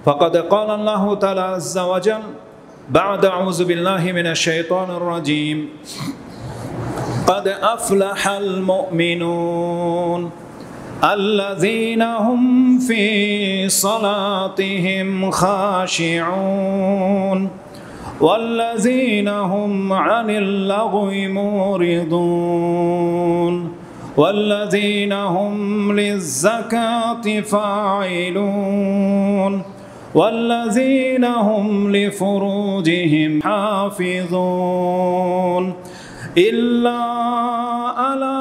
فقد قال الله تعالى عز وجل بعد أعوذ بالله من الشيطان الرجيم قد أفلح المؤمنون الذين هم في صلاتهم خاشعون والذين هم عن اللغو معرضون والذين هم للزكاة فاعلون والذين هم لفروجهم حافظون إلا على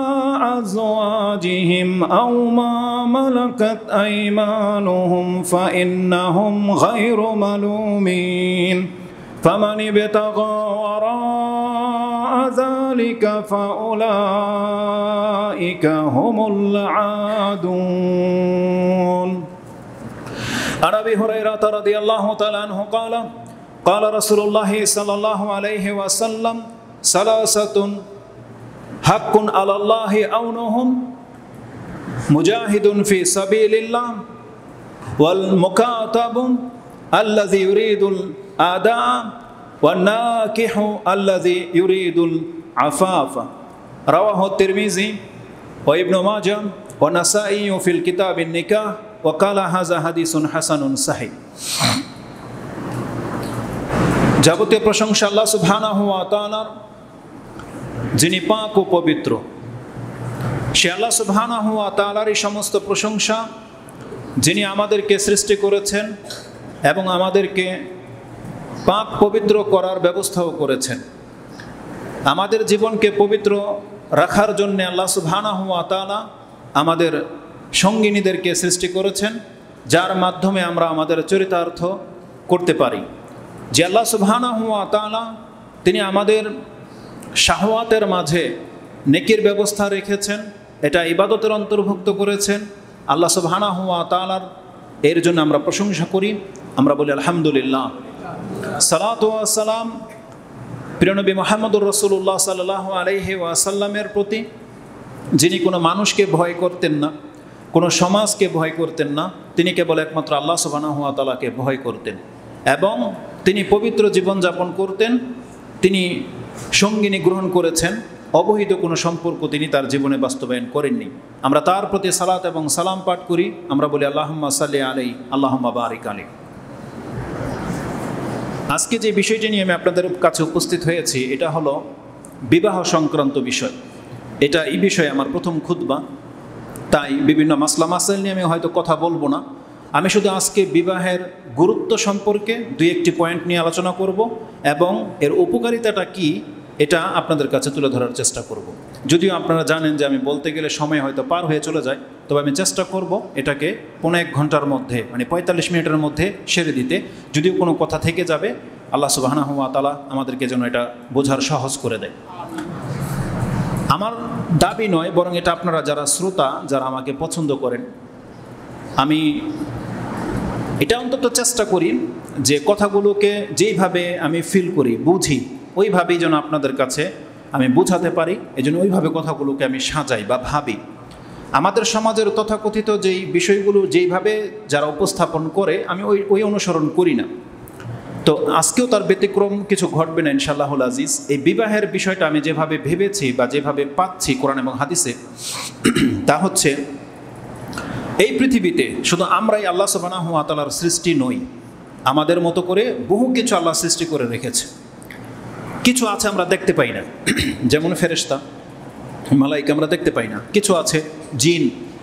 أزواجهم أو ما ملكت أيمانهم فإنهم غير ملومين فمن ابتغى وراء ذلك فأولئك هم العادون. عن أبي هريرة رضي الله تعالى عنه قال قال رسول الله صلى الله عليه وسلم ثلاثة حق على الله عونهم مجاهد في سبيل الله والمكاتب الذي يريد الأداء والناكح الذي يريد العفاف. رواه الترمذي وابن ماجه والنسائي في الكتاب النكاح وقال هذا حديث حسن صحيح. যাবতীয় প্রশংসা আল্লাহ সুবহানাহু ওয়া তাআলার, যিনি পাক ও পবিত্র। সে আল্লাহ সুবহানাহু ওয়া তাআলারই সমস্ত প্রশংসা, যিনি আমাদেরকে সৃষ্টি করেছেন এবং আমাদেরকে পাক পবিত্র করার ব্যবস্থাও করেছেন। আমাদের জীবনকে পবিত্র রাখার জন্য আল্লাহ সুবহানাহু ওয়া তাআলা আমাদের সঙ্গিনীদেরকে সৃষ্টি করেছেন, যার মাধ্যমে আমরা আমাদের চরিতার্থ করতে পারি। যে আল্লাহ সুবহানাহু ওয়া তাআলা তিনি আমাদের শাহওয়াতের মাঝে নেকির ব্যবস্থা রেখেছেন, এটা ইবাদতের অন্তর্ভুক্ত করেছেন। আল্লাহ সুবহানাহু ওয়া তাআলার এর জন্য আমরা প্রশংসা করি, আমরা বলি আলহামদুলিল্লাহ। সালাতু ওয়াস সালাম প্রিয় নবী মুহাম্মদুর রাসূলুল্লাহ সাল্লাল্লাহু আলাইহি ওয়াসাল্লামের প্রতি, যিনি কোনো মানুষকে ভয় করতেন না, কোনো সমাজকে ভয় করতেন না, তিনি কেবল একমাত্র আল্লাহ সুবহানাহু ওয়া তাআলাকে ভয় করতেন এবং তিনি পবিত্র জীবনযাপন করতেন। তিনি সঙ্গিনী গ্রহণ করেছেন, অবহিত কোনো সম্পর্ক তিনি তার জীবনে বাস্তবায়ন করেননি। আমরা তার প্রতি সালাত এবং সালাম পাঠ করি, আমরা বলি আল্লাহুম্মা সাল্লি আলাইহি আল্লাহুম্মা বারিক আলাইহি। আজকে যে বিষয়টি নিয়ে আমি আপনাদের কাছে উপস্থিত হয়েছি, এটা হলো বিবাহ সংক্রান্ত বিষয়। এটা এই বিষয়ে আমার প্রথম খুতবা, তাই বিভিন্ন মাসলা মাসাইল নিয়ে আমি হয়তো কথা বলবো না। আমি শুধু আজকে বিবাহের গুরুত্ব সম্পর্কে দুই একটি পয়েন্ট নিয়ে আলোচনা করব এবং এর উপকারিতাটা কি এটা আপনাদের কাছে তুলে ধরার চেষ্টা করব। যদিও আপনারা জানেন যে আমি বলতে গেলে সময় হয়তো পার হয়ে চলে যায়, তবে আমি চেষ্টা করব এটাকে 1.5 ঘন্টার মধ্যে, মানে 45 মিনিটের মধ্যে সেরে দিতে। যদিও কোনো কথা থেকে যাবে, আল্লাহ সুবহানাহু ওয়া তাআলা আমাদেরকে যেন এটা বোঝার সহজ করে দেয়। আমার দাবি নয়, বরং এটা আপনারা যারা শ্রোতা, যারা আমাকে পছন্দ করেন, আমি এটা অন্তত চেষ্টা করি যে কথাগুলোকে যেইভাবে আমি ফিল করি, বুঝি, ওইভাবেই যেন আপনাদের কাছে আমি বোঝাতে পারি। এই জন্য ওইভাবে কথাগুলোকে আমি সাজাই বা ভাবি। আমাদের সমাজের তথাকথিত যেই বিষয়গুলো যেইভাবে যারা উপস্থাপন করে, আমি ওই অনুসরণ করি না। তো আজকেও তার ব্যতিক্রম কিছু ঘটবে না ইনশাআল্লাহুল আজিজ। এই বিবাহের বিষয়টা আমি যেভাবে ভেবেছি বা যেভাবে পাচ্ছি কোরআন এবং হাদিসে, তা হচ্ছে এই পৃথিবীতে শুধু আমরাই আল্লাহ সুবহানাহু ওয়া তাআলার সৃষ্টি নই, আমাদের মতো করে বহু কিছু আল্লাহ সৃষ্টি করে রেখেছে। কিছু আছে আমরা দেখতে পাই না, যেমন ফেরেশতা, মালাইকা আমরা দেখতে পাই না। কিছু আছে জিন,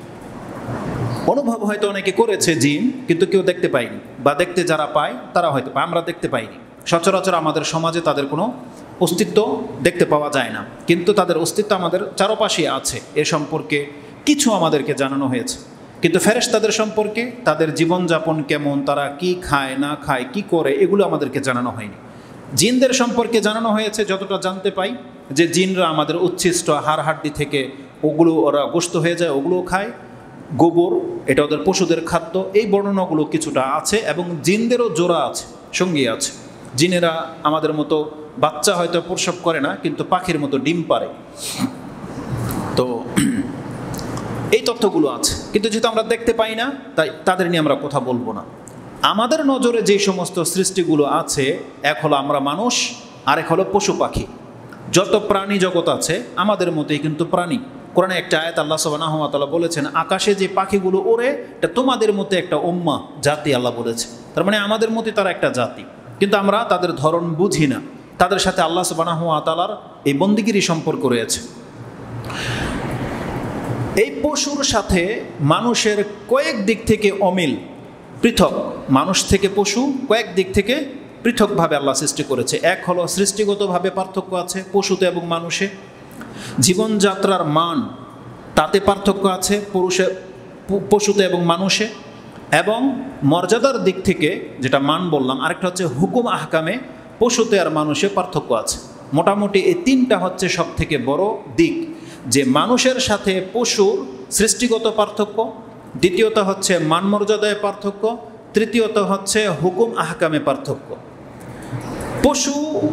অনুভব হয়তো অনেকে করেছে জিন, কিন্তু কেউ দেখতে পায়নি, বা দেখতে যারা পায় তারা হয়তো পায়, আমরা দেখতে পাইনি। সচরাচর আমাদের সমাজে তাদের কোনো অস্তিত্ব দেখতে পাওয়া যায় না, কিন্তু তাদের অস্তিত্ব আমাদের চারপাশে আছে। এ সম্পর্কে কিছু আমাদেরকে জানানো হয়েছে। কিন্তু ফেরেশতাদের সম্পর্কে, তাদের জীবনযাপন কেমন, তারা কি খায় না খায়, কি করে, এগুলো আমাদেরকে জানানো হয়নি। জিনদের সম্পর্কে জানানো হয়েছে যতটা জানতে পাই, যে জিনরা আমাদের উচ্ছিষ্ট হাড় হাড্ডি থেকে ওগুলো ওরা গোস্ত হয়ে যায়, ওগুলো খায়। গোবর, এটা ওদের পশুদের খাদ্য। এই বর্ণনাগুলো কিছুটা আছে এবং জিনদেরও জোড়া আছে, সঙ্গী আছে। জিনেরা আমাদের মতো বাচ্চা হয়তো প্রসব করে না, কিন্তু পাখির মতো ডিম পারে। তো এই তথ্যগুলো আছে, কিন্তু যেহেতু আমরা দেখতে পাই না, তাই তাদের নিয়ে আমরা কথা বলবো না। আমাদের নজরে যে সমস্ত সৃষ্টিগুলো আছে, এক হলো আমরা মানুষ, আরেক হলো পশু পাখি। যত প্রাণী জগৎ আছে আমাদের মতোই কিন্তু প্রাণী। কোরআনে একটা আয়াত আল্লাহ সুবহানাহু ওয়া তাআলা বলেছেন, আকাশে যে পাখিগুলো ওড়ে এটা তোমাদের মতো একটা উম্মাহ, জাতি আল্লাহ বলেছে। তার মানে আমাদের মতোই তারা একটা জাতি, কিন্তু আমরা তাদের ধরন বুঝি না। তাদের সাথে আল্লাহ সুবহানাহু ওয়া তাআলার এই বন্দিগিরি সম্পর্ক রয়েছে। এই পশুর সাথে মানুষের কয়েক দিক থেকে অমিল, পৃথক। মানুষ থেকে পশু কয়েক দিক থেকে পৃথকভাবে আল্লাহ সৃষ্টি করেছে। এক হলো সৃষ্টিগতভাবে পার্থক্য আছে পশুতে এবং মানুষে। জীবনযাত্রার মান, তাতে পার্থক্য আছে পশুতে এবং মানুষে। এবং মর্যাদার দিক থেকে যেটা মান বললাম, আরেকটা হচ্ছে হুকুম আহকামে পশুতে আর মানুষে পার্থক্য আছে। মোটামুটি এই তিনটা হচ্ছে সব থেকে বড় দিক, যে মানুষের সাথে পশুর সৃষ্টিগত পার্থক্য, দ্বিতীয়ত হচ্ছে মান মর্যাদায় পার্থক্য, তৃতীয়ত হচ্ছে হুকুম আহকামে পার্থক্য। পশু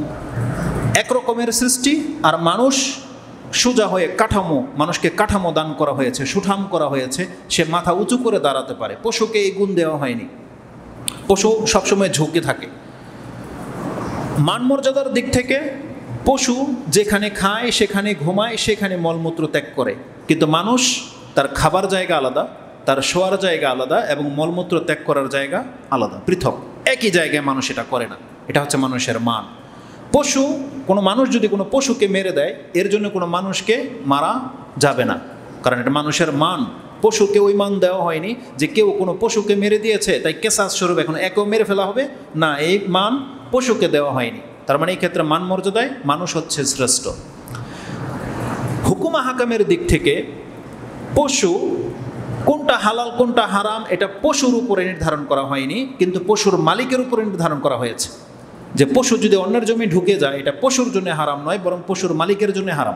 একরকমের সৃষ্টি, আর মানুষ সোজা হয়ে কাঠামো, মানুষকে কাঠামো দান করা হয়েছে, সুঠাম করা হয়েছে, সে মাথা উঁচু করে দাঁড়াতে পারে। পশুকে এই গুণ দেওয়া হয়নি। পশু সবসময় ঝুঁকে থাকে। মান মর্যাদার দিক থেকে পশু যেখানে খায়, সেখানে ঘুমায়, সেখানে মলমূত্র ত্যাগ করে, কিন্তু মানুষ তার খাবার জায়গা আলাদা, তার শোয়ার জায়গা আলাদা এবং মলমূত্র ত্যাগ করার জায়গা আলাদা, পৃথক। একই জায়গায় মানুষ এটা করে না। এটা হচ্ছে মানুষের মান। পশু, কোনো মানুষ যদি কোনো পশুকে মেরে দেয়, এর জন্য কোনো মানুষকে মারা যাবে না, কারণ এটা মানুষের মান। পশুকে ওই মান দেওয়া হয়নি যে কেউ কোনো পশুকে মেরে দিয়েছে তাই কেসাস স্বরূপ এখন একেও মেরে ফেলা হবে, না, এই মান পশুকে দেওয়া হয়নি। তার মানে এই ক্ষেত্রে মান মর্যাদায় মানুষ হচ্ছে শ্রেষ্ঠ। হুকুম আহকামের দিক থেকে পশু কোনটা হালাল কোনটা হারাম এটা পশুর উপরে নির্ধারণ করা হয়নি, কিন্তু পশুর মালিকের উপরে নির্ধারণ করা হয়েছে। যে পশু যদি অন্যের জমি ঢুকে যায়, এটা পশুর জন্য হারাম নয়, বরং পশুর মালিকের জন্য হারাম।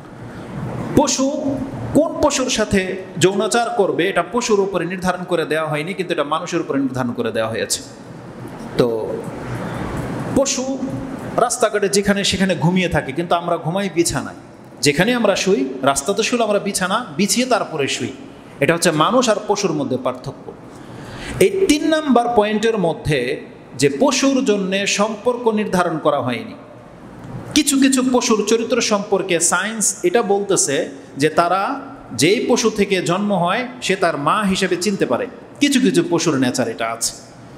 পশু কোন পশুর সাথে যৌনাচার করবে এটা পশুর উপরে নির্ধারণ করে দেওয়া হয়নি, কিন্তু এটা মানুষের উপরে নির্ধারণ করে দেওয়া হয়েছে। তো পশু রাস্তাঘাটে যেখানে সেখানে ঘুমিয়ে থাকে, কিন্তু আমরা ঘুমাই বিছানায়। যেখানে আমরা শুই, রাস্তাতে শুলে আমরা বিছানা বিছিয়ে তারপরে শুই। এটা হচ্ছে মানুষ আর পশুর মধ্যে পার্থক্য। এই 3 নাম্বার পয়েন্টের মধ্যে যে পশুর জন্য সম্পর্ক নির্ধারণ করা হয়নি। কিছু কিছু পশুর চরিত্র সম্পর্কে সায়েন্স এটা বলতেছে যে তারা যেই পশু থেকে জন্ম হয় সে তার মা হিসেবে চিনতে পারে। কিছু কিছু পশুর নেচার এটা আছে,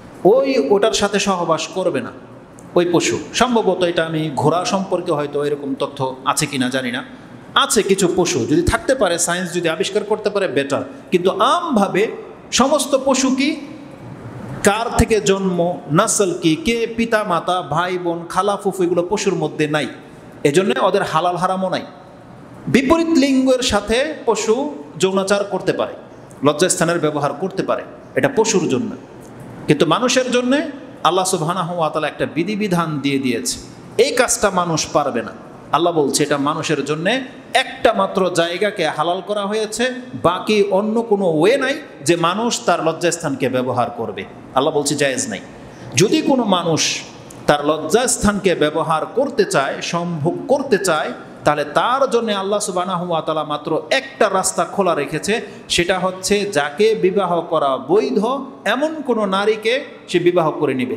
ওটার সাথে সহবাস করবে না ওই পশু। সম্ভবত এটা আমি ঘোড়া সম্পর্কে হয়তো এরকম তথ্য আছে কিনা জানি না। আছে কিছু পশু, যদি থাকতে পারে, সায়েন্স যদি আবিষ্কার করতে পারে বেটার। কিন্তু আমভাবে সমস্ত পশু কি, কার থেকে জন্ম, নাসল কি, কে পিতা মাতা, ভাই বোন, খালা ফুফু, এগুলো পশুর মধ্যে নাই। এজন্য ওদের হালাল হারামও নাই। বিপরীত লিঙ্গের সাথে পশু যৌনাচার করতে পারে, লজ্জাস্থানের ব্যবহার করতে পারে, এটা পশুর জন্য। কিন্তু মানুষের জন্য আল্লাহ সুবহানাহু ওয়া তাআলা একটা বিধিবিধান দিয়ে দিয়েছে, এই কাজটা মানুষ পারবে না। আল্লাহ বলছে এটা মানুষের জন্য একটা মাত্র জায়গাকে হালাল করা হয়েছে, বাকি অন্য কোনো ওয়ে নাই যে মানুষ তার লজ্জাস্থানকে ব্যবহার করবে। আল্লাহ বলছে জায়েজ নাই। যদি কোনো মানুষ তার লজ্জাস্থানকে ব্যবহার করতে চায়, সম্ভব করতে চায়, তাহলে তার জন্য আল্লাহ সুবহানাহু ওয়া তাআলা মাত্র একটা রাস্তা খোলা রেখেছে, সেটা হচ্ছে যাকে বিবাহ করা বৈধ এমন কোনো নারীকে সে বিবাহ করে নেবে।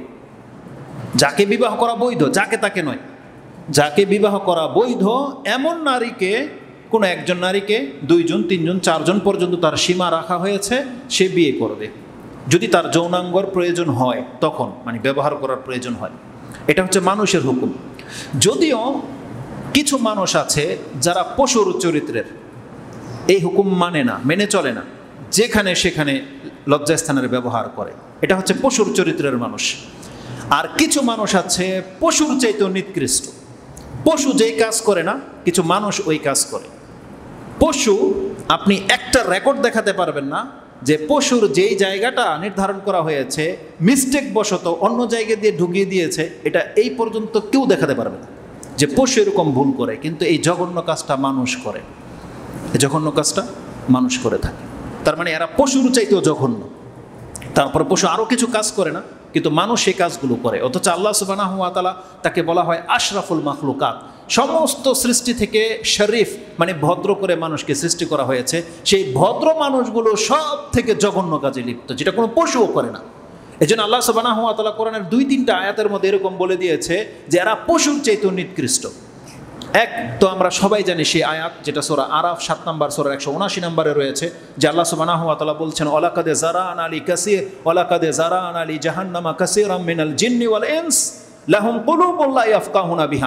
যাকে বিবাহ করা বৈধ, যাকে তাকে নয়, যাকে বিবাহ করা বৈধ এমন নারীকে, কোনো একজন নারীকে 2 জন 3 জন 4 জন পর্যন্ত তার সীমা রাখা হয়েছে, সে বিয়ে করবে যদি তার যৌনাঙ্গর প্রয়োজন হয়, তখন মানে ব্যবহার করার প্রয়োজন হয়। এটা হচ্ছে মানুষের হুকুম। যদিও কিছু মানুষ আছে যারা পশুর চরিত্রের, এই হুকুম মানে না, মেনে চলে না, যেখানে সেখানে লজ্জাস্থানের ব্যবহার করে, এটা হচ্ছে পশুর চরিত্রের মানুষ। আর কিছু মানুষ আছে পশুর চাইতেও নিকৃষ্ট। পশু যেই কাজ করে না, কিছু মানুষ ওই কাজ করে। পশু, আপনি একটা রেকর্ড দেখাতে পারবেন না যে পশুর যেই জায়গাটা নির্ধারণ করা হয়েছে মিস্টেক বশত অন্য জায়গা দিয়ে ঢুকিয়ে দিয়েছে, এটা এই পর্যন্ত কেউ দেখাতে পারবে না যে পশু এরকম ভুল করে। কিন্তু এই জঘন্য কাজটা মানুষ করে, এই জঘন্য কাজটা মানুষ করে থাকে। তার মানে এরা পশুর চাইতেও জঘন্য। তারপর পশু আরও কিছু কাজ করে না, কিন্তু মানুষ সেই কাজগুলো করে। অথচ আল্লাহ সুবহানাহু ওয়া তাআলা তাকে বলা হয় আশরাফুল মাখলুকাত। সমস্ত সৃষ্টি থেকে শরীফ মানে ভদ্র করে মানুষকে সৃষ্টি করা হয়েছে। সেই ভদ্র মানুষগুলো সব থেকে জঘন্য কাজে লিপ্ত, যেটা কোনো পশুও করে না। এজন্য আল্লাহ সুবহানাহু ওয়া তাআলা কোরআনের 2-3টা আয়াতের মধ্যে এরকম বলে দিয়েছে যে এরা পশুর চাইতে নিকৃষ্ট। এক তো আমরা সবাই জানি সেই আয়াত যেটা সূরা আরাফ 7 নম্বর সূরার 179 নম্বরে রয়েছে, যে আল্লাহ সুবহানাহু ওয়া তাআলা বলছেন ওয়ালাকাদ জারানা লি কাসীর ওয়ালাকাদ জারানা লি জাহান্নামা কাসীরাম মিনাল জিন্নি ওয়াল ইনস লাহুম কুলুবুন লা ইয়াফকাহুনা বিহা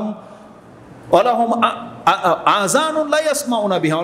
ওয়ালাহুম আযানুন লা ইয়াসমাউনা বিহা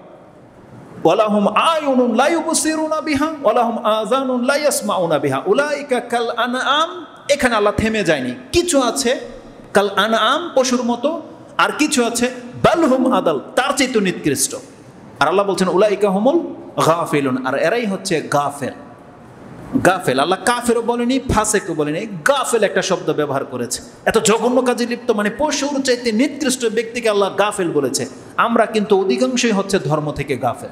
ওয়ালাহুম আয়ুনুন লা ইউবসিরুনা বিহা ওয়ালাহুম আযানুন লা ইয়াসমাউনা বিহা উলাইকা কাল আনআম। এখানে আল্লাহ থেমে যায়নি, কিছু আছে কাল আনআম পশুর মতো, আর কিছু আছে বালহুম আদাল তার চেয়ে নিকৃষ্ট। আর আল্লাহ বলছেন উলাইকা হুমুল গাফিলুন, আর এরাই হচ্ছে গাফেল। গাফেল আল্লাহ কাফেরও বলেনি, ফাসেকও বলেনি, গাফেল একটা শব্দ ব্যবহার করেছে। এত জঘন্য কাজে লিপ্ত মানে পশুর চাইতে নিকৃষ্ট ব্যক্তিকে আল্লাহ গাফেল বলেছে। আমরা কিন্তু অধিকাংশই হচ্ছে ধর্ম থেকে গাফেল।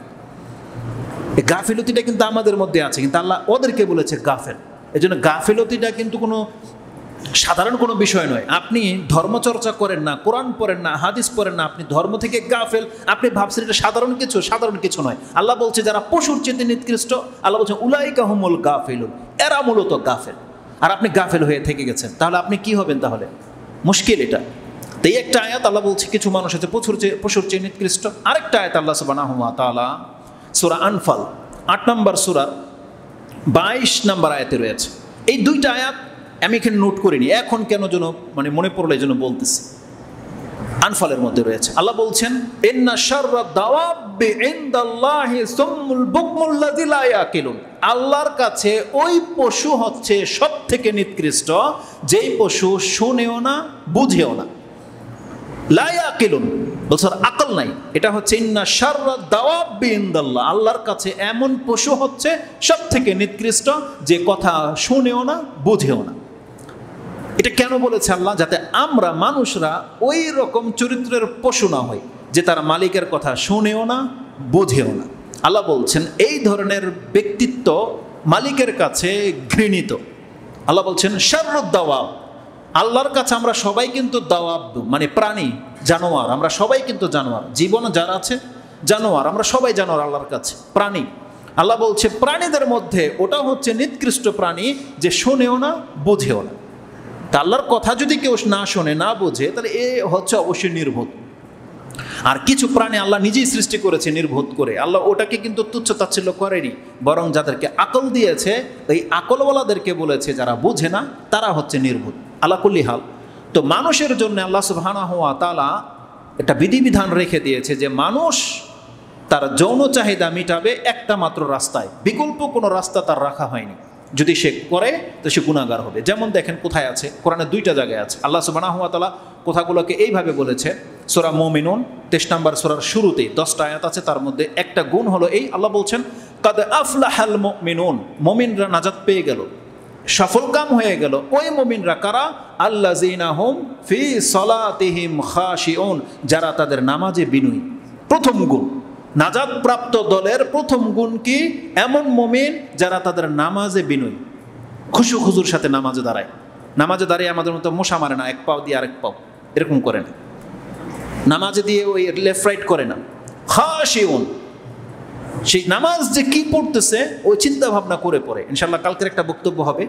এই গাফিলতিটা কিন্তু আমাদের মধ্যে আছে, কিন্তু আল্লাহ ওদেরকে বলেছে গাফেল। এই জন্য গাফিলতিটা কিন্তু কোনো সাধারণ কোনো বিষয় নয়। আপনি ধর্মচর্চা করেন না, কোরআন পড়েন না, হাদিস পড়েন না, আপনি ধর্ম থেকে গাফেল, আপনি ভাবছেন এটা সাধারণ কিছু। সাধারণ কিছু নয়। আল্লাহ বলছে যারা পশুর চেয়ে নিকৃষ্ট, আল্লাহ বলছে উলাইকা হুমুল গাফিলুন, এরা মূলত গাফেল। আর আপনি গাফেল হয়ে থেকে গেছেন, তাহলে আপনি কি হবেন? তাহলে মুশকিল এটা। তো এই একটা আয়াত আল্লাহ বলছে কিছু মানুষ আছে পশুর চেয়ে নিকৃষ্ট। আরেকটা আয়াত আল্লাহ সুবহানাহু ওয়া তাআলা সূরা আনফাল 8 নম্বর সূরার 22 নম্বর আয়াতে রয়েছে। এই 2টা আয়াত আমি এখানে নোট করিনি, এখন কেন যেন মানে মনে পড়লো এই জন্য বলতেছি। আনফালের মধ্যে রয়েছে আল্লাহ বলছেন ইন্না শাররা দাওয়াবি ইনদাল্লাহি সুম্মুল বুকমুল লাযী লা ইয়াকিলুন। আল্লাহর কাছে ওই পশু হচ্ছে সবথেকে নিকৃষ্ট যেই পশু শুনেও না, বুঝেও না। লা ইয়াকিলুন বলছে আকল নাই, এটা হচ্ছে ইন্না শাররা দাওয়াবি ইনদাল্লাহ। আল্লাহর কাছে এমন পশু হচ্ছে সবথেকে নিকৃষ্ট যে কথা শুনেও না, বুঝেও না। এটা কেন বলেছে আল্লাহ? যাতে আমরা মানুষরা ওই রকম চরিত্রের পশু না হই যে তার মালিকের কথা শুনেও না, বোঝেও না। আল্লাহ বলছেন এই ধরনের ব্যক্তিত্ব মালিকের কাছে ঘৃণিত। আল্লাহ বলছেন শাররুদ দাওয়াব। আল্লাহর কাছে আমরা সবাই কিন্তু দাওয়াব মানে প্রাণী, জানোয়ার। আমরা সবাই কিন্তু জানোয়ার, জীবন যারা আছে জানোয়ার, আমরা সবাই জানোয়ার আল্লাহর কাছে, প্রাণী। আল্লাহ বলছে প্রাণীদের মধ্যে ওটা হচ্ছে নিকৃষ্ট প্রাণী যে শোনেও না, বোঝেও না। তা আল্লাহর কথা যদি কেউ না শোনে, না বোঝে, তাহলে এ হচ্ছে অবশ্যই নির্বোধ। আর কিছু প্রাণী আল্লাহ নিজেই সৃষ্টি করেছে নির্বোধ করে। আল্লাহ ওটাকে কিন্তু তুচ্ছ তাচ্ছিল্য করেনি, বরং যাদেরকে আকল দিয়েছে এই আকলওয়ালাদেরকে বলেছে যারা বুঝে না তারা হচ্ছে নির্বোধ। আল্লাহ কুল্লি হাল। তো মানুষের জন্য আল্লাহ সুবহানাহু ওয়া তাআলা একটা বিধিবিধান রেখে দিয়েছে যে মানুষ তার যৌন চাহিদা মিটাবে একটা মাত্র রাস্তায়, বিকল্প কোনো রাস্তা তার রাখা হয়নি। যদি সে করে তো সে গুনাহগার হবে। যেমন দেখেন কোথায় আছে, কোরআনের 2টা জায়গায় আছে। আল্লাহ সুবহানাহু ওয়া তাআলা কথাগুলোকে এইভাবে বলেছে। সূরা মুমিনুন 23 নম্বর সূরার শুরুতে 10টা আয়াত আছে, তার মধ্যে একটা গুণ হলো এই, আল্লাহ বলছেন কাদ আফলাহাল মুমিনুন, মুমিনরা নাজাত পেয়ে গেল, সফলকাম হয়ে গেল। ওই মুমিনরা কারা? আল্লাযীনা হুম ফি সালাতিহিম খাশিউন, যারা তাদের নামাজে বিনয়ী। প্রথম গুণ, নাজাত প্রাপ্ত দলের প্রথম গুণ কি? এমন মুমিন যারা তাদের নামাজে বিনয়ী, খুশু খুজুর সাথে নামাজে দাঁড়ায়। নামাজে দাঁড়িয়ে আমাদের মতো মশা মারে না, এক পাও দিয়ে আরেক পাও এরকম করে না, নামাজে দিয়ে ওই লেফট রাইট করে না। খাশিউন, সেই নামাজ যে কি পড়তেছে ওই চিন্তা ভাবনা করে পড়ে। ইনশাআল্লাহ কালকের একটা বক্তব্য হবে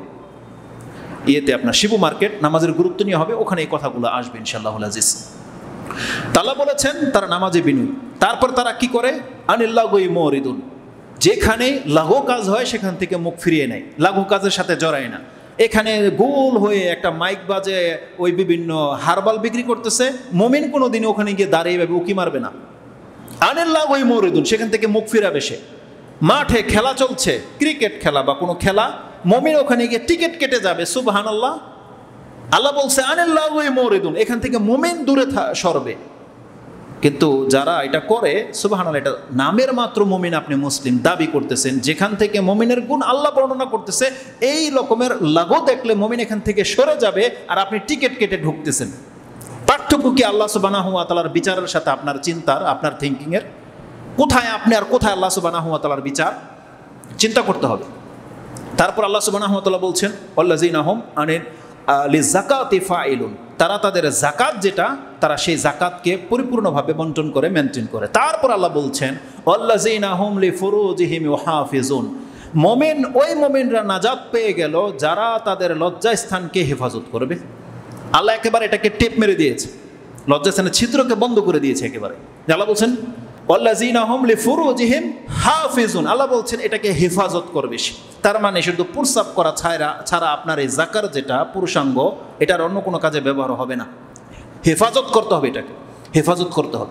ইয়েতে, আপনার শিবু মার্কেট, নামাজের গুরুত্ব নিয়ে হবে, ওখানে এই কথাগুলো আসবে ইনশাআল্লাহুল আজিজ। তাআলা বলেছেন তারা নামাজে বিনয়ী। তারপর তারা কি করে? আনিল লাগwi মুরিদুন, যেখানে লাগু কাজ হয় সেখান থেকে মুখ ফিরিয়ে নেয়, লাগু কাজের সাথে জড়ায় না। এখানে গোল হয়ে একটা মাইক বাজে ওই বিভিন্ন হারবাল বিক্রি করতেছে, মুমিন কোনোদিন ওখানে গিয়ে দাঁড়িয়ে উকি মারবে না। আনিল লাগwi মুরিদুন, সেখান থেকে মুখ ফিরাবে সে। মাঠে খেলা চলছে, ক্রিকেট খেলা বা কোনো খেলা, মুমিন ওখানে গিয়ে টিকিট কেটে যাবে। সুবহানাল্লাহ। আল্লাহ বলছে আনিল লাগwi মুরিদুন, এখান থেকে মুমিন দূরে সরবে। কিন্তু যারা এটা করে, সুবহানাল্লাহ, এটা নামের মাত্র মুমিন, আপনি মুসলিম দাবি করতেছেন, যেখান থেকে মুমিনের গুণ আল্লাহ বর্ণনা করতেছে, এই রকমের লাগু দেখলে মুমিন এখান থেকে সরে যাবে, আর আপনি টিকিট কেটে ঢুকতেছেন। পার্থক্য কি আল্লাহ সুবহানাহু ওয়া তাআলার বিচারের সাথে আপনার চিন্তার, আপনার থিঙ্কিংয়ের? কোথায় আপনি আর কোথায় আল্লাহ সুবহানাহু ওয়া তাআলার বিচার? চিন্তা করতে হবে। তারপর আল্লাহ সুবহানাহু ওয়া তাআলা বলছেন ওয়াল্লাযীনা হুম আনিল লিযাকাতি ফাইলুন, তারা তাদের জাকাত যেটা, তারা সেই জাকাতকে পরিপূর্ণভাবে বন্টন করে, মেনটেন করে। তারপর আল্লাহ বলছেন ওয়াল্লাযীনা হুম লিফুরুজিহিম ইউহাফিজুন, মোমেন ওই মোমেনরা নাজাত পেয়ে গেল যারা তাদের লজ্জাস্থানকে হেফাজত করবে। আল্লাহ একেবারে এটাকে টেপ মেরে দিয়েছে, লজ্জাস্থানের ছিদ্রকে বন্ধ করে দিয়েছে একেবারে। আল্লাহ বলছেন ওয়াল্লাযীনা হুম লিফুরুজিহিম হাফিজুন, আল্লাহ বলছেন এটাকে হেফাজত করবে। তার মানে শুধু প্রস্রাব করা ছাড়া আপনার এই যাকার যেটা পুরুষাঙ্গ, এটার অন্য কোনো কাজে ব্যবহার হবে না। হেফাজত করতে হবে, এটাকে হেফাজত করতে হবে।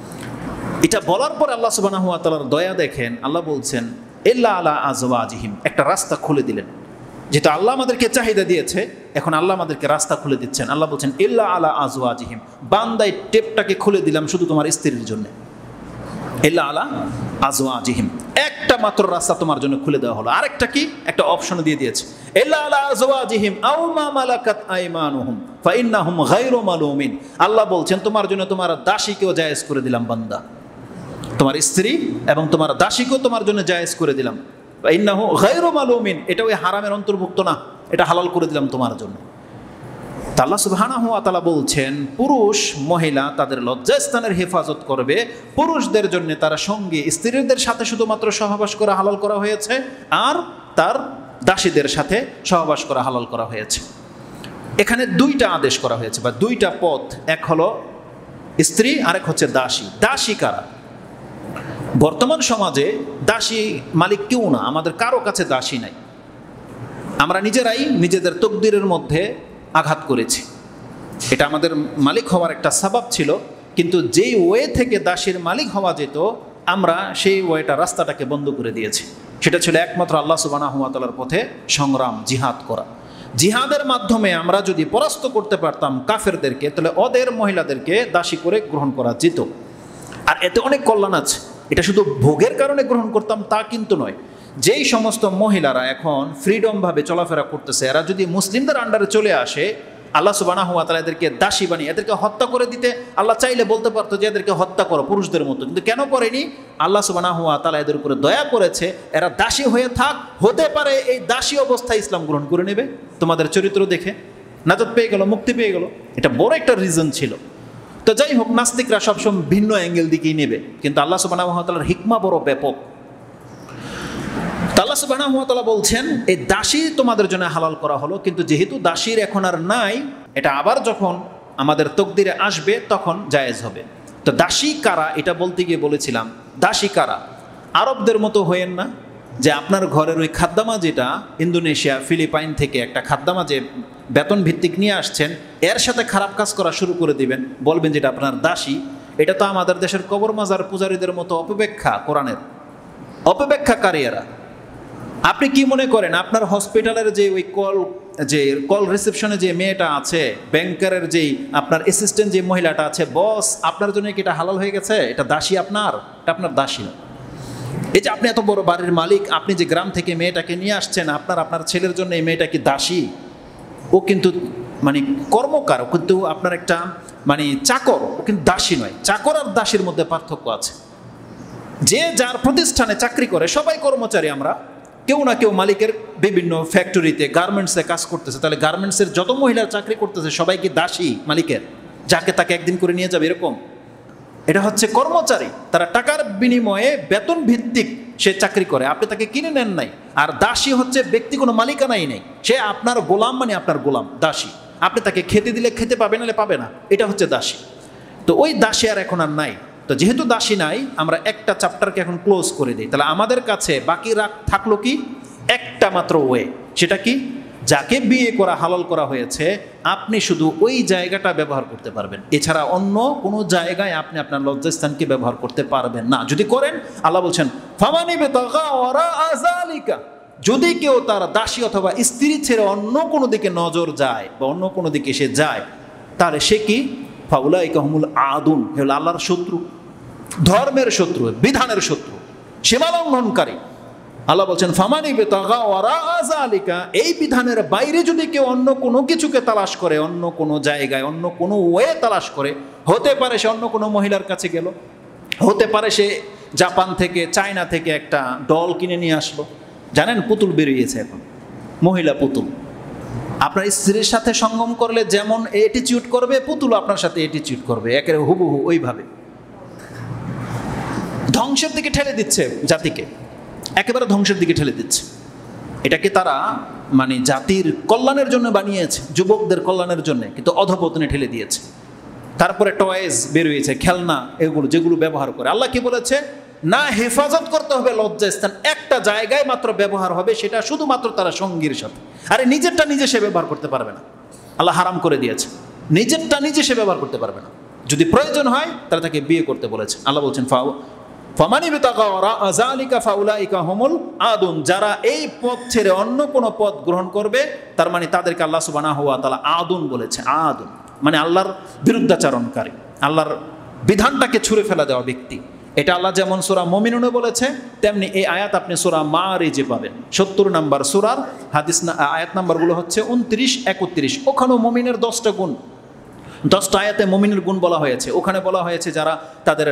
এটা বলার পর আল্লাহ সুবহানাহু ওয়া তাআলার দয়া দেখেন, আল্লাহ বলছেন ইল্লা আলা আজওয়াজিহিম, একটা রাস্তা খুলে দিলেন। যেটা আল্লাহ আমাদেরকে চাহিদা দিয়েছে, এখন আল্লাহ আমাদেরকে রাস্তা খুলে দিচ্ছেন। আল্লাহ বলছেন ইল্লা আলা আজওয়াজিহিম, বান্দাই টেপটাকে খুলে দিলাম শুধু তোমার স্ত্রীর জন্য। ইল্লা আলা আজওয়াজিহিম, একটা মাত্র রাস্তা তোমার জন্য খুলে দেওয়া হলো। আরেকটা কি, একটা অপশন দিয়ে দিয়েছে, ইল্লা আলা আজওয়াজিহিম আও মা মালাকাত আইমানুহুম ফাইন্নাহুম গায়রু মালুমিন। আল্লাহ বলছেন তোমার জন্য তোমার দাসীকেও জায়েজ করে দিলাম বান্দা, তোমার স্ত্রী এবং তোমার দাসীকেও তোমার জন্য জায়েজ করে দিলাম। ইন্নাহু গায়রু মালুমিন, এটা ওই হারামের অন্তর্ভুক্ত না, এটা হালাল করে দিলাম তোমার জন্য। আল্লাহ সুবহানাহু ওয়া তাআলা বলছেন পুরুষ মহিলা তাদের লজ্জাস্থানের হেফাজত করবে। পুরুষদের জন্য তারা সঙ্গী স্ত্রীদের সাথে শুধুমাত্র সহবাস করা হালাল করা হয়েছে, আর তার দাসীদের সাথে সহবাস করা হালাল করা হয়েছে। এখানে দুইটা আদেশ করা হয়েছে বা দুইটা পথ, এক হলো স্ত্রী, আরেক হচ্ছে দাসী। দাসী কারা? বর্তমান সমাজে দাসী মালিক কেউ না, আমাদের কারো কাছে দাসী নাই। আমরা নিজেরাই নিজেদের তকদিরের মধ্যে আঘাত করেছি। এটা আমাদের মালিক হওয়ার একটা সাবাব ছিল, কিন্তু যেই ওয়ে থেকে দাসীর মালিক হওয়া যেত আমরা সেই ওয়েটা, রাস্তাটাকে বন্ধ করে দিয়েছি। সেটা ছিল একমাত্র আল্লাহ সুবহানাহু ওয়া তাআলার পথে সংগ্রাম, জিহাদ করা। জিহাদের মাধ্যমে আমরা যদি পরাস্ত করতে পারতাম কাফেরদেরকে, তাহলে ওদের মহিলাদেরকে দাসী করে গ্রহণ করা যেত। আর এতে অনেক কল্যাণ আছে। এটা শুধু ভোগের কারণে গ্রহণ করতাম তা কিন্তু নয়। যেই সমস্ত মহিলারা এখন ফ্রিডমভাবে চলাফেরা করতেছে, এরা যদি মুসলিমদের আন্ডারে চলে আসে, আল্লাহ সুবহানাহু ওয়া তাআলা এদেরকে দাসী বানিয়ে এদেরকে হত্যা করে দিতে আল্লাহ চাইলে বলতে পারতো যে এদেরকে হত্যা করো পুরুষদের মতো, কিন্তু কেন করেনি? আল্লাহ সুবহানাহু ওয়া তাআলা এদের উপরে দয়া করেছে, এরা দাসী হয়ে থাক, হতে পারে এই দাসী অবস্থায় ইসলাম গ্রহণ করে নেবে। তোমাদের চরিত্র দেখে নাজাত পেয়ে গেল, মুক্তি পেয়ে গেল। এটা বড় একটা রিজন ছিল। তো যাই হোক, নাস্তিকরা সবসময় ভিন্ন অ্যাঙ্গেল দিকেই নেবে, কিন্তু আল্লাহ সুবহানাহু ওয়া তাআলার হিকমা বড় ব্যাপক। আল্লাহ সুবহানাহু ওয়া তাআলা বলছেন এই দাসী তোমাদের জন্য হালাল করা হলো, কিন্তু যেহেতু দাসীর এখন আর নাই, এটা আবার যখন আমাদের তকদিরে আসবে তখন জায়েজ হবে। তো দাসী কারা এটা বলতে গিয়ে বলেছিলাম, দাসী কারা? আরবদের মতো হয়েন না যে আপনার ঘরের ওই খাদ্দামা, যেটা ইন্দোনেশিয়া ফিলিপাইন থেকে একটা খাদ্দামা যে বেতন ভিত্তিক নিয়ে আসছেন, এর সাথে খারাপ কাজ করা শুরু করে দিবেন, বলবেন যেটা আপনার দাসী। এটা তো আমাদের দেশের কবর মাজার পূজারীদের মতো অপব্যাখ্যা, কোরআনের অপব্যাখ্যাকারী এরা। আপনি কি মনে করেন আপনার হসপিটালের যে ওই কল রিসেপশনে যে মেয়েটা আছে, ব্যাংকারের যেই আপনার অ্যাসিস্ট্যান্ট যে মহিলাটা আছে, বস, আপনার জন্য কি এটা হালাল হয়ে গেছে? এটা দাসী আপনার? এটা আপনার দাসী না। এই যে আপনি এত বড় বাড়ির মালিক, আপনি যে গ্রাম থেকে মেয়েটাকে নিয়ে আসছেন, আপনার ছেলের জন্য এই মেয়েটা কি দাসী? ও কিন্তু মানে কর্মকার, ও কিন্তু আপনার একটা মানে চাকর, ও কিন্তু দাসী নয়। চাকর আর দাসীর মধ্যে পার্থক্য আছে। যে যার প্রতিষ্ঠানে চাকরি করে সবাই কর্মচারী আমরা, কেউ না কেউ মালিকের বিভিন্ন ফ্যাক্টরিতে, গার্মেন্টসে কাজ করতেছে, তাহলে গার্মেন্টসের যত মহিলার চাকরি করতেছে সবাই কি দাসী মালিকের, যাকে তাকে একদিন করে নিয়ে যাবে এরকম? এটা হচ্ছে কর্মচারী, তারা টাকার বিনিময়ে বেতন ভিত্তিক সে চাকরি করে, আপনি তাকে কিনে নেন নাই। আর দাসী হচ্ছে ব্যক্তি, কোনো মালিকানাই নেই, সে আপনার গোলাম, মানে আপনার গোলাম দাসী। আপনি তাকে খেতে দিলে খেতে পাবে, নাহলে পাবে না, এটা হচ্ছে দাসী। তো ওই দাসী আর এখন আর নাই। তো যেহেতু দাসী নাই, আমরা একটা চ্যাপ্টারকে এখন ক্লোজ করে দিই। তাহলে আমাদের কাছে বাকি থাকলো কি? একটা মাত্র ওয়ে। সেটা কি? যাকে বিয়ে করা হালাল করা হয়েছে, আপনি শুধু ওই জায়গাটা ব্যবহার করতে পারবেন, এছাড়া অন্য কোনো জায়গায় আপনি আপনার লজ্জাস্থানকে ব্যবহার করতে পারবেন না। যদি করেন, আল্লাহ বলছেন ফামানি বিতাগা ওয়ারাআ যালিকা, যদি কেউ তার দাসী অথবা স্ত্রী ছেড়ে অন্য কোনো দিকে নজর যায় বা অন্য কোনো দিকে সে যায়, তাহলে সে কি? ফাউলাইকা হুমুল আদুন, হলো আল্লাহর শত্রু, ধর্মের শত্রু, বিধানের শত্রু, সীমালঙ্ঘনকারী। আল্লাহ বলছেন ফামানি বিতাগা ওয়ারাআ যালিকা, এই বিধানের বাইরে যদি কেউ অন্য কোনো কিছুকে তালাশ করে, অন্য কোনো জায়গায় অন্য কোনো ওয়ে তালাশ করে, হতে পারে সে অন্য কোনো মহিলার কাছে গেল, হতে পারে সে জাপান থেকে, চায়না থেকে একটা ডল কিনে নিয়ে আসলো। জানেন পুতুল বেরিয়েছে এখন, মহিলা পুতুল। আপনার স্ত্রীর সাথে সঙ্গম করলে যেমন অ্যাটিটিউড করবে, পুতুল আপনার সাথে অ্যাটিটিউড করবে, একেবারে হুবহু ওইভাবে। ধ্বংসের দিকে ঠেলে দিচ্ছে জাতিকে। একেবারে ধ্বংসের দিকে ঠেলে দিচ্ছে। এটাকে তারা মানে জাতির কল্যাণের জন্য বানিয়েছে, যুবকদের কল্যাণের জন্য, কিন্তু অধপতনে ঠেলে দিয়েছে। তারপরে টয়েস বেরিয়েছে, খেলনা, এগুলো যেগুলো ব্যবহার করে। আল্লাহ কি বলেছে? না, হেফাজত করতে হবে লজ্জাস্থান, একটা জায়গায় মাত্র ব্যবহার হবে, সেটা শুধুমাত্র তারা সঙ্গীর সাথে। আরে নিজেরটা নিজে সে ব্যবহার করতে পারবে না, আল্লাহ হারাম করে দিয়েছে। নিজেরটা নিজে সে ব্যবহার করতে পারবে না, যদি প্রয়োজন হয় তাহলে তাকে বিয়ে করতে বলেছে। আল্লাহ বলছেন যারা এই পথ ছেড়ে অন্য কোনো পথ গ্রহণ করবে, তার মানে তাদেরকে আল্লাহ সুবহানাহু ওয়া তাআলা আদুন বলেছে। আদুন মানে আল্লাহর বিরুদ্ধাচারণকারী, আল্লাহর বিধানটাকে ছুঁড়ে ফেলা দেওয়া ব্যক্তি। এটা আল্লাহ যেমন সূরা মুমিনুনে বলেছে, তেমনি এই আয়াত আপনি সূরা মাআরিজে পাবেন। ৭০ নম্বর সূরার হাদিস আয়াত নাম্বারগুলো হচ্ছে ২৯, ৩১। ওখানেও মুমিনের 10টা গুণ, 10টা আয়াতে মুমিনের গুণ বলা হয়েছে। ওখানে বলা হয়েছে যারা তাদের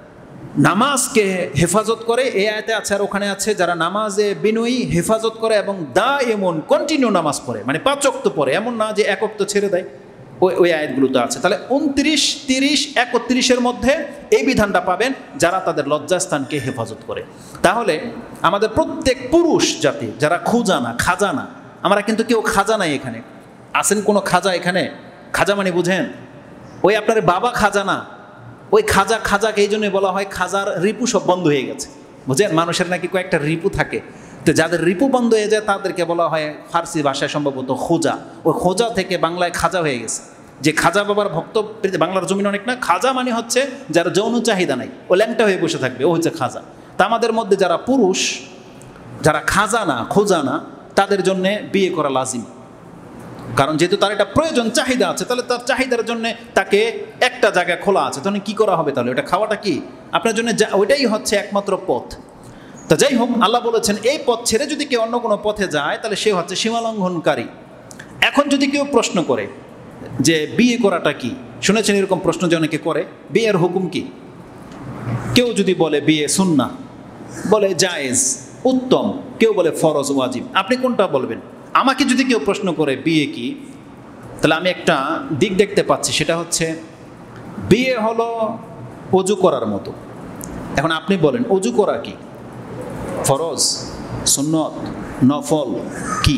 নামাজকে হেফাজত করে, এই আয়াতে আছে, আর ওখানে আছে যারা নামাজে বিনয়ী, হেফাজত করে এবং দায়েমুন কন্টিনিউ নামাজ পড়ে, মানে 5 ওয়াক্ত পড়ে, এমন না যে 1 ওয়াক্ত ছেড়ে দেয়। ওই আয়াতগুলোতে আছে। তাহলে 29, 30, 31-এর মধ্যে এই বিধানটা পাবেন, যারা তাদের লজ্জাস্থানকে হেফাজত করে। তাহলে আমাদের প্রত্যেক পুরুষ জাতি যারা খুজানা, খাজানা, আমরা কিন্তু কেউ খাজা নাই এখানে। আছেন কোনো খাজা এখানে? খাজা মানে বুঝেন? ওই আপনার বাবা খাজা না, ওই খাজাকে এই জন্যই বলা হয় খাজার রিপু সব বন্ধ হয়ে গেছে, বুঝেন? মানুষের নাকি কয়েকটা রিপু থাকে, তো যাদের রিপু বন্ধ হয়ে যায় তাদেরকে বলা হয় ফার্সি ভাষায় সম্ভবত খোজা। ওই খোজা থেকে বাংলায় খাজা হয়ে গেছে। যে খাজা বাবার ভক্ত বাংলার জমিন অনেক না, খাজা মানে হচ্ছে যার যৌন চাহিদা নাই, ও ল্যাংটা হয়ে বসে থাকবে, ও হচ্ছে খাজা। তা আমাদের মধ্যে যারা পুরুষ, যারা খাজা না, খোজা না, তাদের জন্যে বিয়ে করা লাজিম। কারণ যেহেতু তার একটা প্রয়োজন, চাহিদা আছে, তাহলে তার চাহিদার জন্য তাকে একটা জায়গায় খোলা আছে, তাহলে কি করা হবে? তাহলে ওটা খাওয়াটা কি আপনার জন্য? ওইটাই হচ্ছে একমাত্র পথ। তা যাই হোক, আল্লাহ বলেছেন এই পথ ছেড়ে যদি কেউ অন্য কোনো পথে যায় তাহলে সে হচ্ছে সীমালঙ্ঘনকারী। এখন যদি কেউ প্রশ্ন করে যে বিয়ে করাটা কি, শুনেছেন এরকম প্রশ্ন যে অনেকে করে, বিয়ের হুকুম কি? কেউ যদি বলে বিয়ে সুন্নাহ, বলে জায়েজ, উত্তম, কেউ বলে ফরজ, ওয়াজিব, আপনি কোনটা বলবেন? আমাকে যদি কেউ প্রশ্ন করে বিয়ে কি, তাহলে আমি একটা দিক দেখতে পাচ্ছি, সেটা হচ্ছে বিয়ে হলো অজু করার মতো। এখন আপনি বলেন অজু করা কি? ফরজ, সুন্নত, নফল, কি?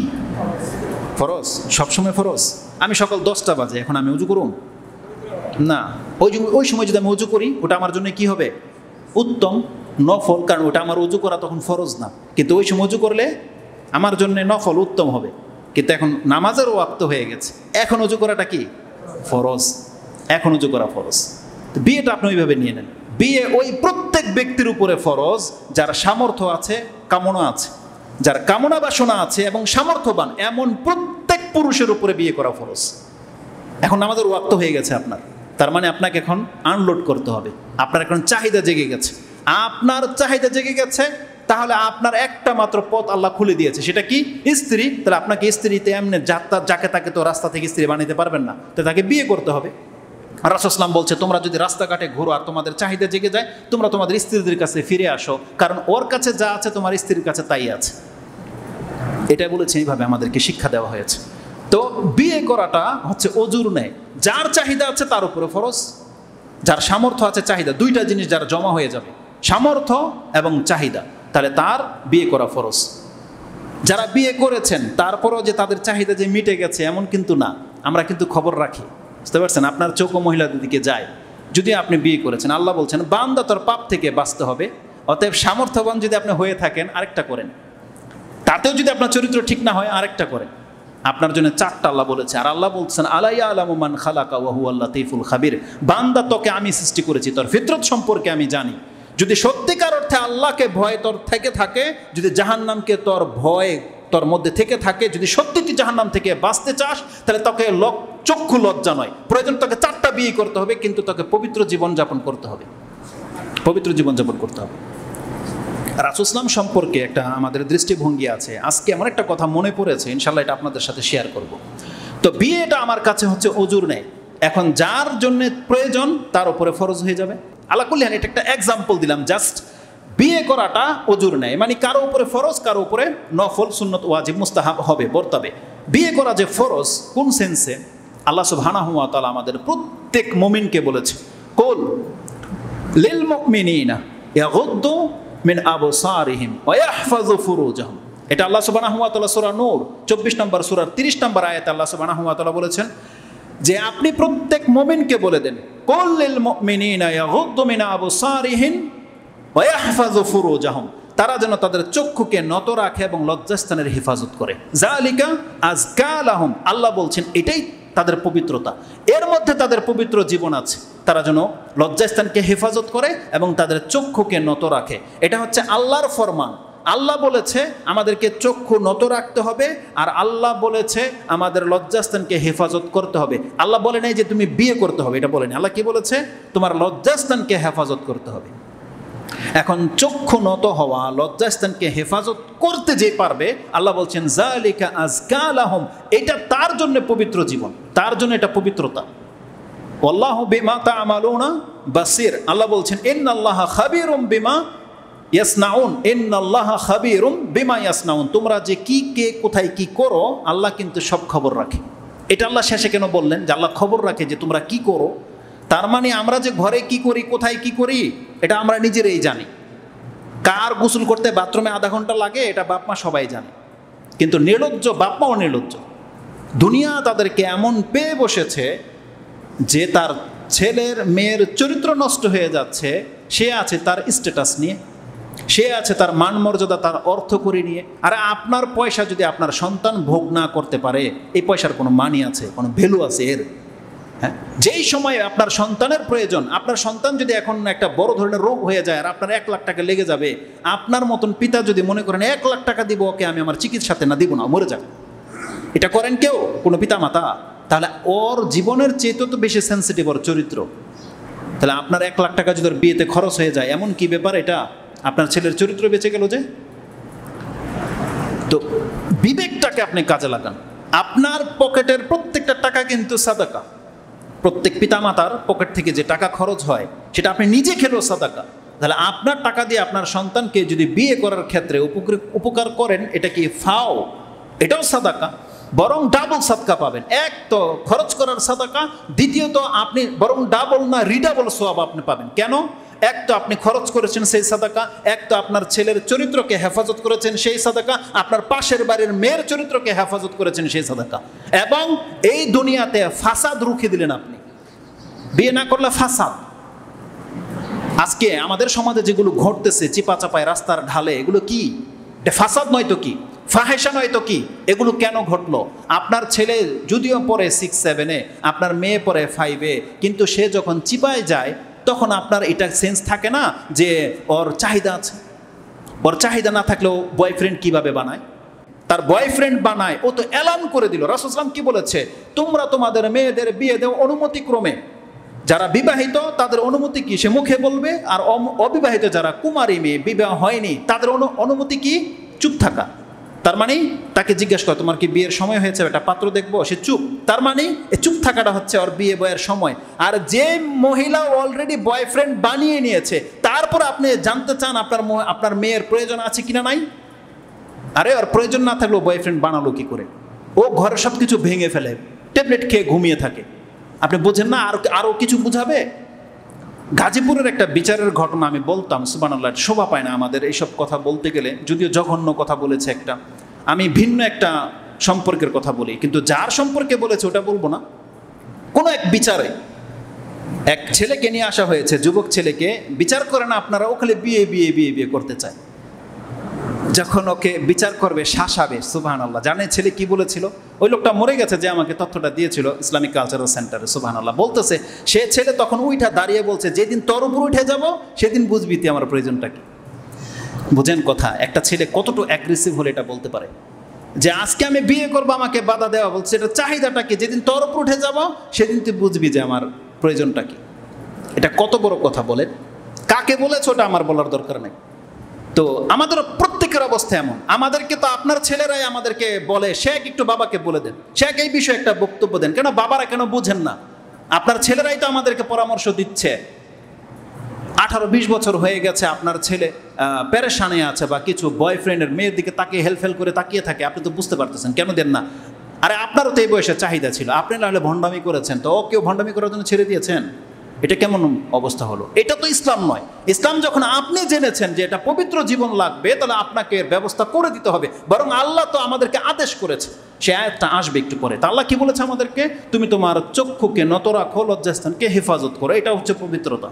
ফরজ, সবসময় ফরজ। আমি সকাল 10টা বাজে, এখন আমি অজু করুম না, ওই সময় যদি আমি অজু করি ওটা আমার জন্য কি হবে? উত্তম, নফল, কারণ ওটা আমার অজু করা তখন ফরজ না, কিন্তু ওই সময় অজু করলে আমার জন্য নফল, উত্তম হবে। কিন্তু এখন নামাজেরও ওয়াক্ত হয়ে গেছে, এখন অজু করাটা কি? ফরজ, এখন অজু করা ফরজ। তো বিয়েটা আপনি ওইভাবে নিয়ে নেন। বিয়ে ওই প্রত্যেক ব্যক্তির উপরে ফরজ যার সামর্থ্য আছে, কামনা আছে, যার কামনা বাসনা আছে এবং সামর্থ্যবান, এমন প্রত্যেক পুরুষের উপরে বিয়ে করা ফরজ। এখন নামাজের ওয়াক্ত হয়ে গেছে আপনার, তার মানে আপনাকে এখন আনলোড করতে হবে। আপনার এখন চাহিদা জেগে গেছে, আপনার চাহিদা জেগে গেছে, তাহলে আপনার একটা মাত্র পথ আল্লাহ খুলে দিয়েছে, সেটা কি? স্ত্রী। তাহলে আপনাকে স্ত্রীতে এমনি যাকে তাকে তো রাস্তা থেকে স্ত্রী বানাতে পারবেন না, তো তাকে বিয়ে করতে হবে। রাসূল সাল্লাল্লাহু বলছে, তোমরা যদি রাস্তাঘাটে ঘুরো আর তোমাদের চাহিদা জেগে যায়, তোমরা তোমাদের স্ত্রীদের কাছে ফিরে আসো, কারণ ওর কাছে যা আছে তোমার স্ত্রীর কাছে তাই আছে। এটা বলেছে, এইভাবে আমাদেরকে শিক্ষা দেওয়া হয়েছে। তো বিয়ে করাটা হচ্ছে অজুর নেয়, যার চাহিদা আছে তার উপরে ফরজ, যার সামর্থ্য আছে, চাহিদা, দুইটা জিনিস যারা জমা হয়ে যাবে, সামর্থ্য এবং চাহিদা, তাহলে তার বিয়ে করা ফরজ। যারা বিয়ে করেছেন তারপরও যে তাদের চাহিদা যে মিটে গেছে এমন কিন্তু না, আমরা কিন্তু খবর রাখি, বুঝতে পারছেন? আপনার চোখও মহিলাদের দিকে যায়। যদি আপনি বিয়ে করেছেন, আল্লাহ বলছেন বান্দা তোর পাপ থেকে বাঁচতে হবে, অতএব সামর্থ্যবান যদি আপনি হয়ে থাকেন আরেকটা করেন, তাতেও যদি আপনার চরিত্র ঠিক না হয় আরেকটা করেন। আপনার জন্য 4টা আল্লাহ বলেছে। আর আল্লাহ বলছেন আলা ইয়ালামু মান খালাকা ওয়া হুয়াল লাতীফুল খাবির, বান্দা তোকে আমি সৃষ্টি করেছি, তোর ফিতরত সম্পর্কে আমি জানি। যদি সত্যিকার অর্থে আল্লাহকে ভয় তোর থেকে থাকে, যদি জাহান্নামকে তোর ভয় তোর মধ্যে থেকে থাকে, যদি সত্যি তুই জাহান্নাম থেকে বাঁচতে চাস, তাহলে তোকে চক্ষু লজ্জা নয়, প্রয়োজন তোকে 4টা বিয়ে করতে হবে, কিন্তু তোকে পবিত্র জীবনযাপন করতে হবে, পবিত্র জীবনযাপন করতে হবে। রাসূল সাল্লাল্লাহু সম্পর্কে একটা আমাদের দৃষ্টিভঙ্গি আছে। আজকে এমন একটা কথা মনে পড়েছে, ইনশাআল্লাহ এটা আপনাদের সাথে শেয়ার করব। তো বিয়েটা আমার কাছে হচ্ছে অজুর নেই। এখন যার জন্য প্রয়োজন তার উপরে ফরজ হয়ে যাবে। আল্লাহ কুল্লি হাল, এটা একটা এক্সাম্পল দিলাম জাস্ট। বিয়ে করাটা অজুর নেই, মানে কারো উপরে ফরজ, কারো উপরে নফল, সুন্নত, ওয়াজিব, মুস্তাহাব হবে, বর্তাবে। বিয়ে করা যে ফরজ, কোন সেন্সে? আল্লাহ সুবহানাহু ওয়া তাআলা আমাদের প্রত্যেক মুমিনকে বলেছে, কুল লিল মুমিনিনা ইয়াগুদ্দু মিন আবসারিহিম ওয়া ইয়াহফাযু ফুরুজাহুম। এটা আল্লাহ সুবহানাহু ওয়া তাআলা সূরা নূর 24 নম্বর সূরার 30 নম্বর আয়াতে আল্লাহ সুবহানাহু ওয়া তাআলা বলেছেন যে আপনি প্রত্যেক মুমিনকে বলে দেন, কুল লিল মুমিনিনা ইয়াগুদ্দু মিন আবসারিহিম ওয়া ইয়াহফাযু ফুরুজাহুম, তারা যেন তাদের চক্ষুকে নত রাখে এবং লজ্জাস্থানের হেফাজত করে। যালিকা আযকা লাহুম, আল্লাহ বলছেন এটাই তাদের পবিত্রতা, এর মধ্যে তাদের পবিত্র জীবন আছে। তারা যেন লজ্জাস্থানকে হেফাজত করে এবং তাদের চক্ষুকে নত রাখে। এটা হচ্ছে আল্লাহর ফরমান। আল্লাহ বলেছে আমাদেরকে চক্ষু নত রাখতে হবে, আর আল্লাহ বলেছে আমাদের লজ্জাস্থানকে হেফাজত করতে হবে। আল্লাহ বলে নাই যে তুমি বিয়ে করতে হবে, এটা বলেনি। আল্লাহ কি বলেছে? তোমার লজ্জাস্থানকে হেফাজত করতে হবে। এখন চক্ষু নত হওয়া, লজ্জাস্থানকে হেফাজত করতে যে পারবে, আল্লাহ বলছেন যালিকা আযকা লাহুম, এটা তার জন্য পবিত্র জীবন, তার জন্য এটা পবিত্রতা। আল্লাহু বিমা তা'মালুনা বাসীর, আল্লাহ বলছেন ইন্নাল্লাহা খাবীরুম বিমা ইয়াসনাউন, ইন্নাল্লাহা খাবীরুম বিমা ইয়াসনাউন, তোমরা যে কি কে কোথায় কি করো আল্লাহ কিন্তু সব খবর রাখে। এটা আল্লাহ শেষে কেন বললেন যে আল্লাহ খবর রাখে যে তোমরা কি করো? তার মানে আমরা যে ঘরে কি করি, কোথায় কি করি, এটা আমরা নিজেরাই জানি। কার গোসল করতে বাথরুমে আধা ঘন্টা লাগে এটা বাপ মা সবাই জানে, কিন্তু নির্লজ্জ বাপ মাও নির্লজ্জ। দুনিয়া তাদেরকে এমন পেয়ে বসেছে যে তার ছেলের মেয়ের চরিত্র নষ্ট হয়ে যাচ্ছে, সে আছে তার স্ট্যাটাস নিয়ে, সে আছে তার মান মর্যাদা, তার অর্থকড়ি নিয়ে। আরে আপনার পয়সা যদি আপনার সন্তান ভোগ না করতে পারে, এই পয়সার কোনো মানি আছে, কোনো ভ্যালু আছে এর? হ্যাঁ, যেই সময় আপনার সন্তানের প্রয়োজন, আপনার সন্তান যদি এখন একটা বড় ধরনের রোগ হয়ে যায় আর আপনার 1 লাখ টাকা লেগে যাবে, আপনার মতন পিতা যদি মনে করেন 1 লাখ টাকা দিব ওকে, আমি আমার চিকিৎসাতে না দিব না, মরে যাবে, এটা করেন কেউ? কোনো পিতা মাতা? তাহলে ওর জীবনের চেয়ে তো বেশি সেন্সিটিভ ওর চরিত্র। তাহলে আপনার 1 লাখ টাকা যদি ওর বিয়েতে খরচ হয়ে যায়, এমন কি ব্যাপার এটা? আপনার ছেলের চরিত্র বেঁচে গেল যে? তো বিবেকটাকে আপনি কাজে লাগান। আপনার পকেটের প্রত্যেকটা টাকা কিন্তু সাদাকা। প্রত্যেক পিতামাতার পকেট থেকে যে টাকা খরচ হয় সেটা আপনি নিজে খেলেও সাদাকা। তাহলে আপনার টাকা দিয়ে আপনার সন্তানকে যদি বিয়ে করার ক্ষেত্রে উপকার করেন, এটা কি ফাও? এটাও সাদাকা, বরং ডাবল সাদকা পাবেন। এক তো খরচ করার সাদাকা, দ্বিতীয়ত আপনি বরং ডাবল না রিডাবল সওয়াব আপনি পাবেন। কেন? এক তো আপনি খরচ করেছেন সেই সাদাকা, এক তো আপনার ছেলের চরিত্রকে হেফাজত করেছেন সেই সাদাকা, আপনার পাশের বাড়ির মেয়ের চরিত্রকে হেফাজত করেছেন সেই সাদাকা, এবং এই দুনিয়াতে ফাসাদ রুখে দিলেন আপনি। বিয়ে না করলে ফাসাদ। আজকে আমাদের সমাজে যেগুলো ঘটতেছে চিপা চাপায় রাস্তার ঢালে, এগুলো কি? এটা ফাসাদ নয় তো কি? ফাহেসা নয় তো কি? এগুলো কেন ঘটলো? আপনার ছেলে যদিও পড়ে 6-7-এ, আপনার মেয়ে পড়ে 5-এ, কিন্তু সে যখন চিপায় যায় তখন আপনার এটা সেন্স থাকে না যে ওর চাহিদা আছে। ওর চাহিদা না থাকলেও বয়ফ্রেন্ড কিভাবে বানায়? তার বয়ফ্রেন্ড বানায়, ও তো এলান করে দিল। রাসূল সাল্লাল্লাহু আলাইহি ওয়াসাল্লাম কি বলেছে? তোমরা তোমাদের মেয়েদের বিয়ে দেও অনুমতি ক্রমে। যারা বিবাহিত তাদের অনুমতি কি? সে মুখে বলবে। আর অবিবাহিত যারা কুমারী মেয়ে, বিবাহ হয়নি, তাদের অনুমতি কি? চুপ থাকা। তার মানে তাকে জিজ্ঞেস করে তোমার কি বিয়ের সময় হয়েছে, একটা পাত্র দেখবো, সে চুপ। তার মানে এই চুপ থাকাটা হচ্ছে ওর বিয়ে বয়ের সময়। আর যে মহিলা অলরেডি বয়ফ্রেন্ড বানিয়ে নিয়েছে, তারপর আপনি জানতে চান আপনার মেয়ের প্রয়োজন আছে কিনা নাই? আরে ওর প্রয়োজন না থাকলেও বয়ফ্রেন্ড বানালো কি করে? ও ঘরের সব কিছু ভেঙে ফেলে, ট্যাবলেট খেয়ে ঘুমিয়ে থাকে। আপনি বোঝেন না? আরও কিছু বুঝাবে। গাজীপুরের একটা বিচারের ঘটনা আমি বলতাম, সুবহানাল্লাহ, শোভা পায় না আমাদের এইসব কথা বলতে গেলে, যদিও জঘন্য কথা বলেছে একটা। আমি ভিন্ন একটা সম্পর্কের কথা বলি, কিন্তু যার সম্পর্কে বলেছে ওটা বলবো না। কোনো এক বিচারে এক ছেলেকে নিয়ে আসা হয়েছে, যুবক ছেলেকে। বিচার করে না আপনারা, ও খালি বিয়ে বিয়ে বিয়ে বিয়ে করতে চায়। যখন ওকে বিচার করবে শাসাবে, সুবহানাল্লাহ, জানে ছেলে কি বলেছিল? ওই লোকটা মরে গেছে যে আমাকে তথ্যটা দিয়েছিল ইসলামিক কালচারাল সেন্টারে, সুবহানাল্লাহ। বলতেছে সে ছেলে তখন উঠা দাঁড়িয়ে বলছে, যেদিন তোর উপর উঠে যাব সেদিন বুঝবি তুই আমার প্রয়োজনটা কি। বুঝেন কথা? একটা ছেলে কতটুকু অ্যাগ্রেসিভ হলে এটা বলতে পারে যে আজকে আমি বিয়ে করবো, আমাকে বাধা দেওয়া, বলছে এটা চাহিদাটা কি, যেদিন তোর উপর উঠে যাব সেদিন তুই বুঝবি যে আমার প্রয়োজনটা কি। এটা কত বড় কথা বলেন? কাকে বলেছে ওটা আমার বলার দরকার নেই। তো আমাদের প্রত্যেকের অবস্থা এমন। আমাদেরকে তো আপনার ছেলেরাই আমাদেরকে বলে, শেখ একটু বাবাকে বলে দেন, শেখ এই বিষয়ে একটা বক্তব্য দেন। কেন বাবারা কেন বুঝেন না? আপনার ছেলেরাই তো আমাদেরকে পরামর্শ দিচ্ছে। 18-20 বছর হয়ে গেছে, আপনার ছেলে পেরেশানে আছে বা কিছু বয়ফ্রেন্ডের মেয়ের দিকে তাকিয়ে হেলফেল করে তাকিয়ে থাকে, আপনি তো বুঝতে পারতেছেন কেন দেন না? আরে আপনারও তো এই বয়সে চাহিদা ছিল, আপনি না হলে ভণ্ডামি করেছেন, তো ওকেও ভণ্ডামি করার জন্য ছেড়ে দিয়েছেন। এটা কেমন অবস্থা হলো? এটা তো ইসলাম নয়। ইসলাম যখন আপনি জেনেছেন যে এটা পবিত্র জীবন লাগবে, তাহলে আপনাকে এর ব্যবস্থা করে দিতে হবে। বরং আল্লাহ তো আমাদেরকে আদেশ করেছে, সে আয়াতটা আসবে একটু পরে। তা আল্লাহ কি বলেছে আমাদেরকে? তুমি তোমার চক্ষুকে নত রাখো, লজ্জাস্থানকে হেফাজত করো, এটা হচ্ছে পবিত্রতা।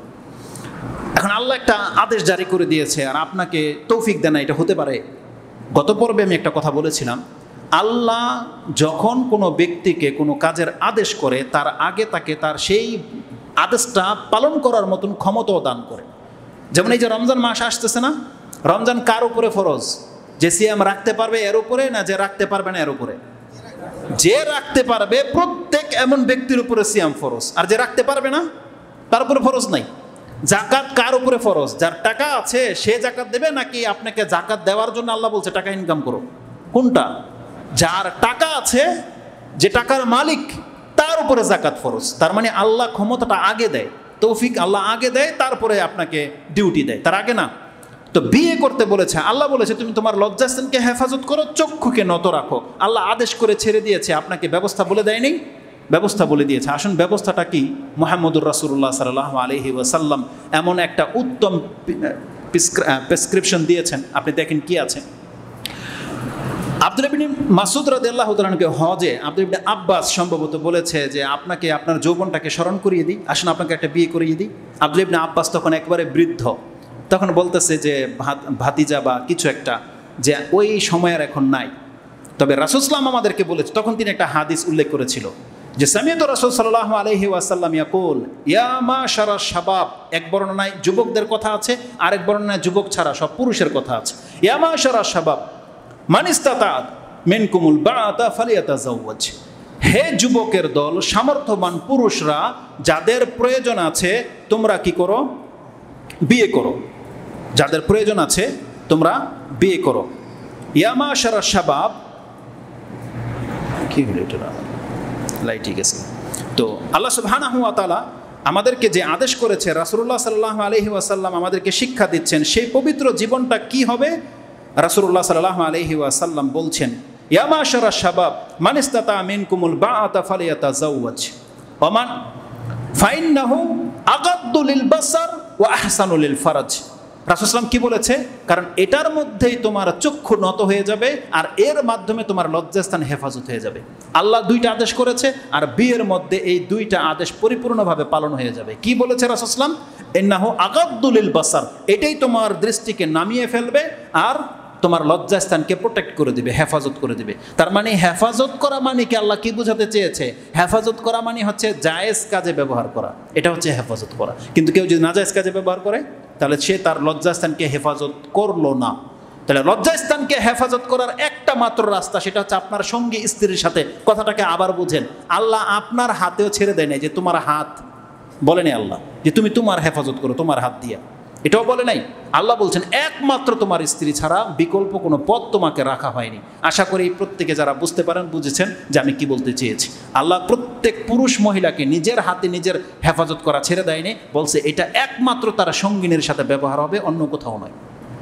এখন আল্লাহ একটা আদেশ জারি করে দিয়েছে আর আপনাকে তৌফিক দেয় না, এটা হতে পারে? গত পর্বে আমি একটা কথা বলেছিলাম, আল্লাহ যখন কোনো ব্যক্তিকে কোনো কাজের আদেশ করে তার আগে তাকে তার সেই আদেশটা পালন করার মতন ক্ষমতাও দান করে। যেমন এই যে রমজান মাস আসতেছে না, রমজান কার উপরে ফরজ? যে সিয়াম রাখতে পারবে এর উপরে, না যে রাখতে পারবে না এর উপরে? যে রাখতে পারবে প্রত্যেক এমন ব্যক্তির উপরে সিয়াম ফরজ, আর যে রাখতে পারবে না তার উপরে ফরজ নাই। জাকাত কার উপরে ফরজ? যার টাকা আছে সে জাকাত দেবে, নাকি আপনাকে জাকাত দেওয়ার জন্য আল্লাহ বলছে টাকা ইনকাম করো? কোনটা? যার টাকা আছে, যে টাকার মালিক, তার উপরে জাকাত ফরজ। তার মানে আল্লাহ ক্ষমতাটা আগে দেয়, তৌফিক আল্লাহ আগে দেয়, তারপরে আপনাকে ডিউটি দেয়, তার আগে না। তো বিয়ে করতে বলেছে, আল্লাহ বলেছে তুমি তোমার লজ্জাস্থানকে হেফাজত করো, চক্ষুকে নত রাখো। আল্লাহ আদেশ করে ছেড়ে দিয়েছে, আপনাকে ব্যবস্থা বলে দেয়নি? ব্যবস্থা বলে দিয়েছে। আসুন ব্যবস্থাটা কি? মুহাম্মদুর রাসূলুল্লাহ সাল্লাল্লাহু আলাইহি ওয়াসাল্লাম এমন একটা উত্তম প্রেসক্রিপশন দিয়েছেন, আপনি দেখেন কি আছে। আব্দুল্লাহ ইবনে মাসউদ রাদিয়াল্লাহু তাআলা আনহু হজে আব্দুল্লাহ ইবনে আব্বাস সম্ভবত বলেছে যে আপনাকে আপনার যৌবনটাকে স্মরণ করিয়ে দিই, আসুন আপনাকে একটা বিয়ে করিয়ে দিই। আব্দুল্লাহ ইবনে আব্বাস তখন একবারে বৃদ্ধ, তখন বলতেছে যে ভাতিজা বা কিছু একটা, যে ওই সময় আর এখন নাই। তবে রাসূল সাল্লাল্লাহু আলাইহি আমাদেরকে বলেছে, তখন তিনি একটা হাদিস উল্লেখ করেছিল যে সামিয়াতু রাসূল সাল্লাল্লাহু আলাইহি ওয়াসাল্লাম ইয়াকুল ইয়া মাশারা শাবাব। এক বর্ণনায় যুবকদের কথা আছে, আরেক বর্ণনায় যুবক ছাড়া সব পুরুষের কথা আছে। ইয়া মাশারা শাবাব মান ইসতাতাআত মিনকুমুল বাআতা ফালিয়াতাজাওয়াজ। হে যুবকের দল, সামর্থ্যবান পুরুষরা, যাদের প্রয়োজন আছে তোমরা কি করো? বিয়ে করো। যাদের প্রয়োজন আছে তোমরা বিয়ে করো। ইয়া মাশারা শাবাব, কি হলো এটা? লাইট ঠিক আছে। তো আল্লাহ সুবহানাহু ওয়া তাআলা আমাদেরকে যে আদেশ করেছে, রাসূলুল্লাহ সাল্লাল্লাহু আলাইহি ওয়াসাল্লাম আমাদেরকে শিক্ষা দিচ্ছেন, সেই পবিত্র জীবনটা কি হবে? রাসূলুল্লাহ সাল্লাল্লাহু আলাইহি ওয়াসাল্লাম বলছেন, ইয়া মাশারা শাবাব মান ইসতাতা মিনকুমুল বাআতা ফালিয়াতাজাওয়াজ ওয়া মান ফাইন্নাহু আগাদ্দু লিল বাসার ওয়া আহসানু লিল ফারাজ। রাসূল সাল্লাল্লাহু কি বলেছে? কারণ এটার মধ্যেই তোমার চক্ষু নত হয়ে যাবে, আর এর মাধ্যমে তোমার লজ্জাস্থান হেফাজত হয়ে যাবে। আল্লাহ দুইটা আদেশ করেছে, আর বিয়ের মধ্যে এই দুইটা আদেশ পরিপূর্ণভাবে পালন হয়ে যাবে। কি বলেছে রাসূল সাল্লাল্লাহু? ইন্নাহু আগাদ্দু লিল বাসার, এটাই তোমার দৃষ্টিকে নামিয়ে ফেলবে আর তোমার লজ্জাস্থানকে প্রোটেক্ট করে দিবে, হেফাজত করে দিবে। তার মানে হেফাজত করা মানে কি? আল্লাহ কি বোঝাতে চেয়েছে? হেফাজত করা মানে হচ্ছে জায়েজ কাজে ব্যবহার করা, এটা হচ্ছে হেফাজত করা। কিন্তু কেউ যদি নাজায়েজ কাজে ব্যবহার করে, তাহলে সে তার লজ্জাস্থানকে হেফাজত করলো না। তাহলে লজ্জাস্থানকে হেফাজত করার একটা মাত্র রাস্তা, সেটা হচ্ছে আপনার সঙ্গী স্ত্রীর সাথে। কথাটাকে আবার বুঝেন, আল্লাহ আপনার হাতেও ছেড়ে দেয় না যে তোমার হাত, বলেনি আল্লাহ যে তুমি তোমার হেফাজত করো তোমার হাত দিয়া, এটাও বলে নাই। আল্লাহ বলছেন একমাত্র তোমার স্ত্রী ছাড়া বিকল্প কোনো পথ তোমাকে রাখা হয়নি। আশা করি প্রত্যেকে যারা বুঝতে পারেন, বুঝেছেন যে আমি কি বলতে চেয়েছি। আল্লাহ প্রত্যেক পুরুষ মহিলাকে নিজের হাতে নিজের হেফাজত করা ছেড়ে দেয়নি, বলছে এটা একমাত্র তারা সঙ্গিনীর সাথে ব্যবহার হবে, অন্য কোথাও নয়।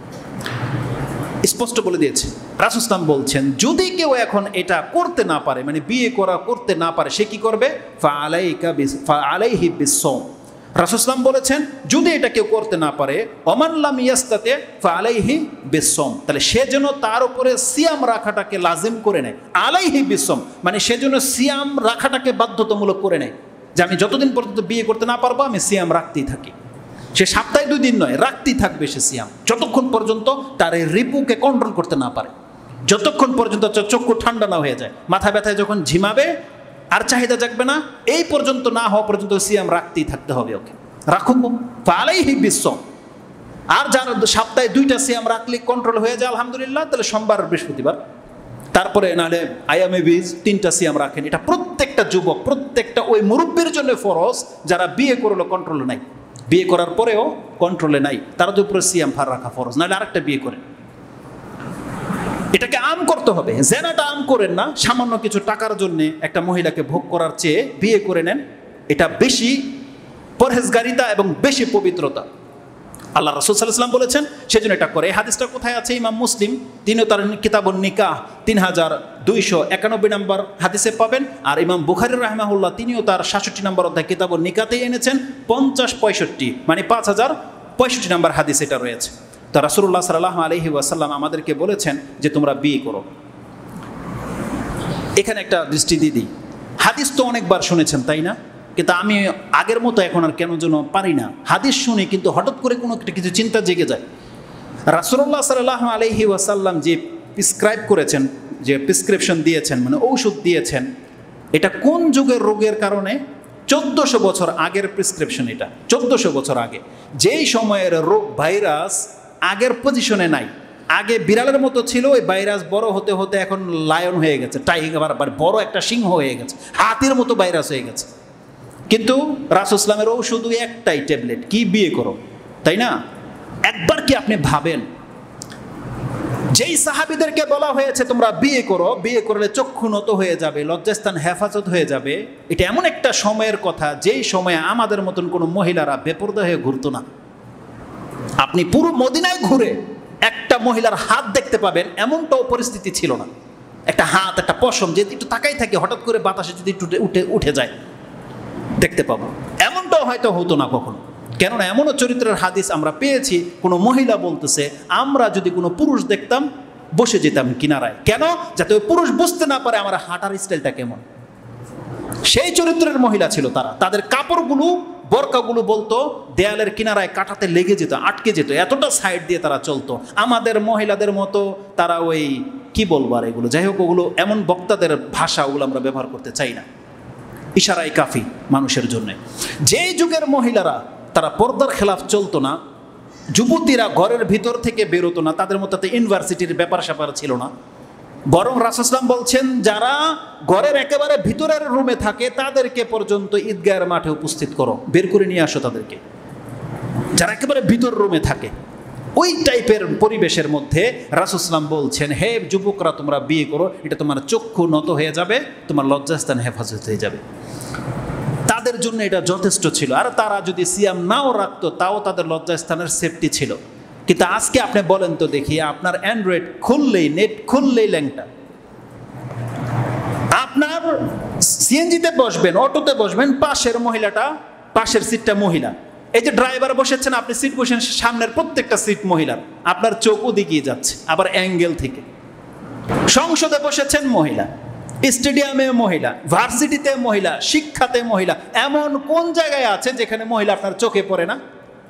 স্পষ্ট বলে দিয়েছে। রাসূল সাল্লাল্লাহু আলাইহি বলছেন যদি কেউ এখন এটা করতে না পারে, মানে বিয়ে করতে না পারে, সে কি করবে? ফাআলাইহি বিসসাওম। রাসূল সাল্লাল্লাহু আলাইহি বলেছেন যদি এটা কেউ করতে না পারে, ওমান লাম ইয়াস্তাতি ফাআলাইহি বিসসাওম, তাহলে সে যেন তার উপরে সিয়াম রাখাটাকে লাজিম করে নেয়। আলাইহি বিসসাওম মানে সে যেন সিয়াম রাখাটাকে বাধ্যতামূলক করে নেয়, যে আমি যতদিন পর্যন্ত বিয়ে করতে না পারবো আমি সিয়াম রাখতেই থাকি। সে সপ্তাহে 2 দিন নয়, রাখতেই থাকবে সে সিয়াম, যতক্ষণ পর্যন্ত তার এই রিপুকে কন্ট্রোল করতে না পারে, যতক্ষণ পর্যন্ত চক্ষু ঠান্ডা না হয়ে যায়, মাথা ব্যথায় যখন ঝিমাবে আর চাহিদা জাগবে না, এই পর্যন্ত না হওয়া পর্যন্ত সিয়াম রাখতেই থাকতে হবে ওকে। রাখুন ফালাইহি বিসসাওম। আর যার সপ্তাহে 2টা সিয়াম রাখলে কন্ট্রোল হয়ে যায় আলহামদুলিল্লাহ, তাহলে সোমবার বৃহস্পতিবার, তারপরে নাহলে আইয়ামে বীজ 3টা সিয়াম রাখেন। এটা প্রত্যেকটা যুবক, প্রত্যেকটা ওই মুরব্বীর জন্য ফরজ যারা বিয়ে করলো কন্ট্রোলে নাই, বিয়ে করার পরেও কন্ট্রোলে নাই, তারা তো উপরে সিয়াম ফার রাখা ফরজ, নাহলে আরেকটা বিয়ে করেন। এটাকে আম করতে হবে, জেনাটা আম করেন না। সামান্য কিছু টাকার জন্য একটা মহিলাকে ভোগ করার চেয়ে বিয়ে করে নেন, এটা বেশি পরহেজগারিতা এবং বেশি পবিত্রতা। আল্লাহ রাসূল সাল্লাল্লাহু আলাইহি ওয়াসাল্লাম বলেছেন, সেজন্য এটা করে। এই হাদিসটা কোথায় আছে? ইমাম মুসলিম তিনিও তার কিতাবুন নিকাহ 3291 নম্বর হাদিসে পাবেন। আর ইমাম বুখারী রাহিমাহুল্লাহ তিনিও তার 66 নম্বর অধ্যায় কিতাবুন নিকাহতেই এনেছেন 50-65, মানে 5065 নম্বর হাদিস এটা রয়েছে। তো রাসূলুল্লাহ সাল্লাল্লাহু আলাইহি ওয়াসাল্লাম আমাদেরকে বলেছেন যে তোমরা বিয়ে করো। এখানে একটা দৃষ্টি দিয়ে দিই, হাদিস তো অনেকবার শুনেছেন তাই না? কিন্তু আমি আগের মতো এখন আর কেন যেন পারি না, হাদিস শুনি কিন্তু হঠাৎ করে কোনো একটা কিছু চিন্তা জেগে যায়। রাসূলুল্লাহ সাল্লাল্লাহু আলাইহি ওয়াসাল্লাম যে প্রিসক্রাইব করেছেন, যে প্রেসক্রিপশন দিয়েছেন, মানে ঔষধ দিয়েছেন, এটা কোন যুগের রোগের কারণে? 1400 বছর আগের প্রেসক্রিপশন এটা, 1400 বছর আগে। যেই সময়ের রোগ ভাইরাস আগের পজিশনে নাই। আগে বিড়ালের মতো ছিল, ওই ভাইরাস বড় হতে হতে এখন লায়ন হয়ে গেছে, টাইগার, বড় একটা সিংহ হয়ে গেছে, হাতির মতো ভাইরাস হয়ে গেছে। কিন্তু রাসূল ইসলামের ঔষধ একটাই, ট্যাবলেট, কি? বিয়ে করো, তাই না? একবার কি আপনি ভাবেন, যেই সাহাবীদেরকে বলা হয়েছে তোমরা বিয়ে করো, বিয়ে করলে চক্ষু নত হয়ে যাবে, লজ্জাস্থান হেফাজত হয়ে যাবে, এটা এমন একটা সময়ের কথা যেই সময়ে আমাদের মতন কোনো মহিলারা বেপরদা হয়ে ঘুরতো না। আপনি পুরো মদিনায় ঘুরে একটা মহিলার হাত দেখতে পাবেন এমনটাও পরিস্থিতি ছিল না। একটা হাত, একটা পশম যদি একটু তাকাই থাকে, হঠাৎ করে বাতাসে যদি একটু উঠে যায়, দেখতে পাবো, এমনটাও হয়তো হতো না কখনো। কেননা এমনও চরিত্রের হাদিস আমরা পেয়েছি, কোনো মহিলা বলতেছে আমরা যদি কোনো পুরুষ দেখতাম বসে যেতাম কিনারায়, কেন? যাতে ওই পুরুষ বুঝতে না পারে আমার হাঁটার স্টাইলটা কেমন। সেই চরিত্রের মহিলা ছিল তারা। তাদের কাপড়গুলো, বোরকাগুলো বলতো দেয়ালের কিনারায় কাটাতে লেগে যেত, আটকে যেত, এতটা সাইড দিয়ে তারা চলতো। আমাদের মহিলাদের মতো তারা ওই কি বলবো আর এগুলো, যাই হোক, ওগুলো এমন বক্তাদের ভাষা, ওগুলো আমরা ব্যবহার করতে চাই না। ইশারাই কাফি মানুষের জন্য। যেই যুগের মহিলারা তারা পর্দার খেলাফ চলতো না, যুবতীরা ঘরের ভিতর থেকে বেরোতো না, তাদের মধ্যে ইউনিভার্সিটির ব্যাপার স্যাপার ছিল না, বরং রাসূল সাল্লাল্লাহু আলাইহি ওয়াসাল্লাম বলছেন যারা ঘরের একেবারে ভিতরের রুমে থাকে তাদেরকে পর্যন্ত ঈদগাহের মাঠে উপস্থিত করো, বের করে নিয়ে আসো তাদেরকে। যারা একেবারে ভিতর রুমে থাকে, ওই টাইপের পরিবেশের মধ্যে রাসূল সাল্লাল্লাহু আলাইহি ওয়াসাল্লাম বলছেন, হে যুবকরা তোমরা বিয়ে করো, এটা তোমার চক্ষু নত হয়ে যাবে, তোমার লজ্জাস্থান হেফাজত হয়ে যাবে। তাদের জন্য এটা যথেষ্ট ছিল। আর তারা যদি সিয়াম নাও রাখতো তাও তাদের লজ্জাস্থানের সেফটি ছিল। কিন্তু আজকে আপনি বলেন তো দেখি, আপনার অ্যান্ড্রয়েড খুললেই, নেট খুললেই ল্যাংটা। আপনার সিএনজিতে বসবেন, অটোতে বসবেন, পাশের মহিলাটা, পাশের সিটটা মহিলা, এই যে ড্রাইভার বসেছেন, আপনি সিট বসেন, সামনের প্রত্যেকটা সিট মহিলার, আপনার চোখ ওদিকে যাচ্ছে, আবার অ্যাঙ্গেল থেকে। সংসদে বসেছেন মহিলা, স্টেডিয়ামে মহিলা, ভার্সিটিতে মহিলা, শিক্ষাতে মহিলা, এমন কোন জায়গায় আছে যেখানে মহিলা আপনার চোখে পড়ে না?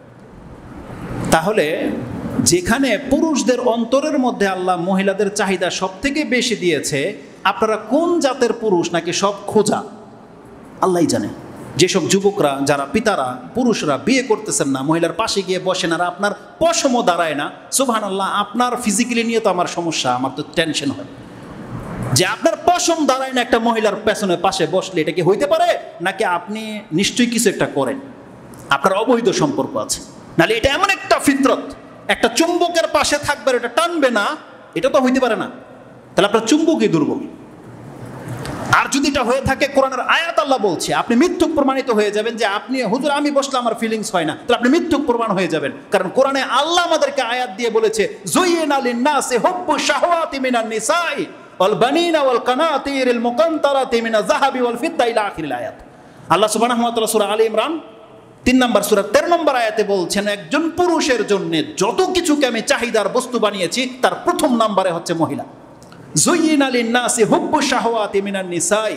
তাহলে যেখানে পুরুষদের অন্তরের মধ্যে আল্লাহ মহিলাদের চাহিদা সব থেকে বেশি দিয়েছে, আপনারা কোন জাতের পুরুষ নাকি সব খোঁজা আল্লাহই জানে। যেসব যুবকরা, যারা পিতারা, পুরুষরা বিয়ে করতেছেন না, মহিলার পাশে গিয়ে বসেন আর আপনার পশমও দাঁড়ায় না, সুবহানাল্লাহ, আপনার ফিজিক্যালি নিয়ে তো আমার সমস্যা, আমার তো টেনশন হয় যে আপনার পশম দাঁড়ায় না একটা মহিলার পেছনে পাশে বসলে, এটা কি হইতে পারে? নাকি আপনি নিশ্চয়ই কিছু একটা করেন, আপনার অবৈধ সম্পর্ক আছে। নাহলে এটা এমন একটা ফিতরত, একটা চুম্বকের পাশে থাকবে, এটা টানবে না, এটা তো হইতে পারে না। তাহলে আপনার চুম্বকই দুর্বল। আর যদি এটা হয়ে থাকে, কোরআনের আয়াত আল্লাহ বলছে, আপনি মিথ্যুক প্রমাণিত হয়ে যাবেন যে আপনি হুজুর আমি বসলে আমার ফিলিংস হয় না, তাহলে আপনি মিথ্যুক প্রমাণ হয়ে যাবেন। কারণ কোরআনে আল্লাহ আমাদেরকে আয়াত দিয়ে বলেছে, যুয়িনা লিন-নাসি হুব্বু শাহওয়াতি মিনান নিসাই ওয়াল বানিনা ওয়াল কানাতিরিল মুকান্তারাতি মিনাজ যাহাবি ওয়াল ফিদ্দা ইলা আখিরিল আয়াত। আল্লাহ সুবহানাহু ওয়া তাআলা সূরা আলে ইমরান 3 নম্বর সূরা 13 নম্বর আয়াতে বলছেন, একজন পুরুষের জন্য যত কিছুকে আমি চাহিদার বস্তু বানিয়েছি তার প্রথম নম্বরে হচ্ছে মহিলা। যুয়িনা লিন-নাসি হুব্বু শাহওয়াতি মিনান নিসাই।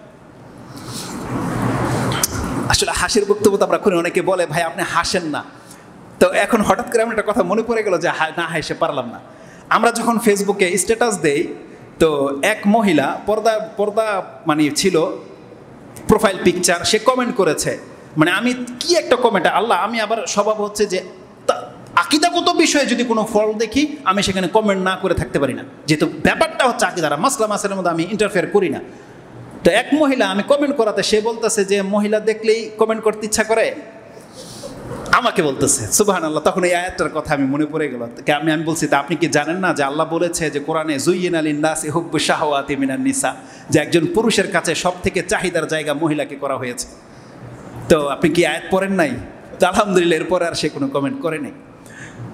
আসলে হাসির বক্তব্য তো আমরা করি, অনেকে বলে ভাই আপনি হাসেন না। তো এখন হঠাৎ করে আমার একটা কথা মনে পড়ে গেল যে না হেসে পারলাম না। আমরা যখন ফেসবুকে স্ট্যাটাস দেই, তো এক মহিলা পর্দা মানে ছিল প্রোফাইল পিকচার, সে কমেন্ট করেছে, মানে আমি কি একটা কমেন্ট, আল্লাহ, আমি আবার স্বভাব হচ্ছে যে আকীদাগত বিষয়ে যদি কোনো ফল দেখি আমি সেখানে কমেন্ট না করে থাকতে পারি না, যেহেতু ব্যাপারটা হচ্ছে আকীদার মাসলা মাসালের মধ্যে আমি ইন্টারফেয়ার করি না। তো এক মহিলা আমি কমেন্ট করাতে, সে বলতেছে যে মহিলা দেখলেই কমেন্ট করতে ইচ্ছা করে, আমাকে বলতেছে, সুবহানাল্লাহ। তখন এই আয়াতটার কথা আমি মনে পড়ে গেল। আমি বলছি, তা আপনি কি জানেন না যে আল্লাহ বলেছে যে কোরআনে যুয়িনা লিন-নাসি হুব্বু শাহওয়াতি মিনান নিসা, যে একজন পুরুষের কাছে সব থেকে চাহিদার জায়গা মহিলাকে করা হয়েছে। তো আপনি কি আয়াত পড়েন নাই? তো আলহামদুলিল্লাহ, এরপরে আর সে কোনো কমেন্ট করে নাই।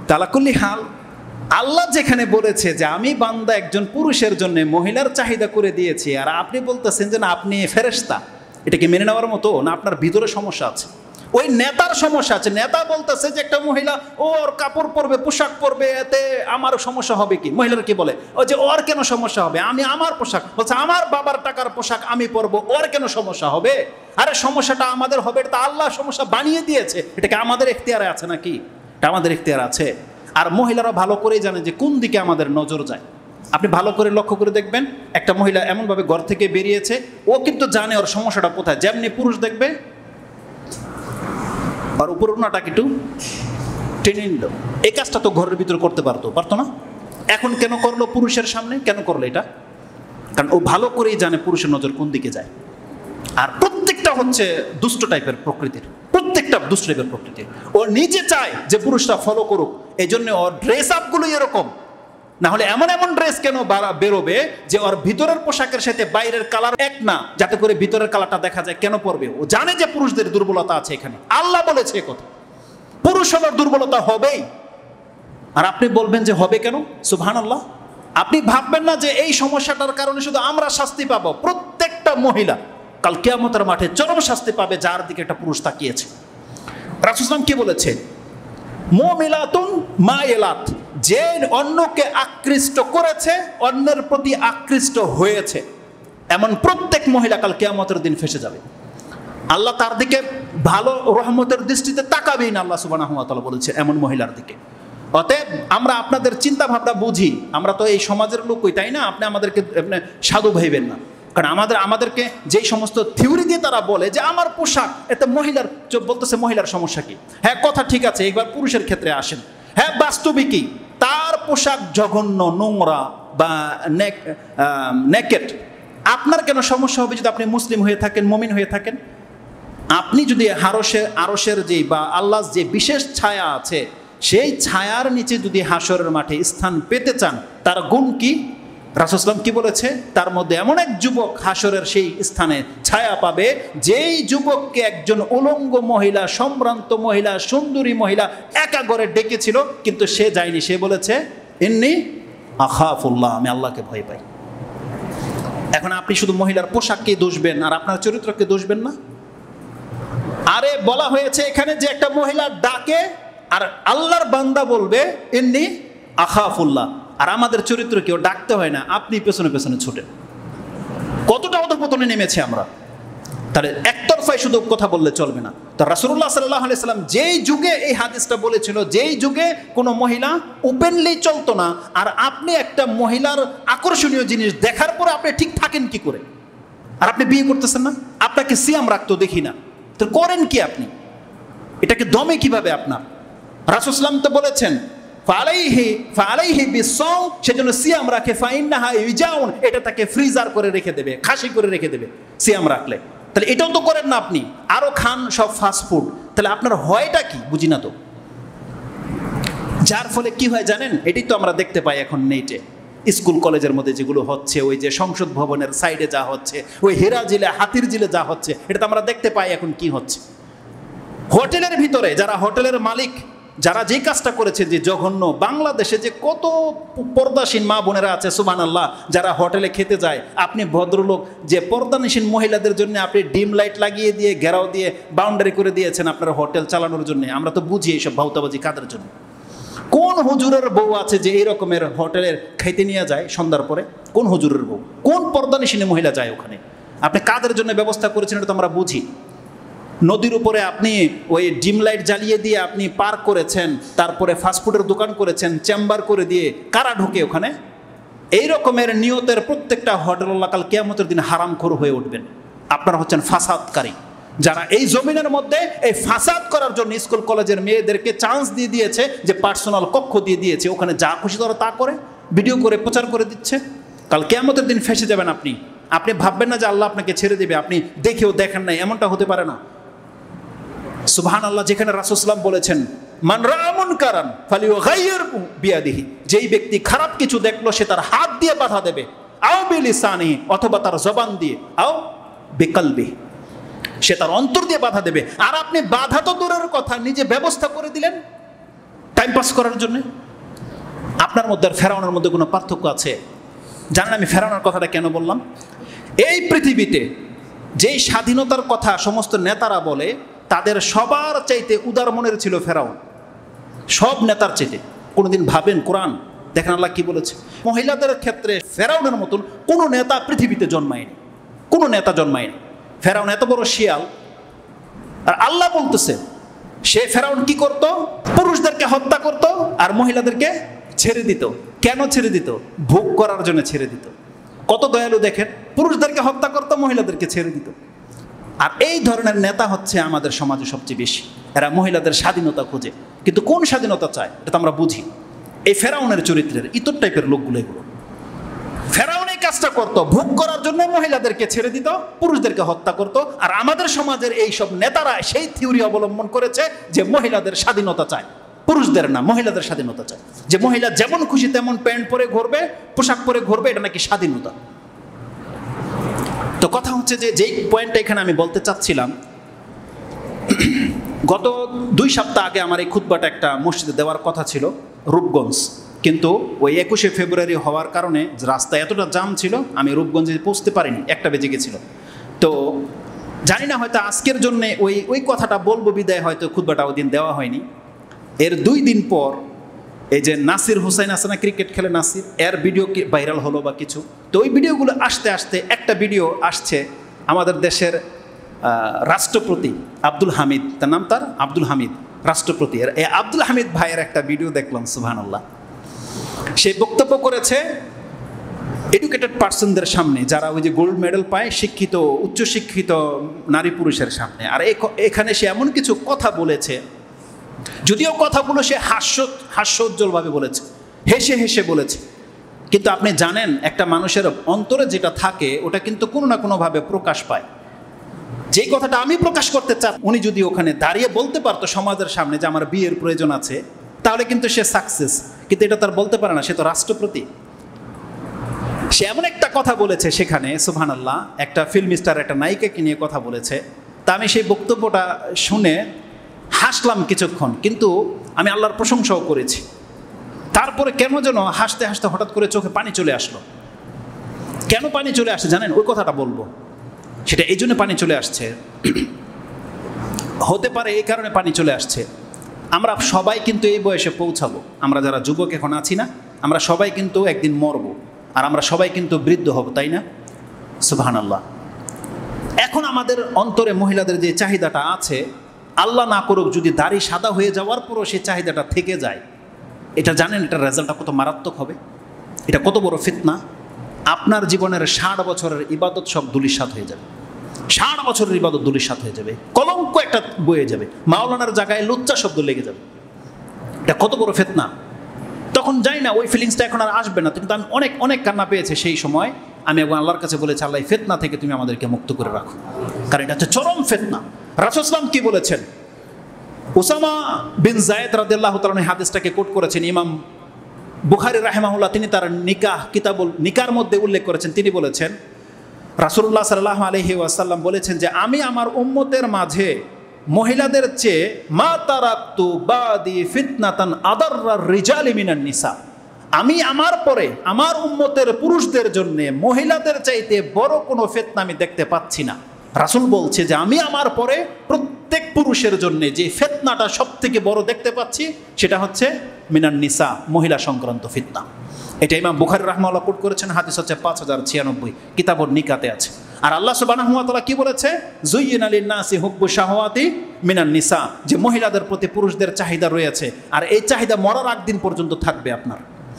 তালাকুল্লি হাল, আল্লাহ যেখানে বলেছে যে আমি বান্দা একজন পুরুষের জন্য মহিলার চাহিদা করে দিয়েছি, আর আপনি বলতেছেন যে না আপনি ফেরেশতা, এটা কি মেনে নেওয়ার মতো? না আপনার ভিতরে সমস্যা আছে? ওই নেতার সমস্যা আছে। নেতা বলতেছে যে একটা মহিলা ওর কাপড় পরবে, পোশাক পরবে, এতে আমার সমস্যা হবে কি? মহিলার কি বলে, ও যে ওর কেন সমস্যা হবে, আমি আমার পোশাক, বলছে আমার বাবার টাকার পোশাক আমি পরবো, ওর কেন সমস্যা হবে? আরে সমস্যাটা আমাদের হবে, এটা আল্লাহ সমস্যা বানিয়ে দিয়েছে, এটাকে আমাদের এখতিয়ারে আছে নাকি? এটা আমাদের এখতিয়ার আছে। আর মহিলারা ভালো করেই জানে যে কোন দিকে আমাদের নজর যায়। আপনি ভালো করে লক্ষ্য করে দেখবেন, একটা মহিলা এমনভাবে ঘর থেকে বেরিয়েছে, ও কিন্তু জানে ওর সমস্যাটা কোথায়। যেমনি পুরুষ দেখবে আর উপর ওনাটাকে একটু টেনে নিল, এই কাজটা তো ঘরের ভিতরে করতে পারতো না? এখন কেন করলো পুরুষের সামনে? কেন করলো এটা? কারণ ও ভালো করেই জানে পুরুষের নজর কোন দিকে যায়। আর প্রত্যেকটা হচ্ছে দুষ্ট টাইপের প্রকৃতির, প্রত্যেকটা দুষ্ট টাইপের প্রকৃতির। ও নিজে চায় যে পুরুষরা ফলো করুক, এই জন্য ওর ড্রেস আপগুলো এরকম। না হলে এমন এমন ড্রেস কেন বেরোবে যে ওর ভিতরের পোশাকের সাথে বাইরের কালার এক না, যাতে করে ভিতরের কালারটা দেখা যায়? কেন পরবে? ও জানে যে পুরুষদের দুর্বলতা আছে এখানে, আল্লাহ বলেছে কথা, পুরুষ হওয়ার দুর্বলতা হবেই। আর আপনি বলবেন যে হবে কেন? সুবহানাল্লাহ। আপনি ভাববেন না যে এই সমস্যাটার কারণে শুধু আমরা শাস্তি পাবো। প্রত্যেকটা মহিলা কাল কিয়ামতের মাঠে চরম শাস্তি পাবে যার দিকে একটা পুরুষ তাকিয়েছে। রাসূল সাল্লাল্লাহু আলাইহি ওয়াসাল্লাম কি বলেছেন? মুমিলাতুন মাইলাত, যে অন্যকে আকৃষ্ট করেছে, অন্যের প্রতি আকৃষ্ট হয়েছে, এমন প্রত্যেক মহিলা কাল কিয়ামতের দিন ফেসে যাবে। আল্লাহ তার দিকে ভালো রহমতের দৃষ্টিতে তাকাবেই না, আল্লাহ সুবহানাহু ওয়া তাআলা বলেছে এমন মহিলার দিকে। অতএব আমরা আপনাদের চিন্তা ভাবনা বুঝি, আমরা তো এই সমাজের লোকই, তাই না? আপনি আমাদেরকে সাধু ভাইবেন না। কারণ আমাদেরকে যেই সমস্ত থিওরি দিয়ে তারা বলে যে আমার পোশাক এতে মহিলার, বলতেছে মহিলার সমস্যা কি? হ্যাঁ কথা ঠিক আছে, এবার পুরুষের ক্ষেত্রে আসেন। হ্যাঁ বাস্তবিকই তার পোশাক জঘন্য, নোংরা বা নেকেট, আপনার কেন সমস্যা হবে যদি আপনি মুসলিম হয়ে থাকেন, মুমিন হয়ে থাকেন? আপনি যদি আরশের যে বা আল্লাহর যে বিশেষ ছায়া আছে, সেই ছায়ার নিচে যদি হাসরের মাঠে স্থান পেতে চান, তার গুণ কি? রাসূল সাল্লাল্লাহু আলাইহি ওয়াসাল্লাম কি বলেছে? তার মধ্যে এমন এক যুবক হাসরের সেই স্থানে ছায়া পাবে, যেই যুবককে একজন উলঙ্গ মহিলা, সম্ভ্রান্ত মহিলা, সুন্দরী মহিলা একা ঘরে ডেকেছিল, কিন্তু সে যায়নি। সে বলেছে ইন্নী আখাফুল্লাহ, আমি আল্লাহকে ভয় পাই। এখন আপনি শুধু মহিলার পোশাককে দোষবেন আর আপনার চরিত্রকে দোষবেন না? আরে বলা হয়েছে এখানে যে একটা মহিলা ডাকে আর আল্লাহর বান্দা বলবে ইন্নী আখাফুল্লাহ, আর আমাদের চরিত্র কেউ ডাকতে হয় না, আপনি পেছনে পেছনে ছুটেন। কতটা অধঃপতনে নেমেছে আমরা! তাহলে একতরফায় শুধু কথা বললে চলবে না। তো রাসূলুল্লাহ সাল্লাল্লাহু আলাইহি সাল্লাম যেই যুগে এই হাদিসটা বলেছিল, যেই যুগে কোনো মহিলা ওপেনলি চলতো না, আর আপনি একটা মহিলার আকর্ষণীয় জিনিস দেখার পরে আপনি ঠিক থাকেন কি করে? আর আপনি বিয়ে করতেছেন না, আপনাকে সিয়াম রাখতো দেখি না, তো করেন কি আপনি? এটাকে দমে কিভাবে আপনার? রাসূল সাল্লাল্লাহু আলাইহি ওয়াসাল্লাম তো বলেছেন ফালাইহি বিসসাম, সেজন্য সিয়াম রাখে, ফাইন্নাহা ইউজাউন, এটা তাকে ফ্রিজার করে রেখে দেবে, খাসি করে রেখে দেবে সিয়াম রাখলে। তাহলে এটাও তো করেন না আপনি, আরো খান সব ফাস্ট ফুড, তাহলে আপনার হয়টা কি বুঝি না তো। যার ফলে কি হয় জানেন? এটাই তো আমরা দেখতে পাই এখন নেটে, স্কুল কলেজের মধ্যে যেগুলো হচ্ছে, ওই যে সংসদ ভবনের সাইডে যা হচ্ছে, ওই হেরা জিলে হাতির জিলে যা হচ্ছে, এটা তো আমরা দেখতে পাই এখন কি হচ্ছে। হোটেলের ভিতরে যারা হোটেলের মালিক, যারা যে কাজটা করেছে যে জঘন্য, বাংলাদেশে যে কত পর্দাসীন মা বোনেরা আছে সুবহানাল্লাহ, যারা হোটেলে খেতে যায়, আপনি ভদ্রলোক যে পর্দাসীন মহিলাদের জন্য আপনি ডিম লাইট লাগিয়ে দিয়ে ঘেরাও দিয়ে বাউন্ডারি করে দিয়েছেন আপনার হোটেল চালানোর জন্য। আমরা তো বুঝি এইসব ভাউতাবাজি কাদের জন্য। কোন হুজুরের বউ আছে যে এই রকমের হোটেলের খাইতে নিয়ে যায় সন্ধ্যার পরে? কোন হুজুরের বউ, কোন পর্দানিসীন মহিলা যায় ওখানে? আপনি কাদের জন্য ব্যবস্থা করেছেন এটা তো আমরা বুঝি। নদীর উপরে আপনি ওই ডিম লাইট জ্বালিয়ে দিয়ে আপনি পার্ক করেছেন, তারপরে ফাস্টফুডের দোকান করেছেন, চেম্বার করে দিয়ে, কারা ঢোকে ওখানে? এই রকমের নিয়তের প্রত্যেকটা হোটেল কাল কিয়ামতের দিন হারামখোর হয়ে উঠবেন। আপনারা হচ্ছেন ফাসাদকারী, যারা এই জমিনের মধ্যে এই ফাসাদ করার জন্য স্কুল কলেজের মেয়েদেরকে চান্স দিয়ে দিয়েছে, যে পার্সোনাল কক্ষ দিয়ে দিয়েছে, ওখানে যা খুশি তারা তা করে ভিডিও করে প্রচার করে দিচ্ছে। কাল কিয়ামতের দিন ফেঁসে যাবেন আপনি। আপনি ভাববেন না যে আল্লাহ আপনাকে ছেড়ে দেবে, আপনি দেখেও দেখেন নাই, এমনটা হতে পারে না। সুবহানাল্লাহ, যেখানে রাসূল সাল্লাল্লাহু আলাইহি ওয়াসাল্লাম বলেছেন মান রাআ মুনকারান ফালিয়ুগাইয়িরহু বিয়াদিহি, যেই ব্যক্তি খারাপ কিছু দেখলো সে তার হাত দিয়ে বাধা দেবে, আও বিলিসানিহি, অথবা তার জবান দিয়ে, আও বিকলবিহি, সে তার অন্তর দিয়ে বাধা দেবে। আর আপনি বাধা তো দূরের কথা, নিজে ব্যবস্থা করে দিলেন, টাইম পাস করার জন্য? আপনার মধ্যে আর ফেরাউনের মধ্যে কোনো পার্থক্য আছে? জানেন আমি ফেরাউনের কথাটা কেন বললাম? এই পৃথিবীতে যেই স্বাধীনতার কথা সমস্ত নেতারা বলে, তাদের সবার চাইতে উদার মনের ছিল ফেরাউন, সব নেতার চাইতে। কোনোদিন ভাবেন কোরআন দেখেন আল্লাহ কি বলেছে? মহিলাদের ক্ষেত্রে ফেরাউনের মতন কোনো নেতা পৃথিবীতে জন্মায়নি, কোনো নেতা জন্মায়নি। ফেরাউন এত বড় শিয়াল, আর আল্লাহ বলতেছে সে ফেরাউন কি করত? পুরুষদেরকে হত্যা করত আর মহিলাদেরকে ছেড়ে দিত। কেন ছেড়ে দিত? ভোগ করার জন্য ছেড়ে দিত। কত দয়ালু দেখেন, পুরুষদেরকে হত্যা করত, মহিলাদেরকে ছেড়ে দিত। আর এই ধরনের নেতা হচ্ছে আমাদের সমাজে সবচেয়ে বেশি। এরা মহিলাদের স্বাধীনতা খোঁজে, কিন্তু কোন স্বাধীনতা চায় এটা তো আমরা বুঝি। এই ফেরাউনের চরিত্রের ইতর টাইপের লোকগুলো এগুলো। ফেরাউন এই কাজটা করত, ভোগ করার জন্য মহিলাদেরকে ছেড়ে দিত, পুরুষদেরকে হত্যা করত। আর আমাদের সমাজের এই সব নেতারা সেই থিওরি অবলম্বন করেছে যে মহিলাদের স্বাধীনতা চায়, পুরুষদের না, মহিলাদের স্বাধীনতা চায়। যে মহিলা যেমন খুশি তেমন প্যান্ট পরে ঘুরবে, পোশাক পরে ঘুরবে, এটা নাকি স্বাধীনতা। তো কথা হচ্ছে যে যেই পয়েন্টটা এখানে আমি বলতে চাচ্ছিলাম, গত 2 সপ্তাহ আগে আমার এই খুতবাটা একটা মসজিদে দেওয়ার কথা ছিল, রূপগঞ্জ। কিন্তু ওই 21শে ফেব্রুয়ারি হওয়ার কারণে রাস্তায় এতটা জাম ছিল, আমি রূপগঞ্জে পৌঁছতে পারিনি, 1টা বেজে গেছিল। তো জানি না, হয়তো আজকের জন্যে ওই কথাটা বলবো বিদায়, হয়তো খুতবাটা ওই দিন দেওয়া হয়নি। এর 2 দিন পর এই যে নাসির হুসাইন আছে না, ক্রিকেট খেলে নাসির, এর ভিডিও ভাইরাল হলো বা কিছু। তো ওই ভিডিওগুলো আসতে আসতে একটা ভিডিও আসছে আমাদের দেশের রাষ্ট্রপতি আব্দুল হামিদ, তার নাম তার আব্দুল হামিদ, রাষ্ট্রপতি। এই আব্দুল হামিদ ভাইয়ের একটা ভিডিও দেখলাম, সুবহানাল্লাহ। সে বক্তব্য করেছে এডুকেটেড পার্সনদের সামনে, যারা ওই যে গোল্ড মেডেল পায়, শিক্ষিত উচ্চশিক্ষিত নারী পুরুষের সামনে। আর এখানে সে এমন কিছু কথা বলেছে, যদিও কথাগুলো সে হাস্যোজ্জ্বলভাবে বলেছে, হেসে হেসে বলেছে, কিন্তু আপনি জানেন একটা মানুষের অন্তরে যেটা থাকে ওটা কিন্তু কোনো না কোনোভাবে প্রকাশ পায়। যেই কথাটা আমি প্রকাশ করতে চাই, উনি যদি ওখানে দাঁড়িয়ে বলতে পারতো সমাজের সামনে যে আমার বিয়ের প্রয়োজন আছে, তাহলে কিন্তু সে সাকসেস। কিন্তু এটা তার বলতে পারে না, সে তো রাষ্ট্রপতি। সে এমন একটা কথা বলেছে সেখানে, সুবহানাল্লাহ, একটা ফিল্ম স্টার, একটা নায়িকাকে নিয়ে কথা বলেছে। তা আমি সেই বক্তব্যটা শুনে হাসলাম কিছুক্ষণ, কিন্তু আমি আল্লাহর প্রশংসাও করেছি। তারপরে কেন যেন হাসতে হাসতে হঠাৎ করে চোখে পানি চলে আসলো। কেন পানি চলে আসে জানেন? ওই কথাটা বলবো। সেটা এই জন্য পানি চলে আসছে, হতে পারে এই কারণে পানি চলে আসছে। আমরা সবাই কিন্তু এই বয়সে পৌঁছাবো, আমরা যারা যুবক এখন আছি না, আমরা সবাই কিন্তু একদিন মরব, আর আমরা সবাই কিন্তু বৃদ্ধ হব, তাই না? সুবহানাল্লাহ। এখন আমাদের অন্তরে মহিলাদের যে চাহিদাটা আছে, আল্লাহ না করুক যদি দাড়ি সাদা হয়ে যাওয়ার পরও সেই চাহিদাটা থেকে যায়, এটা জানেন এটার রেজাল্টটা কত মারাত্মক হবে? এটা কত বড় ফিতনা। আপনার জীবনের 60 বছরের ইবাদত সব ধূলিসাৎ হয়ে যাবে, 60 বছরের ইবাদত ধূলিসাৎ হয়ে যাবে, কলঙ্ক একটা বয়ে যাবে, মাওলানার জায়গায় লুচ্চা শব্দ লেগে যাবে। এটা কত বড় ফিতনা। তখন যাই না, ওই ফিলিংসটা এখন আর আসবে না। কিন্তু আমি অনেক অনেক কান্না পেয়েছে সেই সময়। আমি একবার আল্লাহর কাছে বলেছি, আল্লাহ ফিতনা থেকে তুমি আমাদেরকে মুক্ত করে রাখো, কারণ এটা হচ্ছে চরম ফিতনা। রাসূল সাল্লাল্লাহু আলাইহি ওয়াসাল্লাম কি বলেছেন? উসামা বিন যায়েদ রাদিয়াল্লাহু তাআলা হাদিসটাকে কোট করেছেন ইমাম বুখারী রাহিমাহুল্লাহ। তিনি তার কিতাবুল নিকার মধ্যে উল্লেখ করেছেন। তিনি বলেছেন, রাসূলুল্লাহ সাল্লাল্লাহু আলাইহি ওয়াসাল্লাম বলেছেন যে আমি আমার উম্মতের মাঝে মহিলাদের চেয়ে মা তারাকতু বাদি ফিতনাতান আদাররার রিজালি মিনান নিসা, আমি আমার পরে আমার উম্মতের পুরুষদের জন্য মহিলাদের চাইতে বড় কোনো ফিতনা আমি দেখতে পাচ্ছি না। রাসূল বলছে যে আমি আমার পরে প্রত্যেক পুরুষের জন্য যে ফিতনাটা সব থেকে বড় দেখতে পাচ্ছি সেটা হচ্ছে মিনান নিসা, মহিলা সংক্রান্ত ফিতনা। এটা ইমাম বুখারী রাহমাহুল্লাহ কোট করেছেন, হাদিস হচ্ছে 5096, কিতাবুন নিকাতে আছে। আর আল্লাহ সুবহানাহু ওয়া তাআলা কি বলেছে? যুয়্যিনা লিন-নাসি হুব্বু শাহওয়াতি মিনান নিসা, যে মহিলাদের প্রতি পুরুষদের চাহিদা রয়েছে, আর এই চাহিদা মরার আগ দিন পর্যন্ত থাকবে আপনার।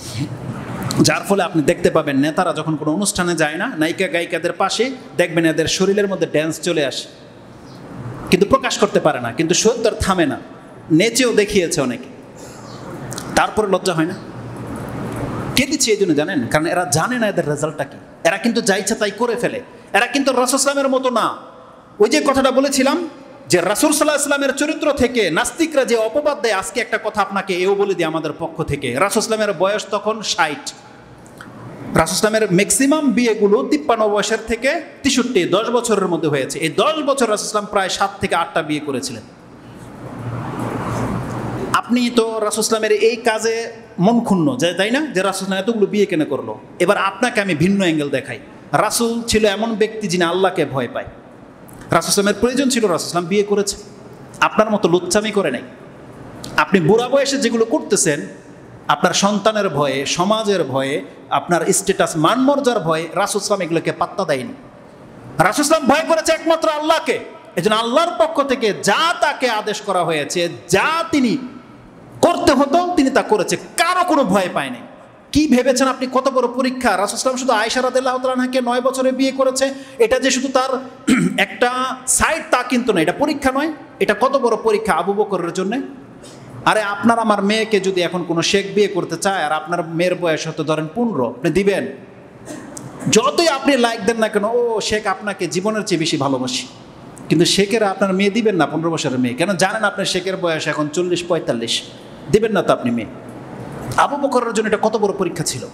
যার ফলে আপনি দেখতে পাবেন নেতারা যখন কোনো অনুষ্ঠানে যায় না, নায়িকা গায়িকাদের পাশে দেখবেন এদের শরীরের মধ্যে ড্যান্স চলে আসে, কিন্তু প্রকাশ করতে পারে না, কিন্তু শরীর তার থামে না, নেচেও দেখিয়েছে অনেকে, তারপরে লজ্জা হয় না। কে দিচ্ছে এই জন্য জানেন? কারণ এরা জানে না এদের রেজাল্টটা কি। এরা কিন্তু যা ইচ্ছা তাই করে ফেলে। এরা কিন্তু রাসূল সাল্লাল্লাহু আলাইহি ওয়াসাল্লামের মতো না। ওই যে কথাটা বলেছিলাম যে রাসূল সাল্লাল্লাহু আলাইহি ওয়াসাল্লামের চরিত্র থেকে নাস্তিকরা যে অপবাদ দেয়, আজকে একটা কথা আপনাকে এও বলে দিই আমাদের পক্ষ থেকে। রাসূল সাল্লাল্লাহু আলাইহি ওয়াসাল্লামের বয়স তখন 60। রাসূল সাল্লাল্লাহু আলাইহি ওয়াসাল্লামের ম্যাক্সিমাম বিয়েগুলো 53 বয়সের থেকে 63, 10 বছরের মধ্যে হয়েছে। এই 10 বছর রাসূল সাল্লাল্লাহু আলাইহি ওয়াসাল্লাম প্রায় 7 থেকে 8টা বিয়ে করেছিলেন। আপনি তো রাসূল ইসলামের এই কাজে মন ক্ষুণ্ণ যায়, তাই না, যে রাসূল ইসলাম এতগুলো বিয়ে কেন করলো। এবার আপনাকে আমি ভিন্ন অ্যাঙ্গেল দেখাই। রাসূল ছিল এমন ব্যক্তি যিনি আল্লাহকে ভয় পায়। রাসূল ইসলামের প্রয়োজন ছিল, রাসূল ইসলাম বিয়ে করেছে, আপনার মতো লুচ্চামি করে নাই। আপনি বুড়া বয়সে যেগুলো করতেছেন, আপনার সন্তানের ভয়ে, সমাজের ভয়ে, আপনার স্ট্যাটাস মানমর্যাদার ভয়ে রাসূল ইসলাম এগুলোকে পাত্তা দেয়নি। রাসূল ইসলাম ভয় করেছে একমাত্র আল্লাহকে। এই জন্য আল্লাহর পক্ষ থেকে যা তাকে আদেশ করা হয়েছে, যা তিনি করতে হতো তিনি তা করেছে, কারো কোনো ভয় পায়নি। কি ভেবেছেন আপনি কত বড় পরীক্ষা? রাসূল ইসলাম শুধু আয়েশা রাদিয়াল্লাহু তাআলা আনহাকে 9 বছরে বিয়ে করেছে, এটা যে শুধু তার একটা সাইড তা কিন্তু না, এটা পরীক্ষা নয়, এটা কত বড় পরীক্ষা আবু বকরের জন্য। আরে আপনার আমার মেয়েকে যদি এখন কোনো শেখ বিয়ে করতে চায়, আর আপনার মেয়ের বয়স হতে ধরেন 15, আপনি দিবেন? যতই আপনি লাইক দেন না কেন, ও শেখ আপনাকে জীবনের চেয়ে বেশি ভালোবাসি, কিন্তু শেখের আপনার মেয়ে দিবেন না 15 বছরের মেয়ে, কেন জানেন আপনার শেখের বয়স এখন 40-45, দিবেন না তো আপনি মেয়ে। আবু বকরের জন্য এটা কত বড় পরীক্ষা ছিল।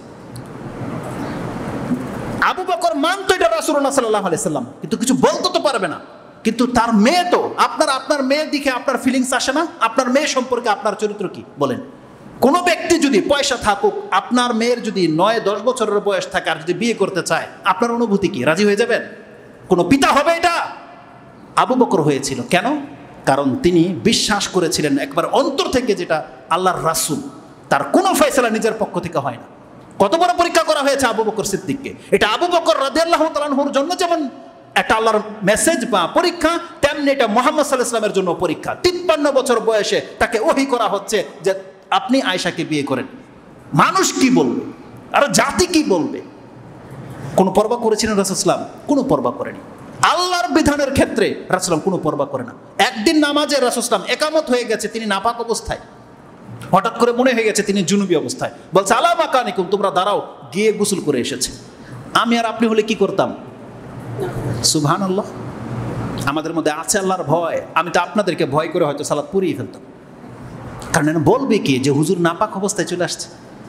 আবু বকর মানতো এটা রাসূলুল্লাহ সাল্লাল্লাহু আলাইহি সাল্লাম, কিন্তু কিছু বলতে তো পারবে না। কিন্তু তার মেয়ে তো, আপনার মেয়ের দিকে আপনার ফিলিংস আসে না? আপনার মেয়ে সম্পর্কে আপনার চরিত্র কি বলেন? কোনো ব্যক্তি যদি পয়সা থাকুক, আপনার মেয়ের যদি 9-10 বছরের বয়স থাকে আর যদি বিয়ে করতে চায়, আপনার অনুভূতি কি? রাজি হয়ে যাবেন? কোনো পিতা হবে এটা? আবু বকর হয়েছিল। কেন? কারণ তিনি বিশ্বাস করেছিলেন একবার অন্তর থেকে, যেটা আল্লাহর রাসূল, তার কোনো ফয়সালা নিজের পক্ষ থেকে হয় না। কত বড় পরীক্ষা করা হয়েছে আবু বকর সিদ্দিককে। এটা আবু বকর রাদিয়াল্লাহু তাআলা আনহুর জন্য যেমন একটা আল্লাহর মেসেজ বা পরীক্ষা, তেমনি এটা মুহাম্মদ সাল্লাল্লাহু আলাইহি ওয়াসাল্লামের জন্য পরীক্ষা। 53 বছর বয়সে তাকে ওহী করা হচ্ছে যে আপনি আয়েশাকে বিয়ে করেন। মানুষ কি বলবে, আর জাতি কি বলবে? কোনো পরবা করেছিলেন রাসূল সাল্লাল্লাহু আলাইহি ওয়াসাল্লাম? কোনো পরবা করেনি। আল্লাহর বিধানের ক্ষেত্রে রাসূল সাল্লাল্লাহু আলাইহি ওয়াসাল্লাম কোনো পরবা করে না। একদিন নামাজে রাসূল সাল্লাল্লাহু আলাইহি ওয়াসাল্লাম একামত হয়ে গেছে, তিনি নাপাক অবস্থায়, হঠাৎ করে মনে হয়ে গেছে তিনি জুনুবি অবস্থায়, বলছে আলা মাকানিকুম, তোমরা দাঁড়াও, গিয়ে গোসল করে এসেছে। আমি আর আপনি হলে কি করতাম? সুবহানাল্লাহ। আমাদের মধ্যে আছে আল্লাহর ভয়। আমি তো আপনাদেরকে ভয় করে হয়তো সালাত পড়িয়ে ফেলতাম, কারণ বলবে কি যে হুজুর নাপাক অবস্থায় চলে আসছে,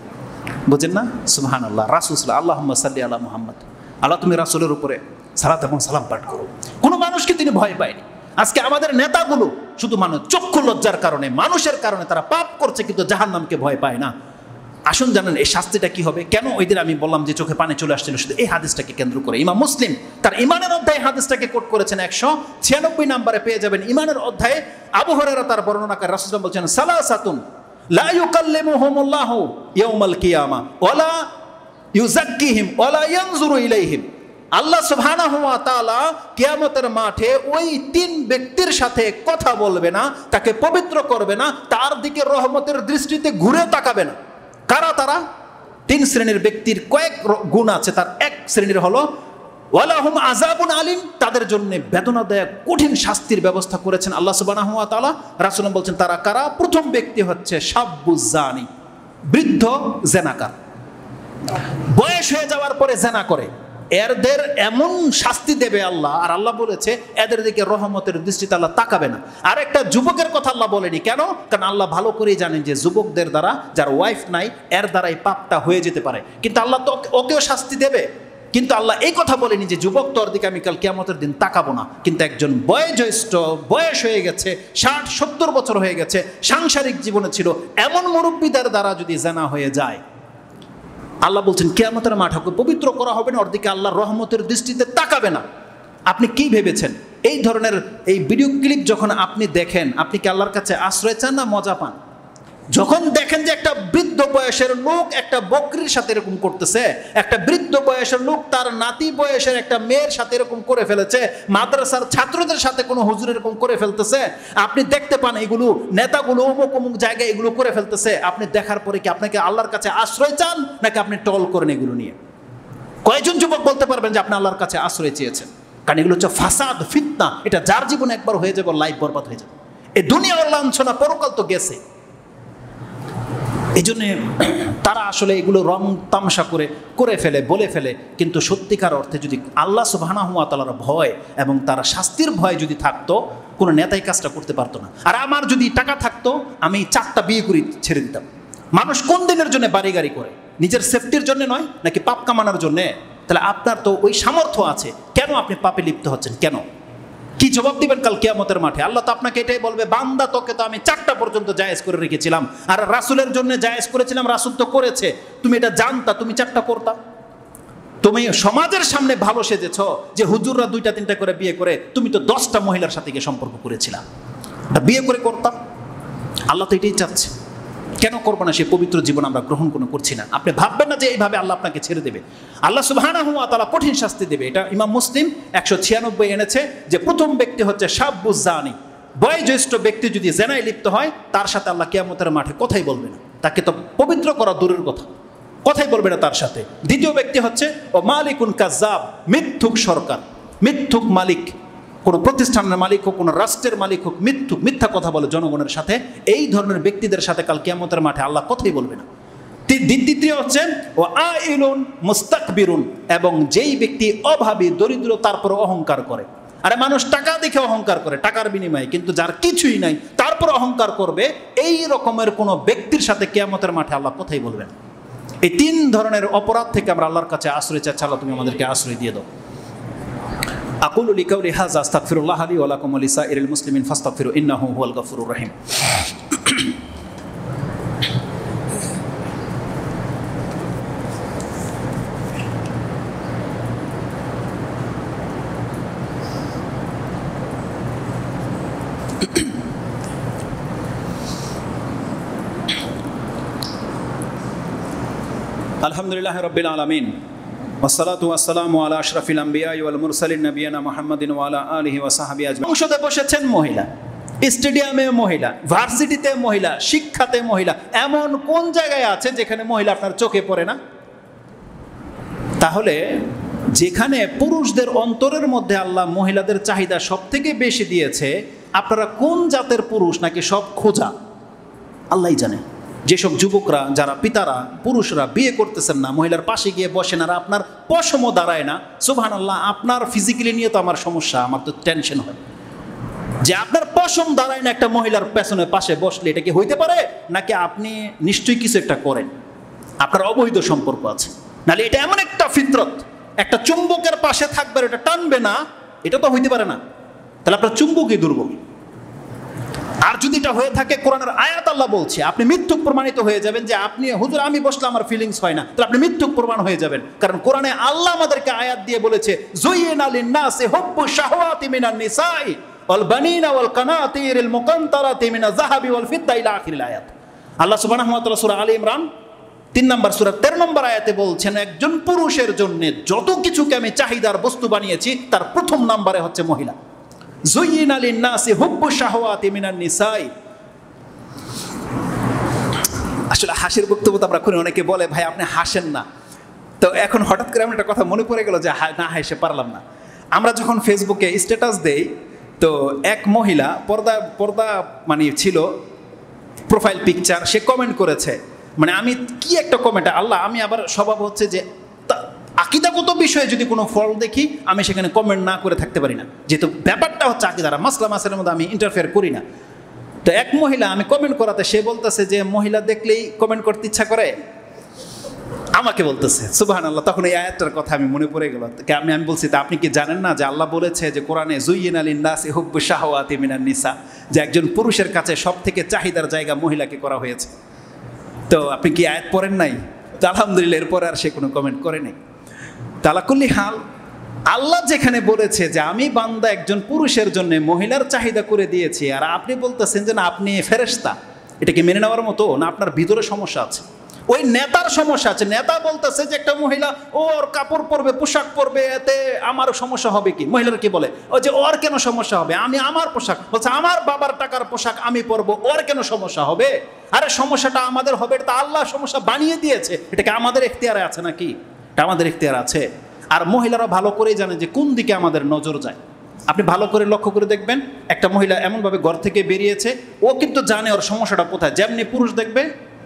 বুঝেন না? সুবহানাল্লাহ। রাসূল আল্লাহুম্মা সাল্লি আলা মুহাম্মদ, আল্লাহ তুমি রাসূলের উপরে সালাত এবং সালাম পাঠ করো। কোনো মানুষকে তিনি ভয় পায়নি। আজকে আমাদের নেতাগুলো শুধু মানুষ চক্ষু লজ্জার কারণে, মানুষের কারণে তারা পাপ করছে, কিন্তু জাহান্নামকে ভয় পায় না। আসুন জানেন এই শাস্তিটা কি হবে? কেন ওই দিন আমি বললাম যে চোখে পানি চলে আসছিল, শুধু এই হাদিসটাকে কেন্দ্র করে। ইমাম মুসলিম তার ইমানের অধ্যায়ে হাদিসটাকে কোট করেছেন, 196 নম্বরে পেয়ে যাবেন। ইমানের অধ্যায়ে আবু হুরায়রা তার বর্ণনাকারী রাসূল বলছেন, সালাসাতুন লা ইউকাল্লিমুহুমুল্লাহু ইয়াউমাল কিয়ামা ওয়ালা ইউযাক্কিহিম ওয়ালা ইয়ানজুরু ইলাইহিম। আল্লাহ সুবহানাহু ওয়া তাআলা কিয়ামতের মাঠে ওই 3 ব্যক্তির সাথে কথা বলবে না, তাকে পবিত্র করবে না, তার দিকে রহমতের দৃষ্টিতে ঘুরে তাকাবে না। কারা তারা? 3 শ্রেণীর ব্যক্তির কয়েক গুণ আছে। তার এক শ্রেণীর হলো ওয়ালাহুম আযাবুন আলিম, তাদের জন্য বেদনাদায়ক কঠিন শাস্তির ব্যবস্থা করেছেন আল্লাহ সুবহানাহু ওয়া তাআলা। রাসূল বলছেন তারা কারা? প্রথম ব্যক্তি হচ্ছে শাব্বুজ জানি, বৃদ্ধ জেনাকার, বয়স হয়ে যাওয়ার পরে জেনা করে, এদের এমন শাস্তি দেবে আল্লাহ। আর আল্লাহ বলেছে এদের দিকে রহমতের দৃষ্টিতে আল্লাহ তাকাবে না। আর একটা যুবকের কথা আল্লাহ বলেনি। কেন? কারণ আল্লাহ ভালো করেই জানেন যে যুবকদের দ্বারা, যার ওয়াইফ নাই, এর দ্বারাই পাপটা হয়ে যেতে পারে, কিন্তু আল্লাহ তো ওকেও শাস্তি দেবে। কিন্তু আল্লাহ এই কথা বলেনি যে যুবক তোর দিকে আমি কাল কিয়ামতের দিন তাকাবো না। কিন্তু একজন বয়োজ্যেষ্ঠ, বয়স হয়ে গেছে, 60-70 বছর হয়ে গেছে, সাংসারিক জীবনে ছিল, এমন মুরব্বীদের দ্বারা যদি জানা হয়ে যায়, আল্লাহ বলছেন কিয়ামতের মাঠে পবিত্র করা হবে না, ওর দিকে আল্লাহর রহমতের দৃষ্টিতে তাকাবে না। আপনি কি ভেবেছেন? এই ধরনের এই ভিডিও ক্লিপ যখন আপনি দেখেন, আপনি কি আল্লাহর কাছে আশ্রয় চান না মজা পান? যখন দেখেন যে একটা বৃদ্ধ বয়সের লোক একটা বকরির সাথে এরকম করতেছে, একটা বৃদ্ধ বয়সের লোক তার নাতি বয়সের একটা মেয়ের সাথে এরকম করে ফেলেছে, মাদ্রাসার ছাত্রদের সাথে কোনো হুজুর এরকম করে ফেলতেছে, আপনি দেখতে পান এগুলো নেতাগুলো অমুক অমুক জায়গায় এগুলো করে ফেলতেছে, আপনি দেখার পরে কি আপনাকে আল্লাহর কাছে আশ্রয় চান, নাকি আপনি টল করেন এগুলো নিয়ে? কয়জন যুবক বলতে পারবেন যে আপনি আল্লাহর কাছে আশ্রয় চেয়েছেন? কারণ এগুলো হচ্ছে ফাসাদ, ফিতনা। এটা যার জীবনে একবার হয়ে যাবে, লাইফ বরবাদ হয়ে যাবে। এই দুনিয়ার লাঞ্ছনা, পরকাল তো গেছে। এই জন্যে তারা আসলে এগুলো রং তামসা করে ফেলে, বলে ফেলে, কিন্তু সত্যিকার অর্থে যদি আল্লাহ সুবহানাহু ওয়া তাআলার ভয় এবং তারা শাস্তির ভয় যদি থাকতো, কোনো নেতাই কাজটা করতে পারতো না। আর আমার যদি টাকা থাকতো, আমি 4টা বিয়ে করে ছেড়ে দিতাম। মানুষ কোন দিনের জন্য বাড়ি গাড়ি করে? নিজের সেফটির জন্য নয়, নাকি পাপ কামানোর জন্যে? তাহলে আপনার তো ওই সামর্থ্য আছে, কেন আপনি পাপে লিপ্ত হচ্ছেন? কেন? কি জবাব দিবেন কাল কিয়ামতের মাঠে? আল্লাহ তো আপনাকে এটাই বলবে, বান্দা তোকে তো আমি 4টা পর্যন্ত জায়েজ করে রেখেছিলাম, আর রাসূলের জন্য জায়েজ করেছিলাম, রাসূল তো করেছে, তুমি এটা জানতা, তুমি 4টা করতা? তুমি সমাজের সামনে ভালো সেজেছ যে হুজুররা 2টা 3টা করে বিয়ে করে, তুমি তো 10টা মহিলার সাথে গিয়ে সম্পর্ক করেছিলাম, বিয়ে করে করতাম। আল্লাহ তো এটাই চাচ্ছে। কেন করবো না? সে পবিত্র জীবন আমরা গ্রহণ করছি না। আপনি ভাববেন না যে এইভাবে আল্লাহ আপনাকে ছেড়ে দেবে। আল্লাহ সুবহানাহু ওয়া তাআলা কঠিন শাস্তি দেবে। এটা ইমাম মুসলিম 196 এনেছে যে প্রথম ব্যক্তি হচ্ছে শাব্বুজ জানি, বয়োজ্যেষ্ঠ ব্যক্তি যদি জেনায় লিপ্ত হয়, তার সাথে আল্লাহ কিয়ামতের মাঠে কথাই বলবে না। তাকে তো পবিত্র করা দূরের কথা, কথাই বলবে না তার সাথে। দ্বিতীয় ব্যক্তি হচ্ছে ও মালিকুন কাজ্জাব, মিথ্যুক সরকার, মিথ্যুক মালিক, কোনো প্রতিষ্ঠানের মালিক হোক, কোনো রাষ্ট্রের মালিক হোক, মিথ্যা কথা বলে জনগণের সাথে। এই ধরনের ব্যক্তিদের সাথে কাল কিয়ামতের মাঠে আল্লাহ কথাই বলবে না। তৃতীয় হচ্ছে ও আইলুন মুস্তাকবিরুন, এবং যেই ব্যক্তি অভাবী, দরিদ্র, তারপর অহংকার করে। আরে মানুষ টাকা দেখে অহংকার করে, টাকার বিনিময়ে, কিন্তু যার কিছুই নাই তারপর অহংকার করবে, এই রকমের কোনো ব্যক্তির সাথে কিয়ামতের মাঠে আল্লাহ কথাই বলবেন। এই 3 ধরনের অপরাধ থেকে আমরা আল্লাহর কাছে আশ্রয় চাচ্ছি। আল্লাহ তুমি আমাদেরকে আশ্রয় দিয়ে দাও। আকুলু লিকাউলি হাযা আস্তাগফিরুল্লাহ লি ওয়া লাকুম ওয়া লিসাইরিল মুসলিমিন ফাস্তাগফিরু ইন্নাহু হুয়াল গফুরুর রহিম। আলহামদুলিল্লাহ রাব্বিল আলামিন, ওয়াসসালাতু ওয়াসসালামু আলা আশরাফিল আমবিয়া ওয়াল মুরসালিন নবিয়ানা মুহাম্মাদিন ওয়া আলা আলিহি ওয়া সাহবিহি আজমাইন। সংসদে বসেছেন মহিলা, স্টেডিয়ামে মহিলা, ভার্সিটিতে মহিলা, শিক্ষাতে মহিলা, এমন কোন জায়গায় আছে যেখানে মহিলা আপনার চোখে পড়ে না? তাহলে যেখানে পুরুষদের অন্তরের মধ্যে আল্লাহ মহিলাদের চাহিদা সব থেকে বেশি দিয়েছে, আপনারা কোন জাতের পুরুষ নাকি সব খোঁজা আল্লাহই জানে। যেসব যুবকরা, যারা পিতারা, পুরুষরা বিয়ে করতেছেন না, মহিলার পাশে গিয়ে বসেন আর আপনার পশমও দাঁড়ায় না, সুবহানাল্লাহ, আপনার ফিজিক্যালি নিয়ে তো আমার সমস্যা, আমার তো টেনশন হয় যে আপনার পশম দাঁড়ায় না একটা মহিলার পেছনে পাশে বসলে, এটা কি হইতে পারে? নাকি আপনি নিশ্চয়ই কিছু একটা করেন, আপনার অবৈধ সম্পর্ক আছে। নাহলে এটা এমন একটা ফিতরত, একটা চুম্বকের পাশে থাকবে, এটা টানবে না, এটা তো হইতে পারে না। তাহলে আপনার চুম্বকই দুর্বল। আর যদি এটা হয়ে থাকে, কোরআনের আয়াত আল্লাহ বলছে, আপনি মিথ্যুক প্রমাণিত হয়ে যাবেন যে আপনি হুজুর আমি বসলে আমার ফিলিংস হয় না, তাহলে আপনি মিথ্যুক প্রমাণ হয়ে যাবেন। কারণ কোরআনে আল্লাহ আমাদেরকে আয়াত দিয়ে বলেছে, যুয়িনা লিন-নাসি হুব্বু শাহওয়াতি মিনান নিসাই ওয়াল বানিনা ওয়াল কানাতিরিল মুকান্তারাতি মিনাজ যাহাবি ওয়াল ফিদ্দা ইলা আখিরিল আয়াত। আল্লাহ সুবহানাহু ওয়া তাআলা সূরা আলী ইমরান 3 নম্বর সূরা 13 নম্বর আয়াতে বলছেন, একজন পুরুষের জন্য যত কিছুকে আমি চাহিদার বস্তু বানিয়েছি, তার প্রথম নম্বরে হচ্ছে মহিলা। যুয়িনা লিন-নাসি হুব্বু শাহওয়াতি মিনান নিসাই। আসলে হাসির বক্তব্য তো আমরা করি, অনেকে বলে ভাই আপনি হাসেন না, তো এখন হঠাৎ করে আমার একটা কথা মনে পড়ে গেল যে না হেসে পারলাম না। আমরা যখন ফেসবুকে স্ট্যাটাস দেই, তো এক মহিলা পর্দা মানে ছিল প্রোফাইল পিকচার, সে কমেন্ট করেছে, মানে আমি কি একটা কমেন্ট, আল্লাহ, আমি আবার স্বভাব হচ্ছে যে আকীদাগত বিষয়ে যদি কোনো ফল দেখি আমি সেখানে কমেন্ট না করে থাকতে পারি না, যেহেতু ব্যাপারটা হচ্ছে আকীদার মাসলা মাসালের মধ্যে আমি ইন্টারফেয়ার করি না। তো এক মহিলা আমি কমেন্ট করাতে, সে বলতেছে যে মহিলা দেখলেই কমেন্ট করতে ইচ্ছা করে, আমাকে বলতেছে, সুবহানাল্লাহ। তখন এই আয়াতটার কথা আমি মনে পড়ে গেল। আমি বলছি, তা আপনি কি জানেন না যে আল্লাহ বলেছে যে কোরআনে যুয়িনা লিন-নাসি হুব্বু শাহওয়াতি মিনান নিসা, যে একজন পুরুষের কাছে সব থেকে চাহিদার জায়গা মহিলাকে করা হয়েছে। তো আপনি কি আয়াত পড়েন নাই? তো আলহামদুলিল্লাহ, এরপরে আর সে কোনো কমেন্ট করে নাই। তালাকুল্লি হাল, আল্লাহ যেখানে বলেছে যে আমি বান্দা একজন পুরুষের জন্য মহিলার চাহিদা করে দিয়েছি, আর আপনি বলতেছেন যে না আপনি ফেরেশতা, এটা কি মেনে নেওয়ার মতো? না আপনার ভিতরে সমস্যা আছে? ওই নেতার সমস্যা আছে। নেতা বলতেছে যে একটা মহিলা ওর কাপড় পরবে, পোশাক পরবে, এতে আমার সমস্যা হবে কি? মহিলার কি বলে, ও যে ওর কেন সমস্যা হবে, আমি আমার পোশাক, বলছে আমার বাবার টাকার পোশাক আমি পরবো, ওর কেন সমস্যা হবে? আরে সমস্যাটা আমাদের হবে, এটা আল্লাহ সমস্যা বানিয়ে দিয়েছে, এটাকে আমাদের এখতিয়ারে আছে নাকি? এটা আমাদের এখতিয়ার আছে। আর মহিলারা ভালো করেই জানে যে কোন দিকে আমাদের নজর যায়। আপনি ভালো করে লক্ষ্য করে দেখবেন, একটা মহিলা এমনভাবে ঘর থেকে বেরিয়েছে, ও কিন্তু জানে ওর সমস্যাটা কোথায়। যেমনি পুরুষ দেখবে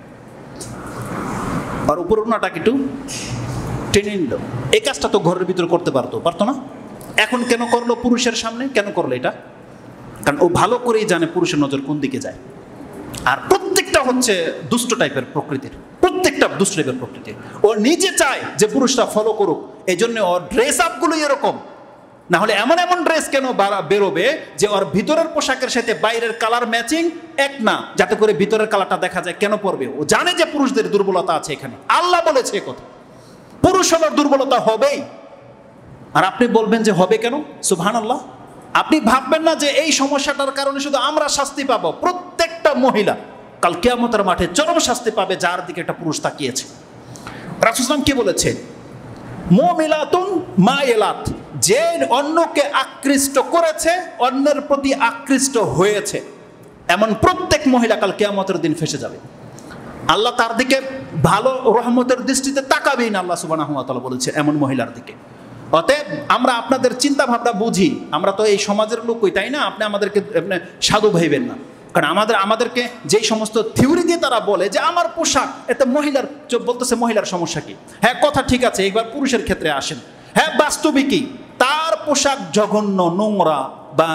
আর উপর ওনাটাকে একটু টেনে নিল, এই কাজটা তো ঘরের ভিতরে করতে পারতো না, এখন কেন করলো পুরুষের সামনে? কেন করলো এটা? কারণ ও ভালো করেই জানে পুরুষের নজর কোন দিকে যায়। আর প্রত্যেকটা হচ্ছে দুষ্ট টাইপের প্রকৃতির, প্রত্যেকটা দুষ্ট টাইপের প্রকৃতির। ও নিজে চায় যে পুরুষরা ফলো করুক, এই জন্য ওর ড্রেস আপগুলো এরকম, না হলে এমন এমন ড্রেস কেন বেরোবে যে ওর ভিতরের পোশাকের সাথে বাইরের কালার ম্যাচিং এক না, যাতে করে ভিতরের কালারটা দেখা যায়? কেন পরবে? ও জানে যে পুরুষদের দুর্বলতা আছে এখানে, আল্লাহ বলেছে কথা, পুরুষ হবার দুর্বলতা হবেই। আর আপনি বলবেন যে হবে কেন? সুবহানাল্লাহ। আপনি ভাববেন না যে এই সমস্যাটার কারণে শুধু আমরা শাস্তি পাবো। প্রত্যেকটা মহিলা কাল কিয়ামতের মাঠে চরম শাস্তি পাবে যার দিকে একটা পুরুষ তাকিয়েছে। রাসূল সাল্লাল্লাহু আলাইহি ওয়াসাল্লাম কি বলেছে? মুমিলাতুন মাইলাত, যে অন্যকে আকৃষ্ট করেছে, অন্যের প্রতি আকৃষ্ট হয়েছে, এমন প্রত্যেক মহিলা কাল কিয়ামতের দিন ফেঁসে যাবে। আল্লাহ তার দিকে ভালো রহমতের দৃষ্টিতে তাকাবেই না, আল্লাহ সুবহানাহু ওয়া তাআলা বলেছে এমন মহিলার দিকে। অতএব আমরা আপনাদের চিন্তা ভাবনা বুঝি, আমরা তো এই সমাজের লোকই, তাই না? আপনি আমাদেরকে সাধু ভাইবেন না, কারণ আমাদেরকে যেই সমস্ত থিওরি দিয়ে তারা বলে যে আমার পোশাক এতে মহিলার, বলতেছে মহিলার সমস্যা কি? হ্যাঁ, কথা ঠিক আছে, একবার পুরুষের ক্ষেত্রে আসেন। হ্যাঁ, বাস্তবিকই তার পোশাক জঘন্য, নোংরা বা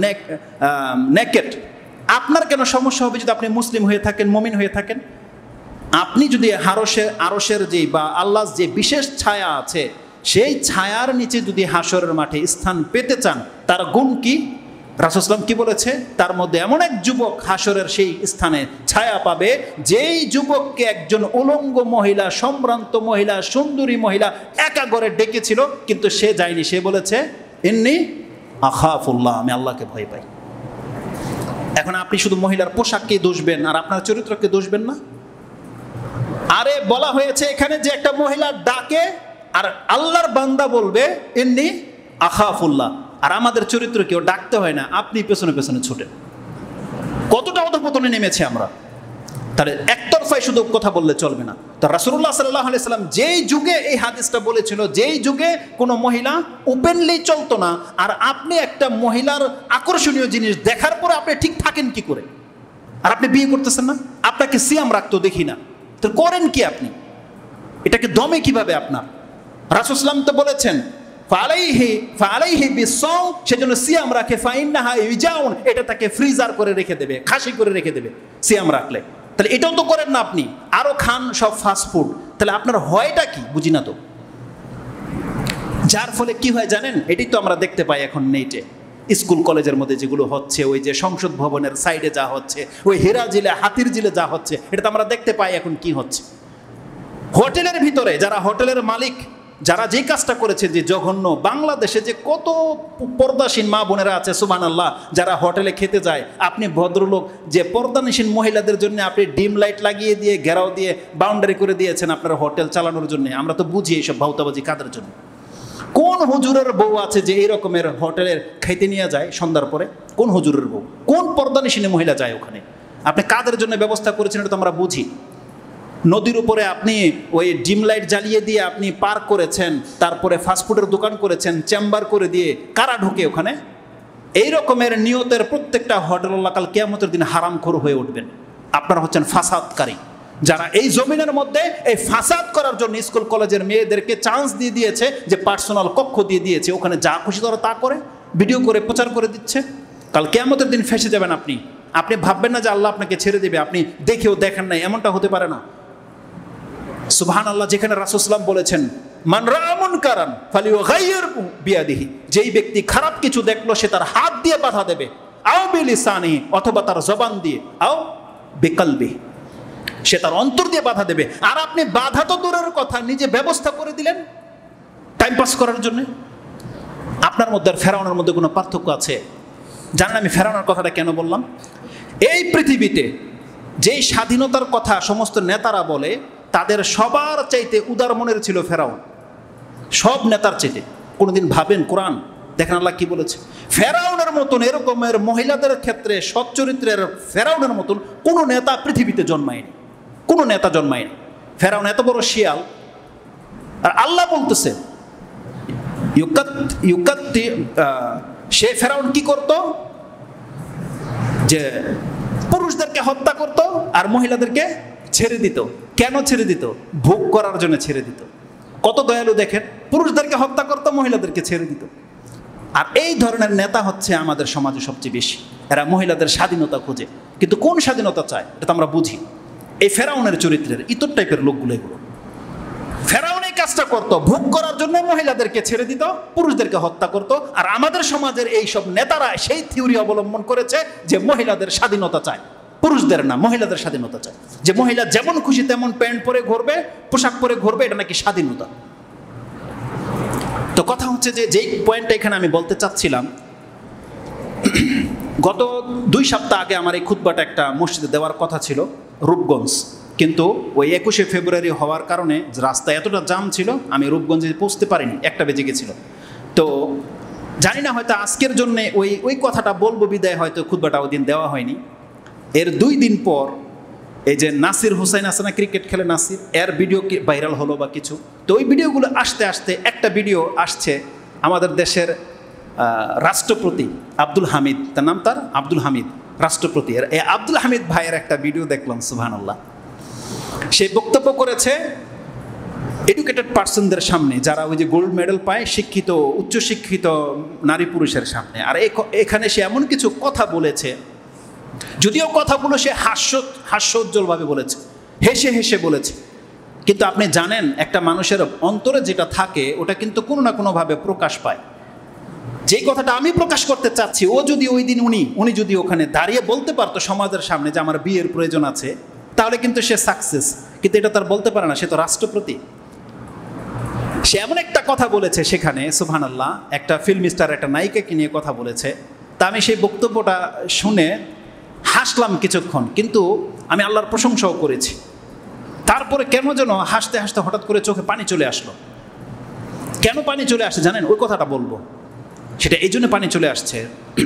নেকেট। আপনার কেন সমস্যা হবে যদি আপনি মুসলিম হয়ে থাকেন, মুমিন হয়ে থাকেন? আপনি যদি আরশের যে বা আল্লাহ যে বিশেষ ছায়া আছে, সেই ছায়ার নিচে যদি হাসরের মাঠে স্থান পেতে চান, তার গুণ কি? রাসূল সাল্লাল্লাহু আলাইহি ওয়াসাল্লাম কি বলেছে? তার মধ্যে এমন এক যুবক হাসরের সেই স্থানে ছায়া পাবে, যেই যুবককে একজন উলঙ্গ মহিলা, সম্ভ্রান্ত মহিলা, সুন্দরী মহিলা একা ঘরে ডেকেছিল, কিন্তু সে যায়নি। সে বলেছে ইন্নী আখাফুল্লাহ, আমি আল্লাহকে ভয় পাই। এখন আপনি শুধু মহিলার পোশাককে দোষবেন আর আপনার চরিত্রকে দোষবেন না? আরে বলা হয়েছে এখানে যে একটা মহিলা ডাকে আর আল্লাহর বান্দা বলবে ইন্নী আখাফুল্লাহ, আর আমাদের চরিত্র কেউ ডাকতে হয় না, আপনি পেছনে পেছনে ছুটেন। কতটা অধঃপতনে নেমেছে আমরা! তাহলে একতরফায় শুধু কথা বললে চলবে না। তো রাসূলুল্লাহ সাল্লাল্লাহু আলাইহি সাল্লাম যেই যুগে এই হাদিসটা বলেছিল, যেই যুগে কোনো মহিলা ওপেনলি চলতো না, আর আপনি একটা মহিলার আকর্ষণীয় জিনিস দেখার পরে আপনি ঠিক থাকেন কি করে? আর আপনি বিয়ে করতেছেন না? আপনাকে সিয়াম রাখতো দেখি না, তো করেন কি আপনি? এটাকে দমে কিভাবে আপনার? রাসূল সাল্লাল্লাহু আলাইহি ওয়াসাল্লাম তো বলেছেন ফালাইহি বিসসাম, সেজন্য সিয়াম রাখে, ফাইন্নাহা ইজাউন, এটা তাকে ফ্রিজার করে রেখে দেবে, খাসি করে রেখে দেবে সিয়াম রাখলে। তাহলে এটাও তো করেন না আপনি, আরো খান সব ফাস্ট ফুড। তাহলে আপনার হয়টা কি বুঝি না তো। যার ফলে কি হয় জানেন? এটাই তো আমরা দেখতে পাই এখন নেটে, স্কুল কলেজের মধ্যে যেগুলো হচ্ছে, ওই যে সংসদ ভবনের সাইডে যা হচ্ছে, ওই হেরা জিলে, হাতির জিলে যা হচ্ছে, এটা তো আমরা দেখতে পাই এখন কি হচ্ছে। হোটেলের ভিতরে যারা হোটেলের মালিক, যারা যে কাজটা করেছে, যে জঘন্য, বাংলাদেশে যে কত পর্দাসীন মা বোনেরা আছে সুবহানাল্লাহ, যারা হোটেলে খেতে যায়, আপনি ভদ্রলোক যে পর্দানিসীন মহিলাদের জন্য আপনি ডিম লাইট লাগিয়ে দিয়ে, ঘেরাও দিয়ে, বাউন্ডারি করে দিয়েছেন আপনার হোটেল চালানোর জন্য। আমরা তো বুঝি এইসব ভাউতাবাজি কাদের জন্য। কোন হুজুরের বউ আছে যে এই রকমের হোটেলের খাইতে নিয়ে যায় সন্ধ্যার পরে? কোন হুজুরের বউ, কোন পর্দানিসীন মহিলা যায় ওখানে? আপনি কাদের জন্য ব্যবস্থা করেছেন এটা তো আমরা বুঝি। নদীর উপরে আপনি ওই ডিম লাইট জ্বালিয়ে দিয়ে আপনি পার্ক করেছেন, তারপরে ফাস্টফুডের দোকান করেছেন, চেম্বার করে দিয়ে, কারা ঢোকে ওখানে? এই রকমের নিয়তের প্রত্যেকটা হোটেল কাল কিয়ামতের দিন হারামখোর হয়ে উঠবেন। আপনারা হচ্ছেন ফাসাদকারী, যারা এই জমিনের মধ্যে এই ফাসাদ করার জন্য স্কুল কলেজের মেয়েদেরকে চান্স দিয়ে দিয়েছে, যে পার্সোনাল কক্ষ দিয়ে দিয়েছে, ওখানে যা খুশি তারা তা করে, ভিডিও করে প্রচার করে দিচ্ছে। কাল কিয়ামতের দিন ফেঁসে যাবেন আপনি। আপনি ভাববেন না যে আল্লাহ আপনাকে ছেড়ে দেবে, আপনি দেখেও দেখেন নাই, এমনটা হতে পারে না। সুবহানাল্লাহ, যেখানে রাসূল সাল্লাল্লাহু আলাইহি ওয়াসাল্লাম বলেছেন মান রাআ মুনকারান ফালিয়ুগাইয়িরহু বিয়াদিহি, যেই ব্যক্তি খারাপ কিছু দেখলো সে তার হাত দিয়ে বাধা দেবে, আও বিলিসানিহি, অথবা তার জবান দিয়ে, আও বিকলবিহি, সে তার অন্তর দিয়ে বাধা দেবে। আর আপনি বাধা তো দূরের কথা, নিজে ব্যবস্থা করে দিলেন টাইম পাস করার জন্য। আপনার মধ্যে আর ফেরাউনের মধ্যে কোনো পার্থক্য আছে? জানেন আমি ফেরাউনের কথাটা কেন বললাম? এই পৃথিবীতে যেই স্বাধীনতার কথা সমস্ত নেতারা বলে, তাদের সবার চাইতে উদার মনের ছিল ফেরাউন, সব নেতার চাইতে। কোনোদিন ভাবেন কোরআন দেখেন আল্লাহ কি বলেছে? ফেরাউনের মতন এরকমের মহিলাদের ক্ষেত্রে সচ্চরিত্রের ফেরাউনের মতন কোনো নেতা পৃথিবীতে জন্মায়নি, কোনো নেতা জন্মায়নি। ফেরাউন এত বড় শিয়াল, আর আল্লাহ বলতেছে সে ফেরাউন কি করত? যে পুরুষদেরকে হত্যা করত আর মহিলাদেরকে ছেড়ে দিত। কেন ছেড়ে দিত? ভোগ করার জন্য ছেড়ে দিত। কত দয়ালু দেখেন, পুরুষদেরকে হত্যা করত, মহিলাদেরকে ছেড়ে দিত। আর এই ধরনের নেতা হচ্ছে আমাদের সমাজে সবচেয়ে বেশি। এরা মহিলাদের স্বাধীনতা খোঁজে, কিন্তু কোন স্বাধীনতা চায় এটা তো আমরা বুঝি। এই ফেরাউনের চরিত্রের ইতর টাইপের লোকগুলো, এগুলো ফেরাউন এই কাজটা করতো, ভোগ করার জন্য মহিলাদেরকে ছেড়ে দিত, পুরুষদেরকে হত্যা করত। আর আমাদের সমাজের এই সব নেতারা সেই থিওরি অবলম্বন করেছে যে মহিলাদের স্বাধীনতা চায়, পুরুষদের না, মহিলাদের স্বাধীনতা চায়, যে মহিলা যেমন খুশি তেমন প্যান্ট পরে ঘুরবে, পোশাক পরে ঘুরবে, এটা নাকি স্বাধীনতা। তো কথা হচ্ছে যে যেই পয়েন্টটা এখানে আমি বলতে চাচ্ছিলাম, গত 2 সপ্তাহ আগে আমার এই খুতবাটা একটা মসজিদে দেওয়ার কথা ছিল, রূপগঞ্জ, কিন্তু ওই 21শে ফেব্রুয়ারি হওয়ার কারণে রাস্তায় এতটা জাম ছিল, আমি রূপগঞ্জে পৌঁছতে পারিনি, 1টা বেজে গেছিল। তো জানি না, হয়তো আজকের জন্যে ওই কথাটা বলবো বিদায়, হয়তো খুতবাটা ওই দিন দেওয়া হয়নি। এর 2 দিন পর এই যে নাসির হুসাইন আছে না, ক্রিকেট খেলে নাসির, এর ভিডিও ভাইরাল হলো বা কিছু। তো ওই ভিডিওগুলো আসতে আসতে একটা ভিডিও আসছে আমাদের দেশের রাষ্ট্রপতি আব্দুল হামিদ, তার নাম তার আব্দুল হামিদ, রাষ্ট্রপতি। এই আব্দুল হামিদ ভাইয়ের একটা ভিডিও দেখলাম, সুবহানাল্লাহ। সে বক্তব্য করেছে এডুকেটেড পার্সনদের সামনে, যারা ওই যে গোল্ড মেডেল পায়, শিক্ষিত উচ্চশিক্ষিত নারী পুরুষের সামনে। আর এখানে সে এমন কিছু কথা বলেছে, যদিও কথাগুলো সে হাস্যোজ্জ্বলভাবে বলেছে, হেসে হেসে বলেছে, কিন্তু আপনি জানেন একটা মানুষের অন্তরে যেটা থাকে ওটা কিন্তু কোনো না কোনোভাবে প্রকাশ পায়। যেই কথাটা আমি প্রকাশ করতে চাচ্ছি, ও যদি ওই দিন উনি যদি ওখানে দাঁড়িয়ে বলতে পারতো সমাজের সামনে যে আমার বিয়ের প্রয়োজন আছে, তাহলে কিন্তু সে সাকসেস। কিন্তু এটা তার বলতে পারে না, সে তো রাষ্ট্রপতি। সে এমন একটা কথা বলেছে সেখানে, সুবহানাল্লাহ, একটা ফিল্ম স্টার, একটা নায়িকাকে নিয়ে কথা বলেছে। তা আমি সেই বক্তব্যটা শুনে হাসলাম কিছুক্ষণ, কিন্তু আমি আল্লাহর প্রশংসাও করেছি। তারপরে কেন যেন হাসতে হাসতে হঠাৎ করে চোখে পানি চলে আসলো। কেন পানি চলে আসছে জানেন? ওই কথাটা বলবো, সেটা এই জন্য পানি চলে আসছে,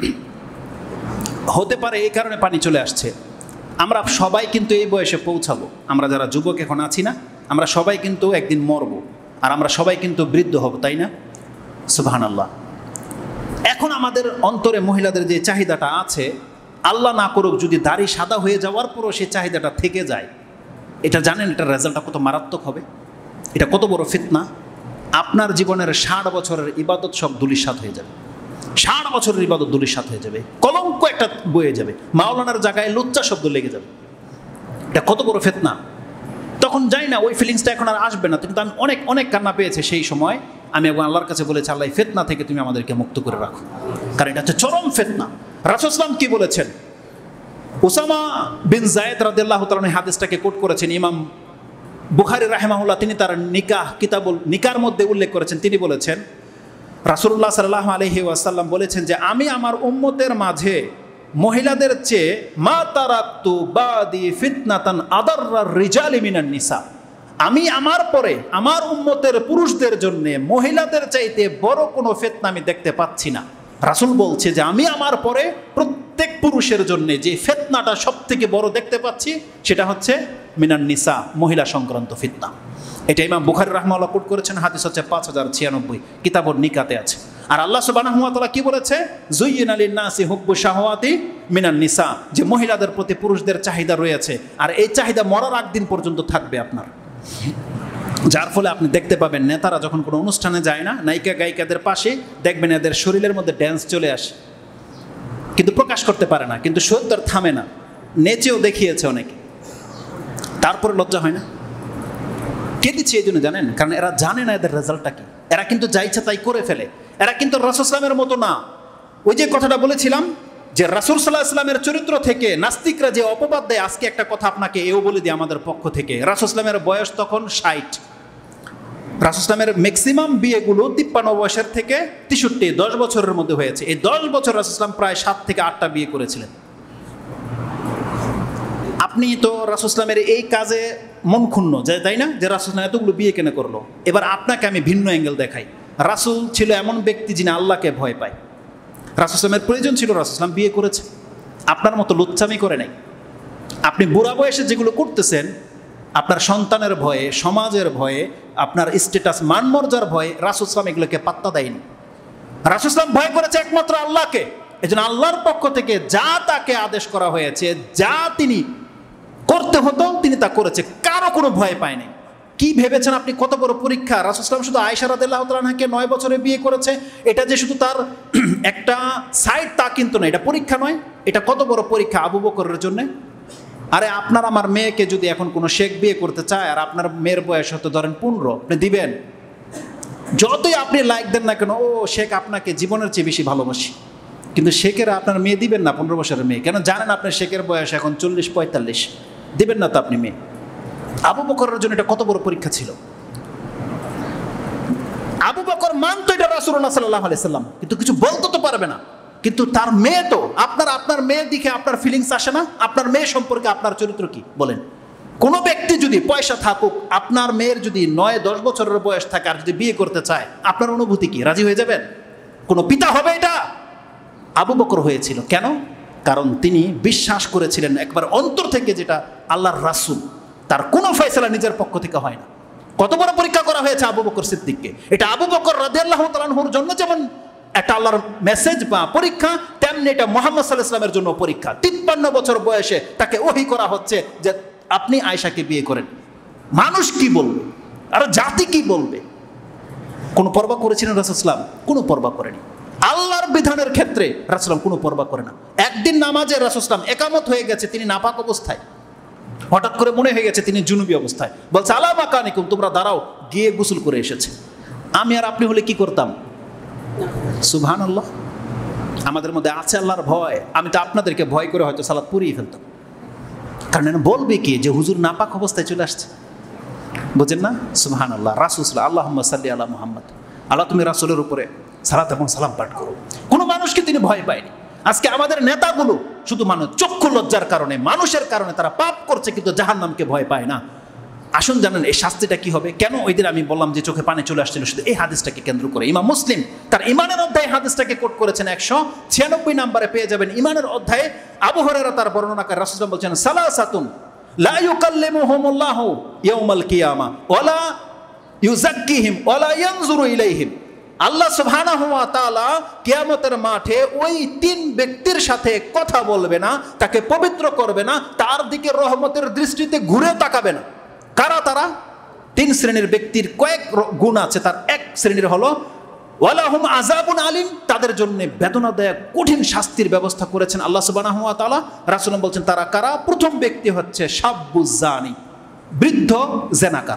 হতে পারে এই কারণে পানি চলে আসছে। আমরা সবাই কিন্তু এই বয়সে পৌঁছাবো, আমরা যারা যুবক এখন আছি না, আমরা সবাই কিন্তু একদিন মরবো, আর আমরা সবাই কিন্তু বৃদ্ধ হব, তাই না? সুবহানাল্লাহ। এখন আমাদের অন্তরে মহিলাদের যে চাহিদাটা আছে, আল্লাহ না করুক যদি দাড়ি সাদা হয়ে যাওয়ার পরও সেই চাহিদাটা থেকে যায়, এটা জানেন এটার রেজাল্টটা কত মারাত্মক হবে? এটা কত বড় ফিতনা। আপনার জীবনের 60 বছরের ইবাদত সব ধূলিসাৎ হয়ে যাবে, 60 বছরের ইবাদত ধূলিসাৎ হয়ে যাবে, কলঙ্ক একটা বয়ে যাবে, মাওলানার জায়গায় লুচ্চা শব্দ লেগে যাবে। এটা কত বড় ফিতনা। তখন জানি না ওই ফিলিংসটা এখন আর আসবে না, কিন্তু আমি অনেক অনেক কান্না পেয়েছে সেই সময়। আমি একবার আল্লাহর কাছে বলেছি, আল্লাহ এই ফিতনা থেকে তুমি আমাদেরকে মুক্ত করে রাখো, কারণ এটা হচ্ছে চরম ফিতনা। রাসূল সাল্লাল্লাহু কি বলেছেন? উসামা বিন যায়েদ রাদিয়াল্লাহু তাআলা হাদিসটাকে কোট করেছেন ইমাম বুখারী রাহিমাহুল্লাহ, তিনি তার কিতাবুল নিকার মধ্যে উল্লেখ করেছেন। তিনি বলেছেন, রাসূলুল্লাহ সাল্লাল্লাহু আলাইহি ওয়াসাল্লাম বলেছেন যে আমি আমার উম্মতের মাঝে মহিলাদের চেয়ে মা তারাকতু বাদি ফিতনাতান আদাররার রিজালি মিনান নিসা, আমি আমার পরে আমার উম্মতের পুরুষদের জন্য মহিলাদের চাইতে বড় কোনো ফিতনা আমি দেখতে পাচ্ছি না। রাসূল বলছে যে আমি আমার পরে প্রত্যেক পুরুষের জন্য যে ফিতনাটা সব থেকে বড় দেখতে পাচ্ছি সেটা হচ্ছে মিনান নিসা, মহিলা সংক্রান্ত ফিতনা। এটা ইমাম বুখারী রাহমাহুল্লাহ কোট করেছেন, হাদিস হচ্ছে 5096, কিতাবুন নিকাতে আছে। আর আল্লাহ সুবহানাহু ওয়া তাআলা কি বলেছে? যুয়্যিনা লিন-নাসি হুব্বু শাহওয়াতি মিনান নিসা, যে মহিলাদের প্রতি পুরুষদের চাহিদা রয়েছে, আর এই চাহিদা মরার আগ দিন পর্যন্ত থাকবে আপনার। যার ফলে আপনি দেখতে পাবেন নেতারা যখন কোনো অনুষ্ঠানে যায় না, নায়িকা গায়িকাদের পাশে দেখবেন এদের শরীরের মধ্যে ড্যান্স চলে আসে, কিন্তু প্রকাশ করতে পারে না, কিন্তু সত্য থামে না, নেচেও দেখিয়েছে অনেকে, তারপরে লজ্জা হয় না। কে দিচ্ছে এই জন্য জানেন? কারণ এরা জানে না এদের রেজাল্টটা কি। এরা কিন্তু যা ইচ্ছা তাই করে ফেলে। এরা কিন্তু রাসূল সাল্লাল্লাহু মতো না। ওই যে কথাটা বলেছিলাম যে রাসূল সাল্লাল্লাহু আলাইহি ওয়াসাল্লামের চরিত্র থেকে নাস্তিকরা যে অপবাদ দেয়, আজকে একটা কথা আপনাকে এও বলে দিই আমাদের পক্ষ থেকে। রাসূল সাল্লাল্লাহু আলাইহি ওয়াসাল্লামের বয়স তখন 60। রাসূল সাল্লাল্লাহু আলাইহি ওয়াসাল্লামের ম্যাক্সিমাম বিয়েগুলো 53 বয়সের থেকে 63, 10 বছরের মধ্যে হয়েছে। এই 10 বছর রাসূল সাল্লাল্লাহু আলাইহি ওয়াসাল্লাম প্রায় 7 থেকে 8টা বিয়ে করেছিলেন। আপনি তো রাসূল সাল্লাল্লাহু আলাইহি ওয়াসাল্লামের এই কাজে মন ক্ষুণ্ণ, তাই না? যে রাসূল সাল্লাল্লাহু আলাইহি ওয়াসাল্লাম এতগুলো বিয়ে কেন করলো? এবার আপনাকে আমি ভিন্ন অ্যাঙ্গেল দেখাই। রাসূল ছিল এমন ব্যক্তি যিনি আল্লাহকে ভয় পায়। রাসূল সাল্লাল্লাহু আলাইহি ওয়াসাল্লামের প্রয়োজন ছিল, রাসূল সাল্লাল্লাহু আলাইহি ওয়াসাল্লাম বিয়ে করেছে। আপনার মতো লুচ্চামি করে নাই। আপনি বুড়া বয়সে যেগুলো করতেছেন, আপনার সন্তানের ভয়ে, সমাজের ভয়ে, আপনার স্ট্যাটাস মানমর্যাদার ভয়ে রাসূল সাল্লাল্লাহু আলাইহি ওয়াসাল্লাম এগুলোকে পাত্তা দেয়নি। রাসূল সাল্লাল্লাহু আলাইহি ওয়াসাল্লাম ভয় করেছে একমাত্র আল্লাহকে। এজন্য আল্লাহর পক্ষ থেকে যা তাকে আদেশ করা হয়েছে, যা তিনি করতে হতো তিনি তা করেছে, কারো কোনো ভয় পায়নি। কি ভেবেছেন আপনি কত বড় পরীক্ষা? রাসূল সাল্লাল্লাহু আলাইহি ওয়াসাল্লাম শুধু আয়েশা রাদিয়াল্লাহু তাআলা আনহাকে 9 বছরে বিয়ে করেছে, এটা যে শুধু তার একটা সাইড তা কিন্তু না, এটা পরীক্ষা নয়, এটা কত বড় পরীক্ষা আবু বকরের জন্য। আরে আপনার আমার মেয়েকে যদি এখন কোনো শেখ বিয়ে করতে চায়, আর আপনার মেয়ের বয়স হতে ধরেন 15, আপনি দিবেন? যতই আপনি লাইক দেন না কেন, ও শেখ আপনাকে জীবনের চেয়ে বেশি ভালোবাসি, কিন্তু শেখেরা আপনার মেয়ে দিবেন না? 15 বছরের মেয়ে কেন? জানেন আপনার শেখের বয়স এখন 40-45, দিবেন না তো আপনি মেয়ে? আবু বকরের জন্য এটা কত বড় পরীক্ষা ছিল। আবু বকর মানতো এটা রাসূলুল্লাহ সাল্লাল্লাহু আলাইহি সাল্লাম, কিন্তু কিছু বলতে তো পারবে না। কিন্তু তার মেয়ে তো, আপনার মেয়ে দিকে আপনার ফিলিংস আসে না? আপনার মেয়ে সম্পর্কে আপনার চরিত্র কি বলেন? কোনো ব্যক্তি যদি পয়সা থাকুক, আপনার মেয়ের যদি 9-10 বছরের বয়স থাকে আর যদি বিয়ে করতে চায়, আপনার অনুভূতি কি? রাজি হয়ে যাবেন? কোনো পিতা হবে এটা? আবু বকর হয়েছিল। কেন? কারণ তিনি বিশ্বাস করেছিলেন একবার অন্তর থেকে, যেটা আল্লাহর রাসূল, তার কোনো ফয়সালা নিজের পক্ষ থেকে হয় না। কত বড় পরীক্ষা করা হয়েছে আবু বকর সিদ্দিককে। এটা আবু বকর রাদিয়াল্লাহু তাআলা আনহুর জন্য যেমন একটা আল্লাহর মেসেজ বা পরীক্ষা, তেমনি এটা মুহাম্মদ সাল্লাল্লাহু আলাইহি ওয়াসাল্লামের জন্য পরীক্ষা। 53 বছর বয়সে তাকে ওহী করা হচ্ছে যে আপনি আয়েশাকে বিয়ে করেন। মানুষ কি বলবে, আর জাতি কি বলবে? কোনো পরবা করেছিলেন রাসূল সাল্লাল্লাহু আলাইহি ওয়াসাল্লাম? কোনো পরবা করেনি। আল্লাহর বিধানের ক্ষেত্রে রাসূল সাল্লাল্লাহু আলাইহি ওয়াসাল্লাম কোনো পরবা করে না। একদিন নামাজে রাসূল সাল্লাল্লাহু আলাইহি ওয়াসাল্লাম একামত হয়ে গেছে, তিনি নাপাক অবস্থায়, হঠাৎ করে মনে হয়ে গেছে তিনি জুনুবি অবস্থায়। বলছে আলা মাকানিকুম, তোমরা দাঁড়াও, গিয়ে গোসল করে এসেছে। আমি আর আপনি হলে কি করতাম? সুবহানাল্লাহ। আমাদের মধ্যে আছে আল্লাহর ভয়। আমি তো আপনাদেরকে ভয় করে হয়তো সালাত পড়িয়ে ফেলতাম, কারণ বলবে কি যে হুজুর নাপাক অবস্থায় চলে আসছে, বুঝেন না? সুবহানাল্লাহ। রাসূল আল্লাহুম্মা সাল্লি আলা মুহাম্মদ, আল্লাহ তুমি রাসূলের উপরে সালাত এবং সালাম পাঠ করো। কোনো মানুষকে তিনি ভয় পায়নি। আজকে আমাদের নেতাগুলো শুধু চক্ষু লজ্জার কারণে, মানুষের কারণে তারা পাপ করছে, কিন্তু জাহান্নামকে ভয় পায় না। আসুন জানেন এই শাস্তিটা কি হবে? কেন ওই দিন আমি বললাম যে চোখে পানি চলে আসছিল, শুধু এই হাদিসটাকে কেন্দ্র করে। ইমাম মুসলিম তার ইমানের অধ্যায়ে হাদিসটাকে কোট করেছেন, 196 নম্বরে পেয়ে যাবেন। ইমানের অধ্যায়ে আবু হুরায়রা তার বর্ণনাকার রাসূল সাল্লাল্লাহু আলাইহি ওয়াসাল্লাম বলছেন, সালাসাতুন লা ইউকাল্লিমুহুমুল্লাহু ইয়াউমাল কিয়ামা ওয়ালা ইউযাক্কিহিম ওয়ালা ইয়ানজুরু ইলাইহিম। আল্লাহ সুবহানাহু ওয়া তাআলা কিয়ামতের মাঠে ওই 3 ব্যক্তির সাথে কথা বলবে না, তাকে পবিত্র করবে না, তার দিকে রহমতের দৃষ্টিতে ঘুরে তাকাবে না। কারা তারা? 3 শ্রেণীর ব্যক্তির কয়েক গুণ আছে। তার এক শ্রেণীর হলো ওয়ালাহুম আযাবুন আলিম, তাদের জন্য বেদনাদায়ক কঠিন শাস্তির ব্যবস্থা করেছেন আল্লাহ সুবহানাহু ওয়া তাআলা। রাসূল বলছেন তারা কারা? প্রথম ব্যক্তি হচ্ছে শাব্বুজ জানি, বৃদ্ধ জেনাকার,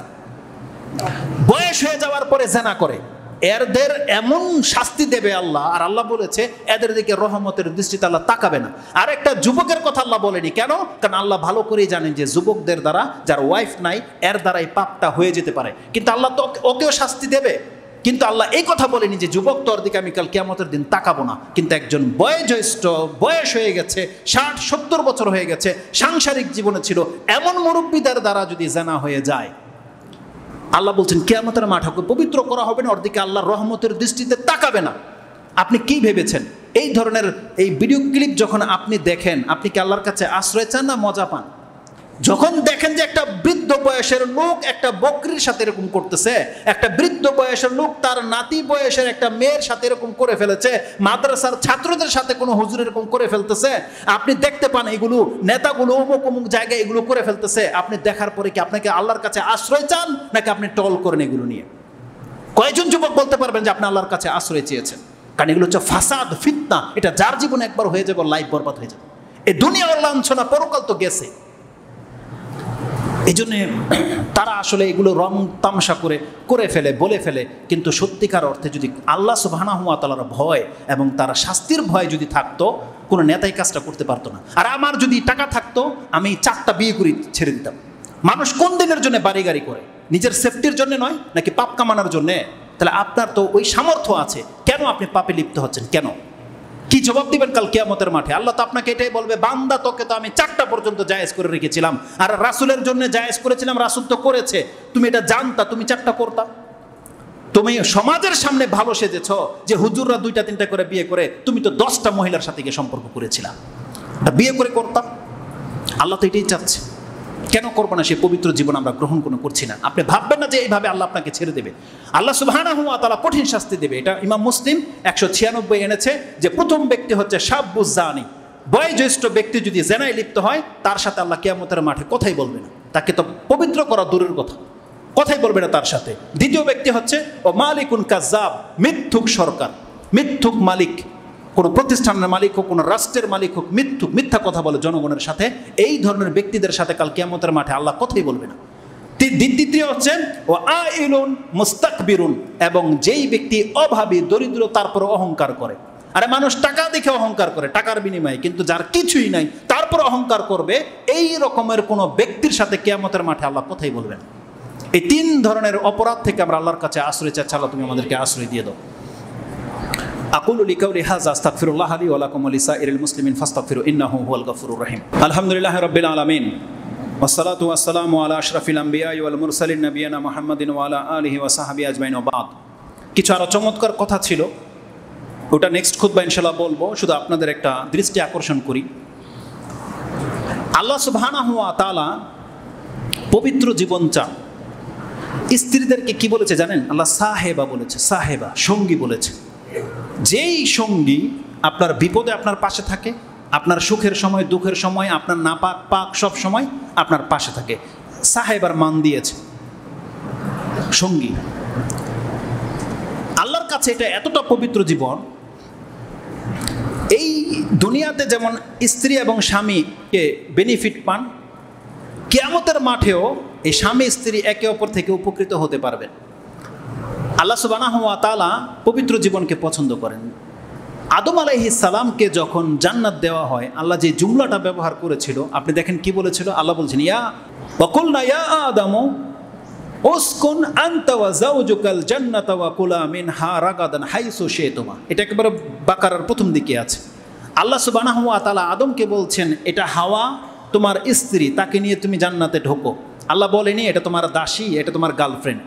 বয়স হয়ে যাওয়ার পরে জেনা করে, এদের এমন শাস্তি দেবে আল্লাহ। আর আল্লাহ বলেছে এদের দিকে রহমতের দৃষ্টিতে আল্লাহ তাকাবে না। আর একটা যুবকের কথা আল্লাহ বলেনি। কেন? কারণ আল্লাহ ভালো করেই জানেন যে যুবকদের দ্বারা, যার ওয়াইফ নাই, এর দ্বারাই পাপটা হয়ে যেতে পারে, কিন্তু আল্লাহ তো ওকেও শাস্তি দেবে। কিন্তু আল্লাহ এই কথা বলেনি যে যুবক তোর দিকে আমি কাল কিয়ামতের দিন তাকাবো না। কিন্তু একজন বয়োজ্যেষ্ঠ, বয়স হয়ে গেছে, 60-70 বছর হয়ে গেছে, সাংসারিক জীবনে ছিল, এমন মুরব্বীদের দ্বারা যদি জানা হয়ে যায়, আল্লাহ বলছেন কিয়ামতের মাঠে পবিত্র করা হবে না, ওর দিকে আল্লাহর রহমতের দৃষ্টিতে তাকাবে না। আপনি কি ভেবেছেন? এই ধরনের এই ভিডিও ক্লিপ যখন আপনি দেখেন, আপনি কি আল্লাহর কাছে আশ্রয় চান না মজা পান? যখন দেখেন যে একটা বৃদ্ধ বয়সের লোক একটা বকরির সাথে এরকম করতেছে, একটা বৃদ্ধ বয়সের লোক তার নাতি বয়সের একটা মেয়ের সাথে এরকম করে ফেলেছে, মাদ্রাসার ছাত্রদের সাথে কোনো হুজুর এরকম করে ফেলতেছে, আপনি দেখতে পান এগুলো নেতাগুলো অমুক অমুক জায়গায় এগুলো করে ফেলতেছে, আপনি দেখার পরে কি আপনাকে আল্লাহর কাছে আশ্রয় চান, নাকি আপনি টল করেন এগুলো নিয়ে? কয়জন যুবক বলতে পারবেন যে আপনি আল্লাহর কাছে আশ্রয় চেয়েছেন? কারণ এগুলো হচ্ছে ফাসাদ, ফিতনা। এটা যার জীবনে একবার হয়ে যাবে, লাইফ বরবাদ হয়ে যাবে। এই দুনিয়ার লাঞ্ছনা, পরকাল তো গেছে। এই জন্যে তারা আসলে এগুলো রং তামাশা করে ফেলে, বলে ফেলে। কিন্তু সত্যিকার অর্থে যদি আল্লাহ সুবহানাহু ওয়া তাআলার ভয় এবং তার শাস্তির ভয় যদি থাকতো, কোনো নেতাই কাজটা করতে পারতো না। আর আমার যদি টাকা থাকতো, আমি 4টা বিয়ে করে ছেড়ে দিতাম। মানুষ কোন দিনের জন্য বাড়ি গাড়ি করে? নিজের সেফটির জন্য নয়, নাকি পাপ কামানোর জন্যে? তাহলে আপনার তো ওই সামর্থ্য আছে, কেন আপনি পাপে লিপ্ত হচ্ছেন? কেন? কি জবাব দিবেন কাল কিয়ামতের মাঠে? আল্লাহ তো আপনাকে এটাই বলবে, বান্দা তোকে তো আমি 4টা পর্যন্ত জায়েজ করে রেখেছিলাম, আর রাসূলের জন্য জায়েজ করেছিলাম, রাসূল তো করেছে, তুমি এটা জানতা, তুমি 4টা করতা। তুমি সমাজের সামনে ভালো সেজেছ যে হুজুররা 2টা-3টা করে বিয়ে করে, তুমি তো 10টা মহিলার সাথে গিয়ে সম্পর্ক করেছিলাম, বিয়ে করে করতাম। আল্লাহ তো এটাই চাচ্ছে। কেন করবো না? সে পবিত্র জীবন আমরা গ্রহণ করছি না। আপনি ভাববেন না যে এইভাবে আল্লাহ আপনাকে ছেড়ে দেবে। আল্লাহ সুবহানাহু ওয়া তাআলা কঠিন শাস্তি দেবে। এটা ইমাম মুসলিম 196 এনেছে যে প্রথম ব্যক্তি হচ্ছে শাব্বুজ জানি, বয়োজ্যেষ্ঠ ব্যক্তি যদি জেনায় লিপ্ত হয়, তার সাথে আল্লাহ কিয়ামতের মাঠে কথাই বলবে না। তাকে তো পবিত্র করা দূরের কথা, কথাই বলবে না তার সাথে। দ্বিতীয় ব্যক্তি হচ্ছে ও মালিকুন কাজ্জাব, মিথ্যুক সরকার, মিথ্যুক মালিক, কোনো প্রতিষ্ঠানের মালিক হোক, কোনো রাষ্ট্রের মালিক হোক, মিথ্যা কথা বলে জনগণের সাথে, এই ধরনের ব্যক্তিদের সাথে কাল কিয়ামতের মাঠে আল্লাহ কথাই বলবে না। দ্বিতীয় হচ্ছেন ও আইলুন মুস্তাকবিরুন, এবং যেই ব্যক্তি অভাবী, দরিদ্র, তারপর অহংকার করে। আরে মানুষ টাকা দেখে অহংকার করে, টাকার বিনিময়ে, কিন্তু যার কিছুই নাই তারপর অহংকার করবে, এই রকমের কোনো ব্যক্তির সাথে কিয়ামতের মাঠে আল্লাহ কথাই বলবেন। এই 3 ধরনের অপরাধ থেকে আমরা আল্লাহর কাছে আশ্রয় চাচ্ছি। আল্লাহ তুমি আমাদেরকে আশ্রয় দিয়ে দাও। আকুলু লিকাউলি হাযা আস্তাগফিরুল্লাহ লি ওয়া লাকুম ওয়া লিসাইরিল মুসলিমিন ফাস্তাগফিরু ইন্নাহু হুয়াল গফুরুর রহিম। আলহামদুলিল্লাহি রাব্বিল আলামিন ওয়াসসালাতু ওয়াসসালামু আলা আশরাফিল আমবিয়াই ওয়াল মুরসালিন নবিয়িনা মুহাম্মাদিন ওয়া আলা আলিহি ওয়া সাহবিহি আজমাইন ওয়া বাদ। কিছু আরো চমৎকার কথা ছিল, ওটা নেক্সট খুতবা ইনশাআল্লাহ বলবো। শুধু আপনাদের একটা দৃষ্টি আকর্ষণ করি। আল্লাহ সুবহানাহু ওয়া তাআলা পবিত্র জীবন চান। স্ত্রীদেরকে কি বলেছে জানেন? আল্লাহ সাহেবা বলেছে, সাহেবা, সঙ্গী বলেছে। যেই সঙ্গী আপনার বিপদে আপনার পাশে থাকে, আপনার সুখের সময়, দুঃখের সময়, আপনার নাপাক পাক সব সময় আপনার পাশে থাকে, সাহেবার মান দিয়েছে সঙ্গী। আল্লাহর কাছে এটা এতটা পবিত্র জীবন, এই দুনিয়াতে যেমন স্ত্রী এবং স্বামীকে বেনিফিট পান, কিয়ামতের মাঠেও এই স্বামী স্ত্রী একে অপর থেকে উপকৃত হতে পারবেন। আল্লাহ সুবহানাহু ওয়া তাআলা পবিত্র জীবনকে পছন্দ করেন। আদম আলাইহিস সালামকে যখন জান্নাত দেওয়া হয়, আল্লাহ যে জুমলাটা ব্যবহার করেছিল, আপনি দেখেন কি বলেছিল? আল্লাহ বলছেন ইয়া ওয়াকুলনা ইয়া আদামু উসকুন আনতা ওয়া যাওজুকাল জান্নাতা ওয়া কুলা মিনহা রাগাদান হাইসু শিতুমা। এটা একেবারে বাকারার প্রথম দিকে আছে। আল্লাহ সুবহানাহু ওয়া তাআলা আদমকে বলছেন, এটা হাওয়া তোমার স্ত্রী, তাকে নিয়ে তুমি জান্নাতে ঢোকো। আল্লাহ বলেনি এটা তোমার দাসী, এটা তোমার গার্লফ্রেন্ড।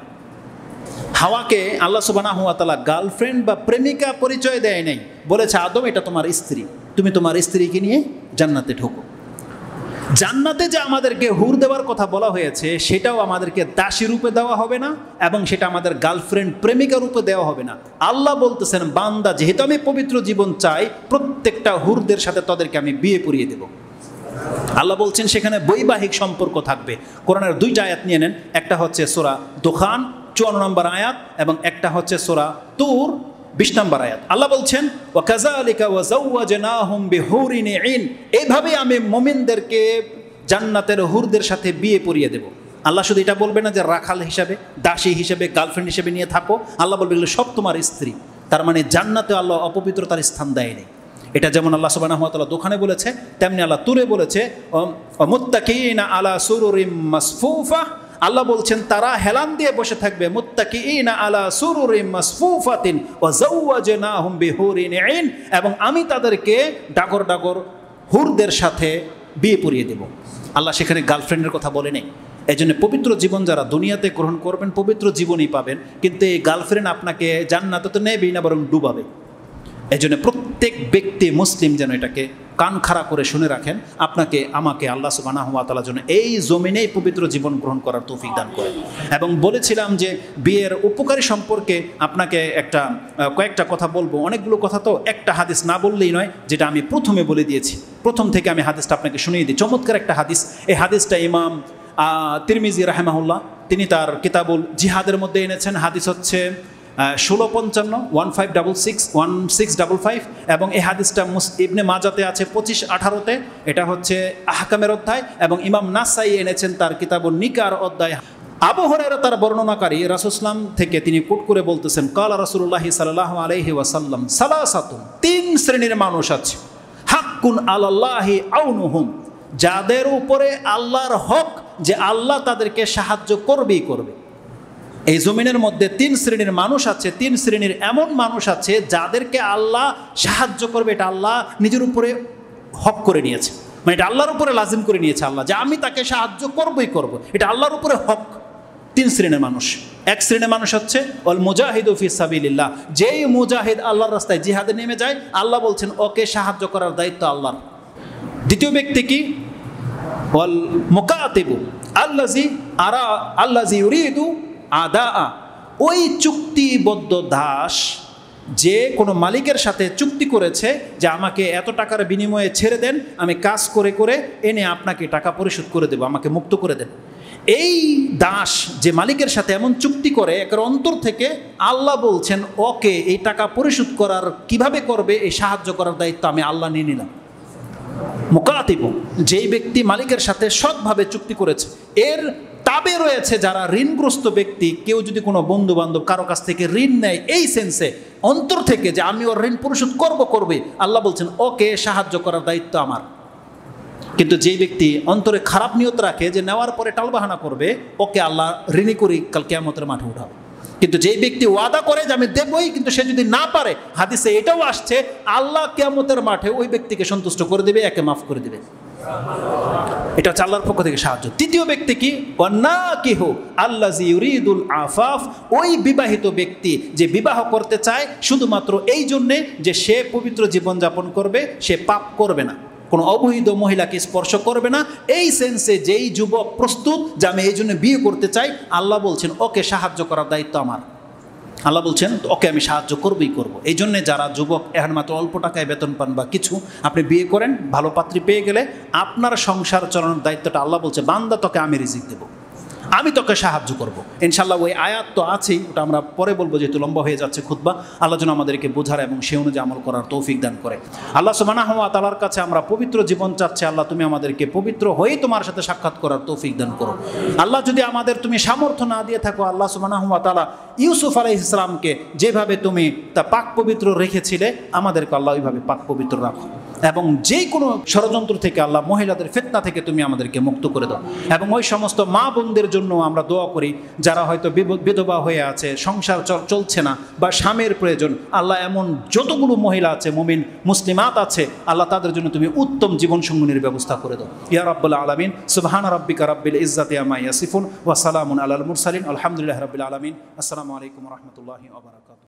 হাওয়াকে আল্লাহ সুবহানাহু ওয়া তাআলা গার্লফ্রেন্ড বা প্রেমিকা পরিচয় দেয় নাই, বলেছে আদম এটা তোমার স্ত্রী, তুমি তোমার স্ত্রীকে নিয়ে জান্নাতে ঢোকো। জান্নাতে যে আমাদেরকে হুর দেওয়ার কথা বলা হয়েছে, সেটাও আমাদেরকে দাসী রূপে দেওয়া হবে না, এবং সেটা আমাদের গার্লফ্রেন্ড প্রেমিকা রূপে দেওয়া হবে না। আল্লাহ বলতেছেন, বান্দা যেহেতু আমি পবিত্র জীবন চাই, প্রত্যেকটা হুরদের সাথে তাদেরকে আমি বিয়ে পড়িয়ে দেব। আল্লাহ বলছেন সেখানে বৈবাহিক সম্পর্ক থাকবে। কোরআনের 2টা আয়াত নিয়ে নেন, একটা হচ্ছে সূরা দুখান 54 নম্বর আয়াত, এবং একটা হচ্ছে সূরা তুর 20 নম্বর আয়াত। আল্লাহ বলছেন ওয়া কাযালিকা ওয়া যাওয়াজনাহুম বিহুরিন ঈন, এইভাবে আমি মুমিনদেরকে জান্নাতের হুরদের সাথে বিয়ে পরিয়ে দেব। আল্লাহ শুধু এটা বলবে না যে রাখাল হিসাবে, দাসী হিসেবে, গার্লফ্রেন্ড হিসেবে নিয়ে থাকো। আল্লাহ বলবে এগুলো সব তোমার স্ত্রী। তার মানে জান্নাতে আল্লাহ অপবিত্রতার স্থান দেয়নি। এটা যেমন আল্লাহ সুবহানাহু ওয়া তাআলা দোকানে বলেছে, তেমনি আল্লাহ তুরে বলেছে মুত্তাকিনা আলা সুরুরিম মাসফুফা। আল্লাহ বলছেন তারা হেলান দিয়ে বসে থাকবে, মুত্তাকিনা আলা সুরুরিম মাসফুফাতিন ওয়া যাওয়াজনাহুম বিহুরিন ঈন, এবং আমি তাদেরকে ডাগর ডাগর হুরদের সাথে বিয়ে পরিয়ে দেব। আল্লাহ সেখানে গার্লফ্রেন্ডের কথা বলে নেই। এই জন্য পবিত্র জীবন যারা দুনিয়াতে গ্রহণ করবেন, পবিত্র জীবনই পাবেন, কিন্তু এই গার্লফ্রেন্ড আপনাকে জান্নাতে তো নেবেই না, বরং ডুবাবে। এই জন্য প্রত্যেক ব্যক্তি মুসলিম যেন এটাকে কান খাড়া করে শুনে রাখেন। আপনাকে আমাকে আল্লাহ সুবহানাহু ওয়া তাআলার জন্য এই জমিনেই পবিত্র জীবন গ্রহণ করার তৌফিক দান করেন। এবং বলেছিলাম যে বিয়ের উপকারী সম্পর্কে আপনাকে কয়েকটা কথা বলবো। অনেকগুলো কথা তো একটা হাদিস না বললেই নয়, যেটা আমি প্রথমে বলে দিয়েছি। প্রথম থেকে আমি হাদিসটা আপনাকে শুনিয়ে দিই। চমৎকার একটা হাদিস। এই হাদিসটা ইমাম তিরমিজি রাহিমাহুল্লাহ তিনি তার কিতাবুল জিহাদের মধ্যে এনেছেন। হাদিস হচ্ছে 1655 1566 এবং এই হাদিসটা ইবনে মাজাতে আছে 2518-তে। এটা হচ্ছে আহকামের অধ্যায়, এবং ইমাম নাসাই এনেছেন তার কিতাবুন নিকার অধ্যায়। আবু হুরায়রা তার বর্ণনাকারী রাসূলুল্লাহ থেকে তিনি কোট করে বলতেছেন, কালা রাসূলুল্লাহ সাল্লাল্লাহু আলাইহি ওয়াসাল্লাম সালাসাতুন, 3 শ্রেণীর মানুষ আছে, হাক্কুন আলাল্লাহি আউনুহুম, যাদের উপরে আল্লাহর হক যে আল্লাহ তাদেরকে সাহায্য করবেই করবে। এই জমিনের মধ্যে 3 শ্রেণীর মানুষ আছে, 3 শ্রেণীর এমন মানুষ আছে যাদেরকে আল্লাহ সাহায্য করবে। এটা আল্লাহ নিজের উপরে হক করে নিয়েছে, মানে এটা আল্লাহর উপরে লাজিম করে নিয়েছে আল্লাহ, যে আমি তাকে সাহায্য করবই করব। এটা আল্লাহর উপরে হক। 3 শ্রেণীর মানুষ। 1 শ্রেণীর মানুষ হচ্ছে ওয়াল মুজাহিদু ফি সাবিলিল্লাহ, যেই মুজাহিদ আল্লাহর রাস্তায় জিহাদে নেমে যায়, আল্লাহ বলছেন ওকে সাহায্য করার দায়িত্ব আল্লাহর। দ্বিতীয় ব্যক্তি কি? ওয়াল মুকাতিবু আল্লাজি ইউরিদু আদা, ওই চুক্তিবদ্ধ দাস যে কোনো মালিকের সাথে চুক্তি করেছে যে আমাকে এত টাকার বিনিময়ে ছেড়ে দেন, আমি কাজ করে করে এনে আপনাকে টাকা পরিশোধ করে দেব, আমাকে মুক্ত করে দেন। এই দাস যে মালিকের সাথে এমন চুক্তি করে একের অন্তর থেকে আল্লাহ বলছেন ওকে এই টাকা পরিশোধ করার কিভাবে করবে এই সাহায্য করার দায়িত্ব আমি আল্লাহ নিয়ে নিলাম। মুকাতিব যেই ব্যক্তি মালিকের সাথে সৎভাবে চুক্তি করেছে, এর তাবে রয়েছে যারা ঋণগ্রস্ত ব্যক্তি। কেউ যদি কোনো বন্ধু বান্ধব কারো কাছ থেকে ঋণ নেয় এই সেন্সে অন্তর থেকে যে আমি ওর ঋণ পরিশোধ করবে, আল্লাহ বলছেন ওকে সাহায্য করার দায়িত্ব আমার। কিন্তু যেই ব্যক্তি অন্তরে খারাপ নিয়ত রাখে যে নেওয়ার পরে টালবাহানা করবে, ওকে আল্লাহ ঋণী করি কাল কিয়ামতের মাঠে উঠাবে। কিন্তু যেই ব্যক্তি ওয়াদা করে যে আমি দেবই, কিন্তু সে যদি না পারে, হাদিসে এটাও আসছে আল্লাহ কিয়ামতের মাঠে ওই ব্যক্তিকে সন্তুষ্ট করে দেবে, একে মাফ করে দেবে। এটা হচ্ছে আল্লাহর পক্ষ থেকে সাহায্য। তৃতীয় ব্যক্তি কি? ওয়ান্নাকিহু আল্লাযী ইউরিদুল আফাফ, ওই বিবাহিত ব্যক্তি যে বিবাহ করতে চায় শুধুমাত্র এই জন্যে যে সে পবিত্র জীবনযাপন করবে, সে পাপ করবে না, কোনো অবৈধ মহিলাকে স্পর্শ করবে না। এই সেন্সে যেই যুবক প্রস্তুত যে আমি এই জন্য বিয়ে করতে চাই, আল্লাহ বলছেন ওকে সাহায্য করার দায়িত্ব আমার। আল্লাহ বলছেন ওকে আমি সাহায্য করবই করব। এই জন্যে যারা যুবক এখন মাত্র অল্প টাকায় বেতন পান বা কিছু, আপনি বিয়ে করেন, ভালো পাত্রী পেয়ে গেলে আপনার সংসার চালানোর দায়িত্বটা আল্লাহ বলছে বান্দা তোকে আমি রিজিক দেবো, আমি তোকে সাহায্য করব। ইনশাল্লাহ ওই আয়াত তো আছেই, ওটা আমরা পরে বলবো যেহেতু লম্বা হয়ে যাচ্ছে খুতবা। আল্লাহ যেন আমাদেরকে বোঝার এবং সে অনুযায়ী আমল করার তৌফিক দান করে। আল্লাহ সুবহানাহু ওয়া তাআলার কাছে আমরা পবিত্র জীবন চাচ্ছি। আল্লাহ তুমি আমাদেরকে পবিত্র হয়ে তোমার সাথে সাক্ষাৎ করার তৌফিক দান করো। আল্লাহ যদি আমাদের তুমি সামর্থ্য না দিয়ে থাকো, আল্লাহ সুবহানাহু ওয়া তাআলা ইউসুফ আলাইহিস সালামকে যেভাবে তুমি তা পাক পবিত্র রেখেছিলে, আমাদেরকে আল্লাহ ওইভাবে পাক পবিত্র রাখো। এবং যে কোনো ষড়যন্ত্র থেকে আল্লাহ মহিলাদের ফিতনা থেকে তুমি আমাদেরকে মুক্ত করে দাও। এবং ওই সমস্ত মা বোনদের জন্য আমরা দোয়া করি যারা হয়তো বিধবা হয়ে আছে, সংসার চলছে না বা স্বামীর প্রয়োজন, আল্লাহ এমন যতগুলো মহিলা আছে, মুমিন মুসলিমাত আছে, আল্লাহ তাদের জন্য তুমি উত্তম জীবন সঙ্গিনীর ব্যবস্থা করে দাও। ইয়া রাব্বুল আলামিন, সুবহানা রাব্বিকা রাব্বিল ইজ্জাতি আম্মা ইয়াসিফুন ওয়া সালামুন আলাল মুরসালিন, আলহামদুলিল্লাহি রাব্বিল আলামিন। আসসালামু আলাইকুম ওয়া রাহমাতুল্লাহি ওয়া বারাকাতুহু।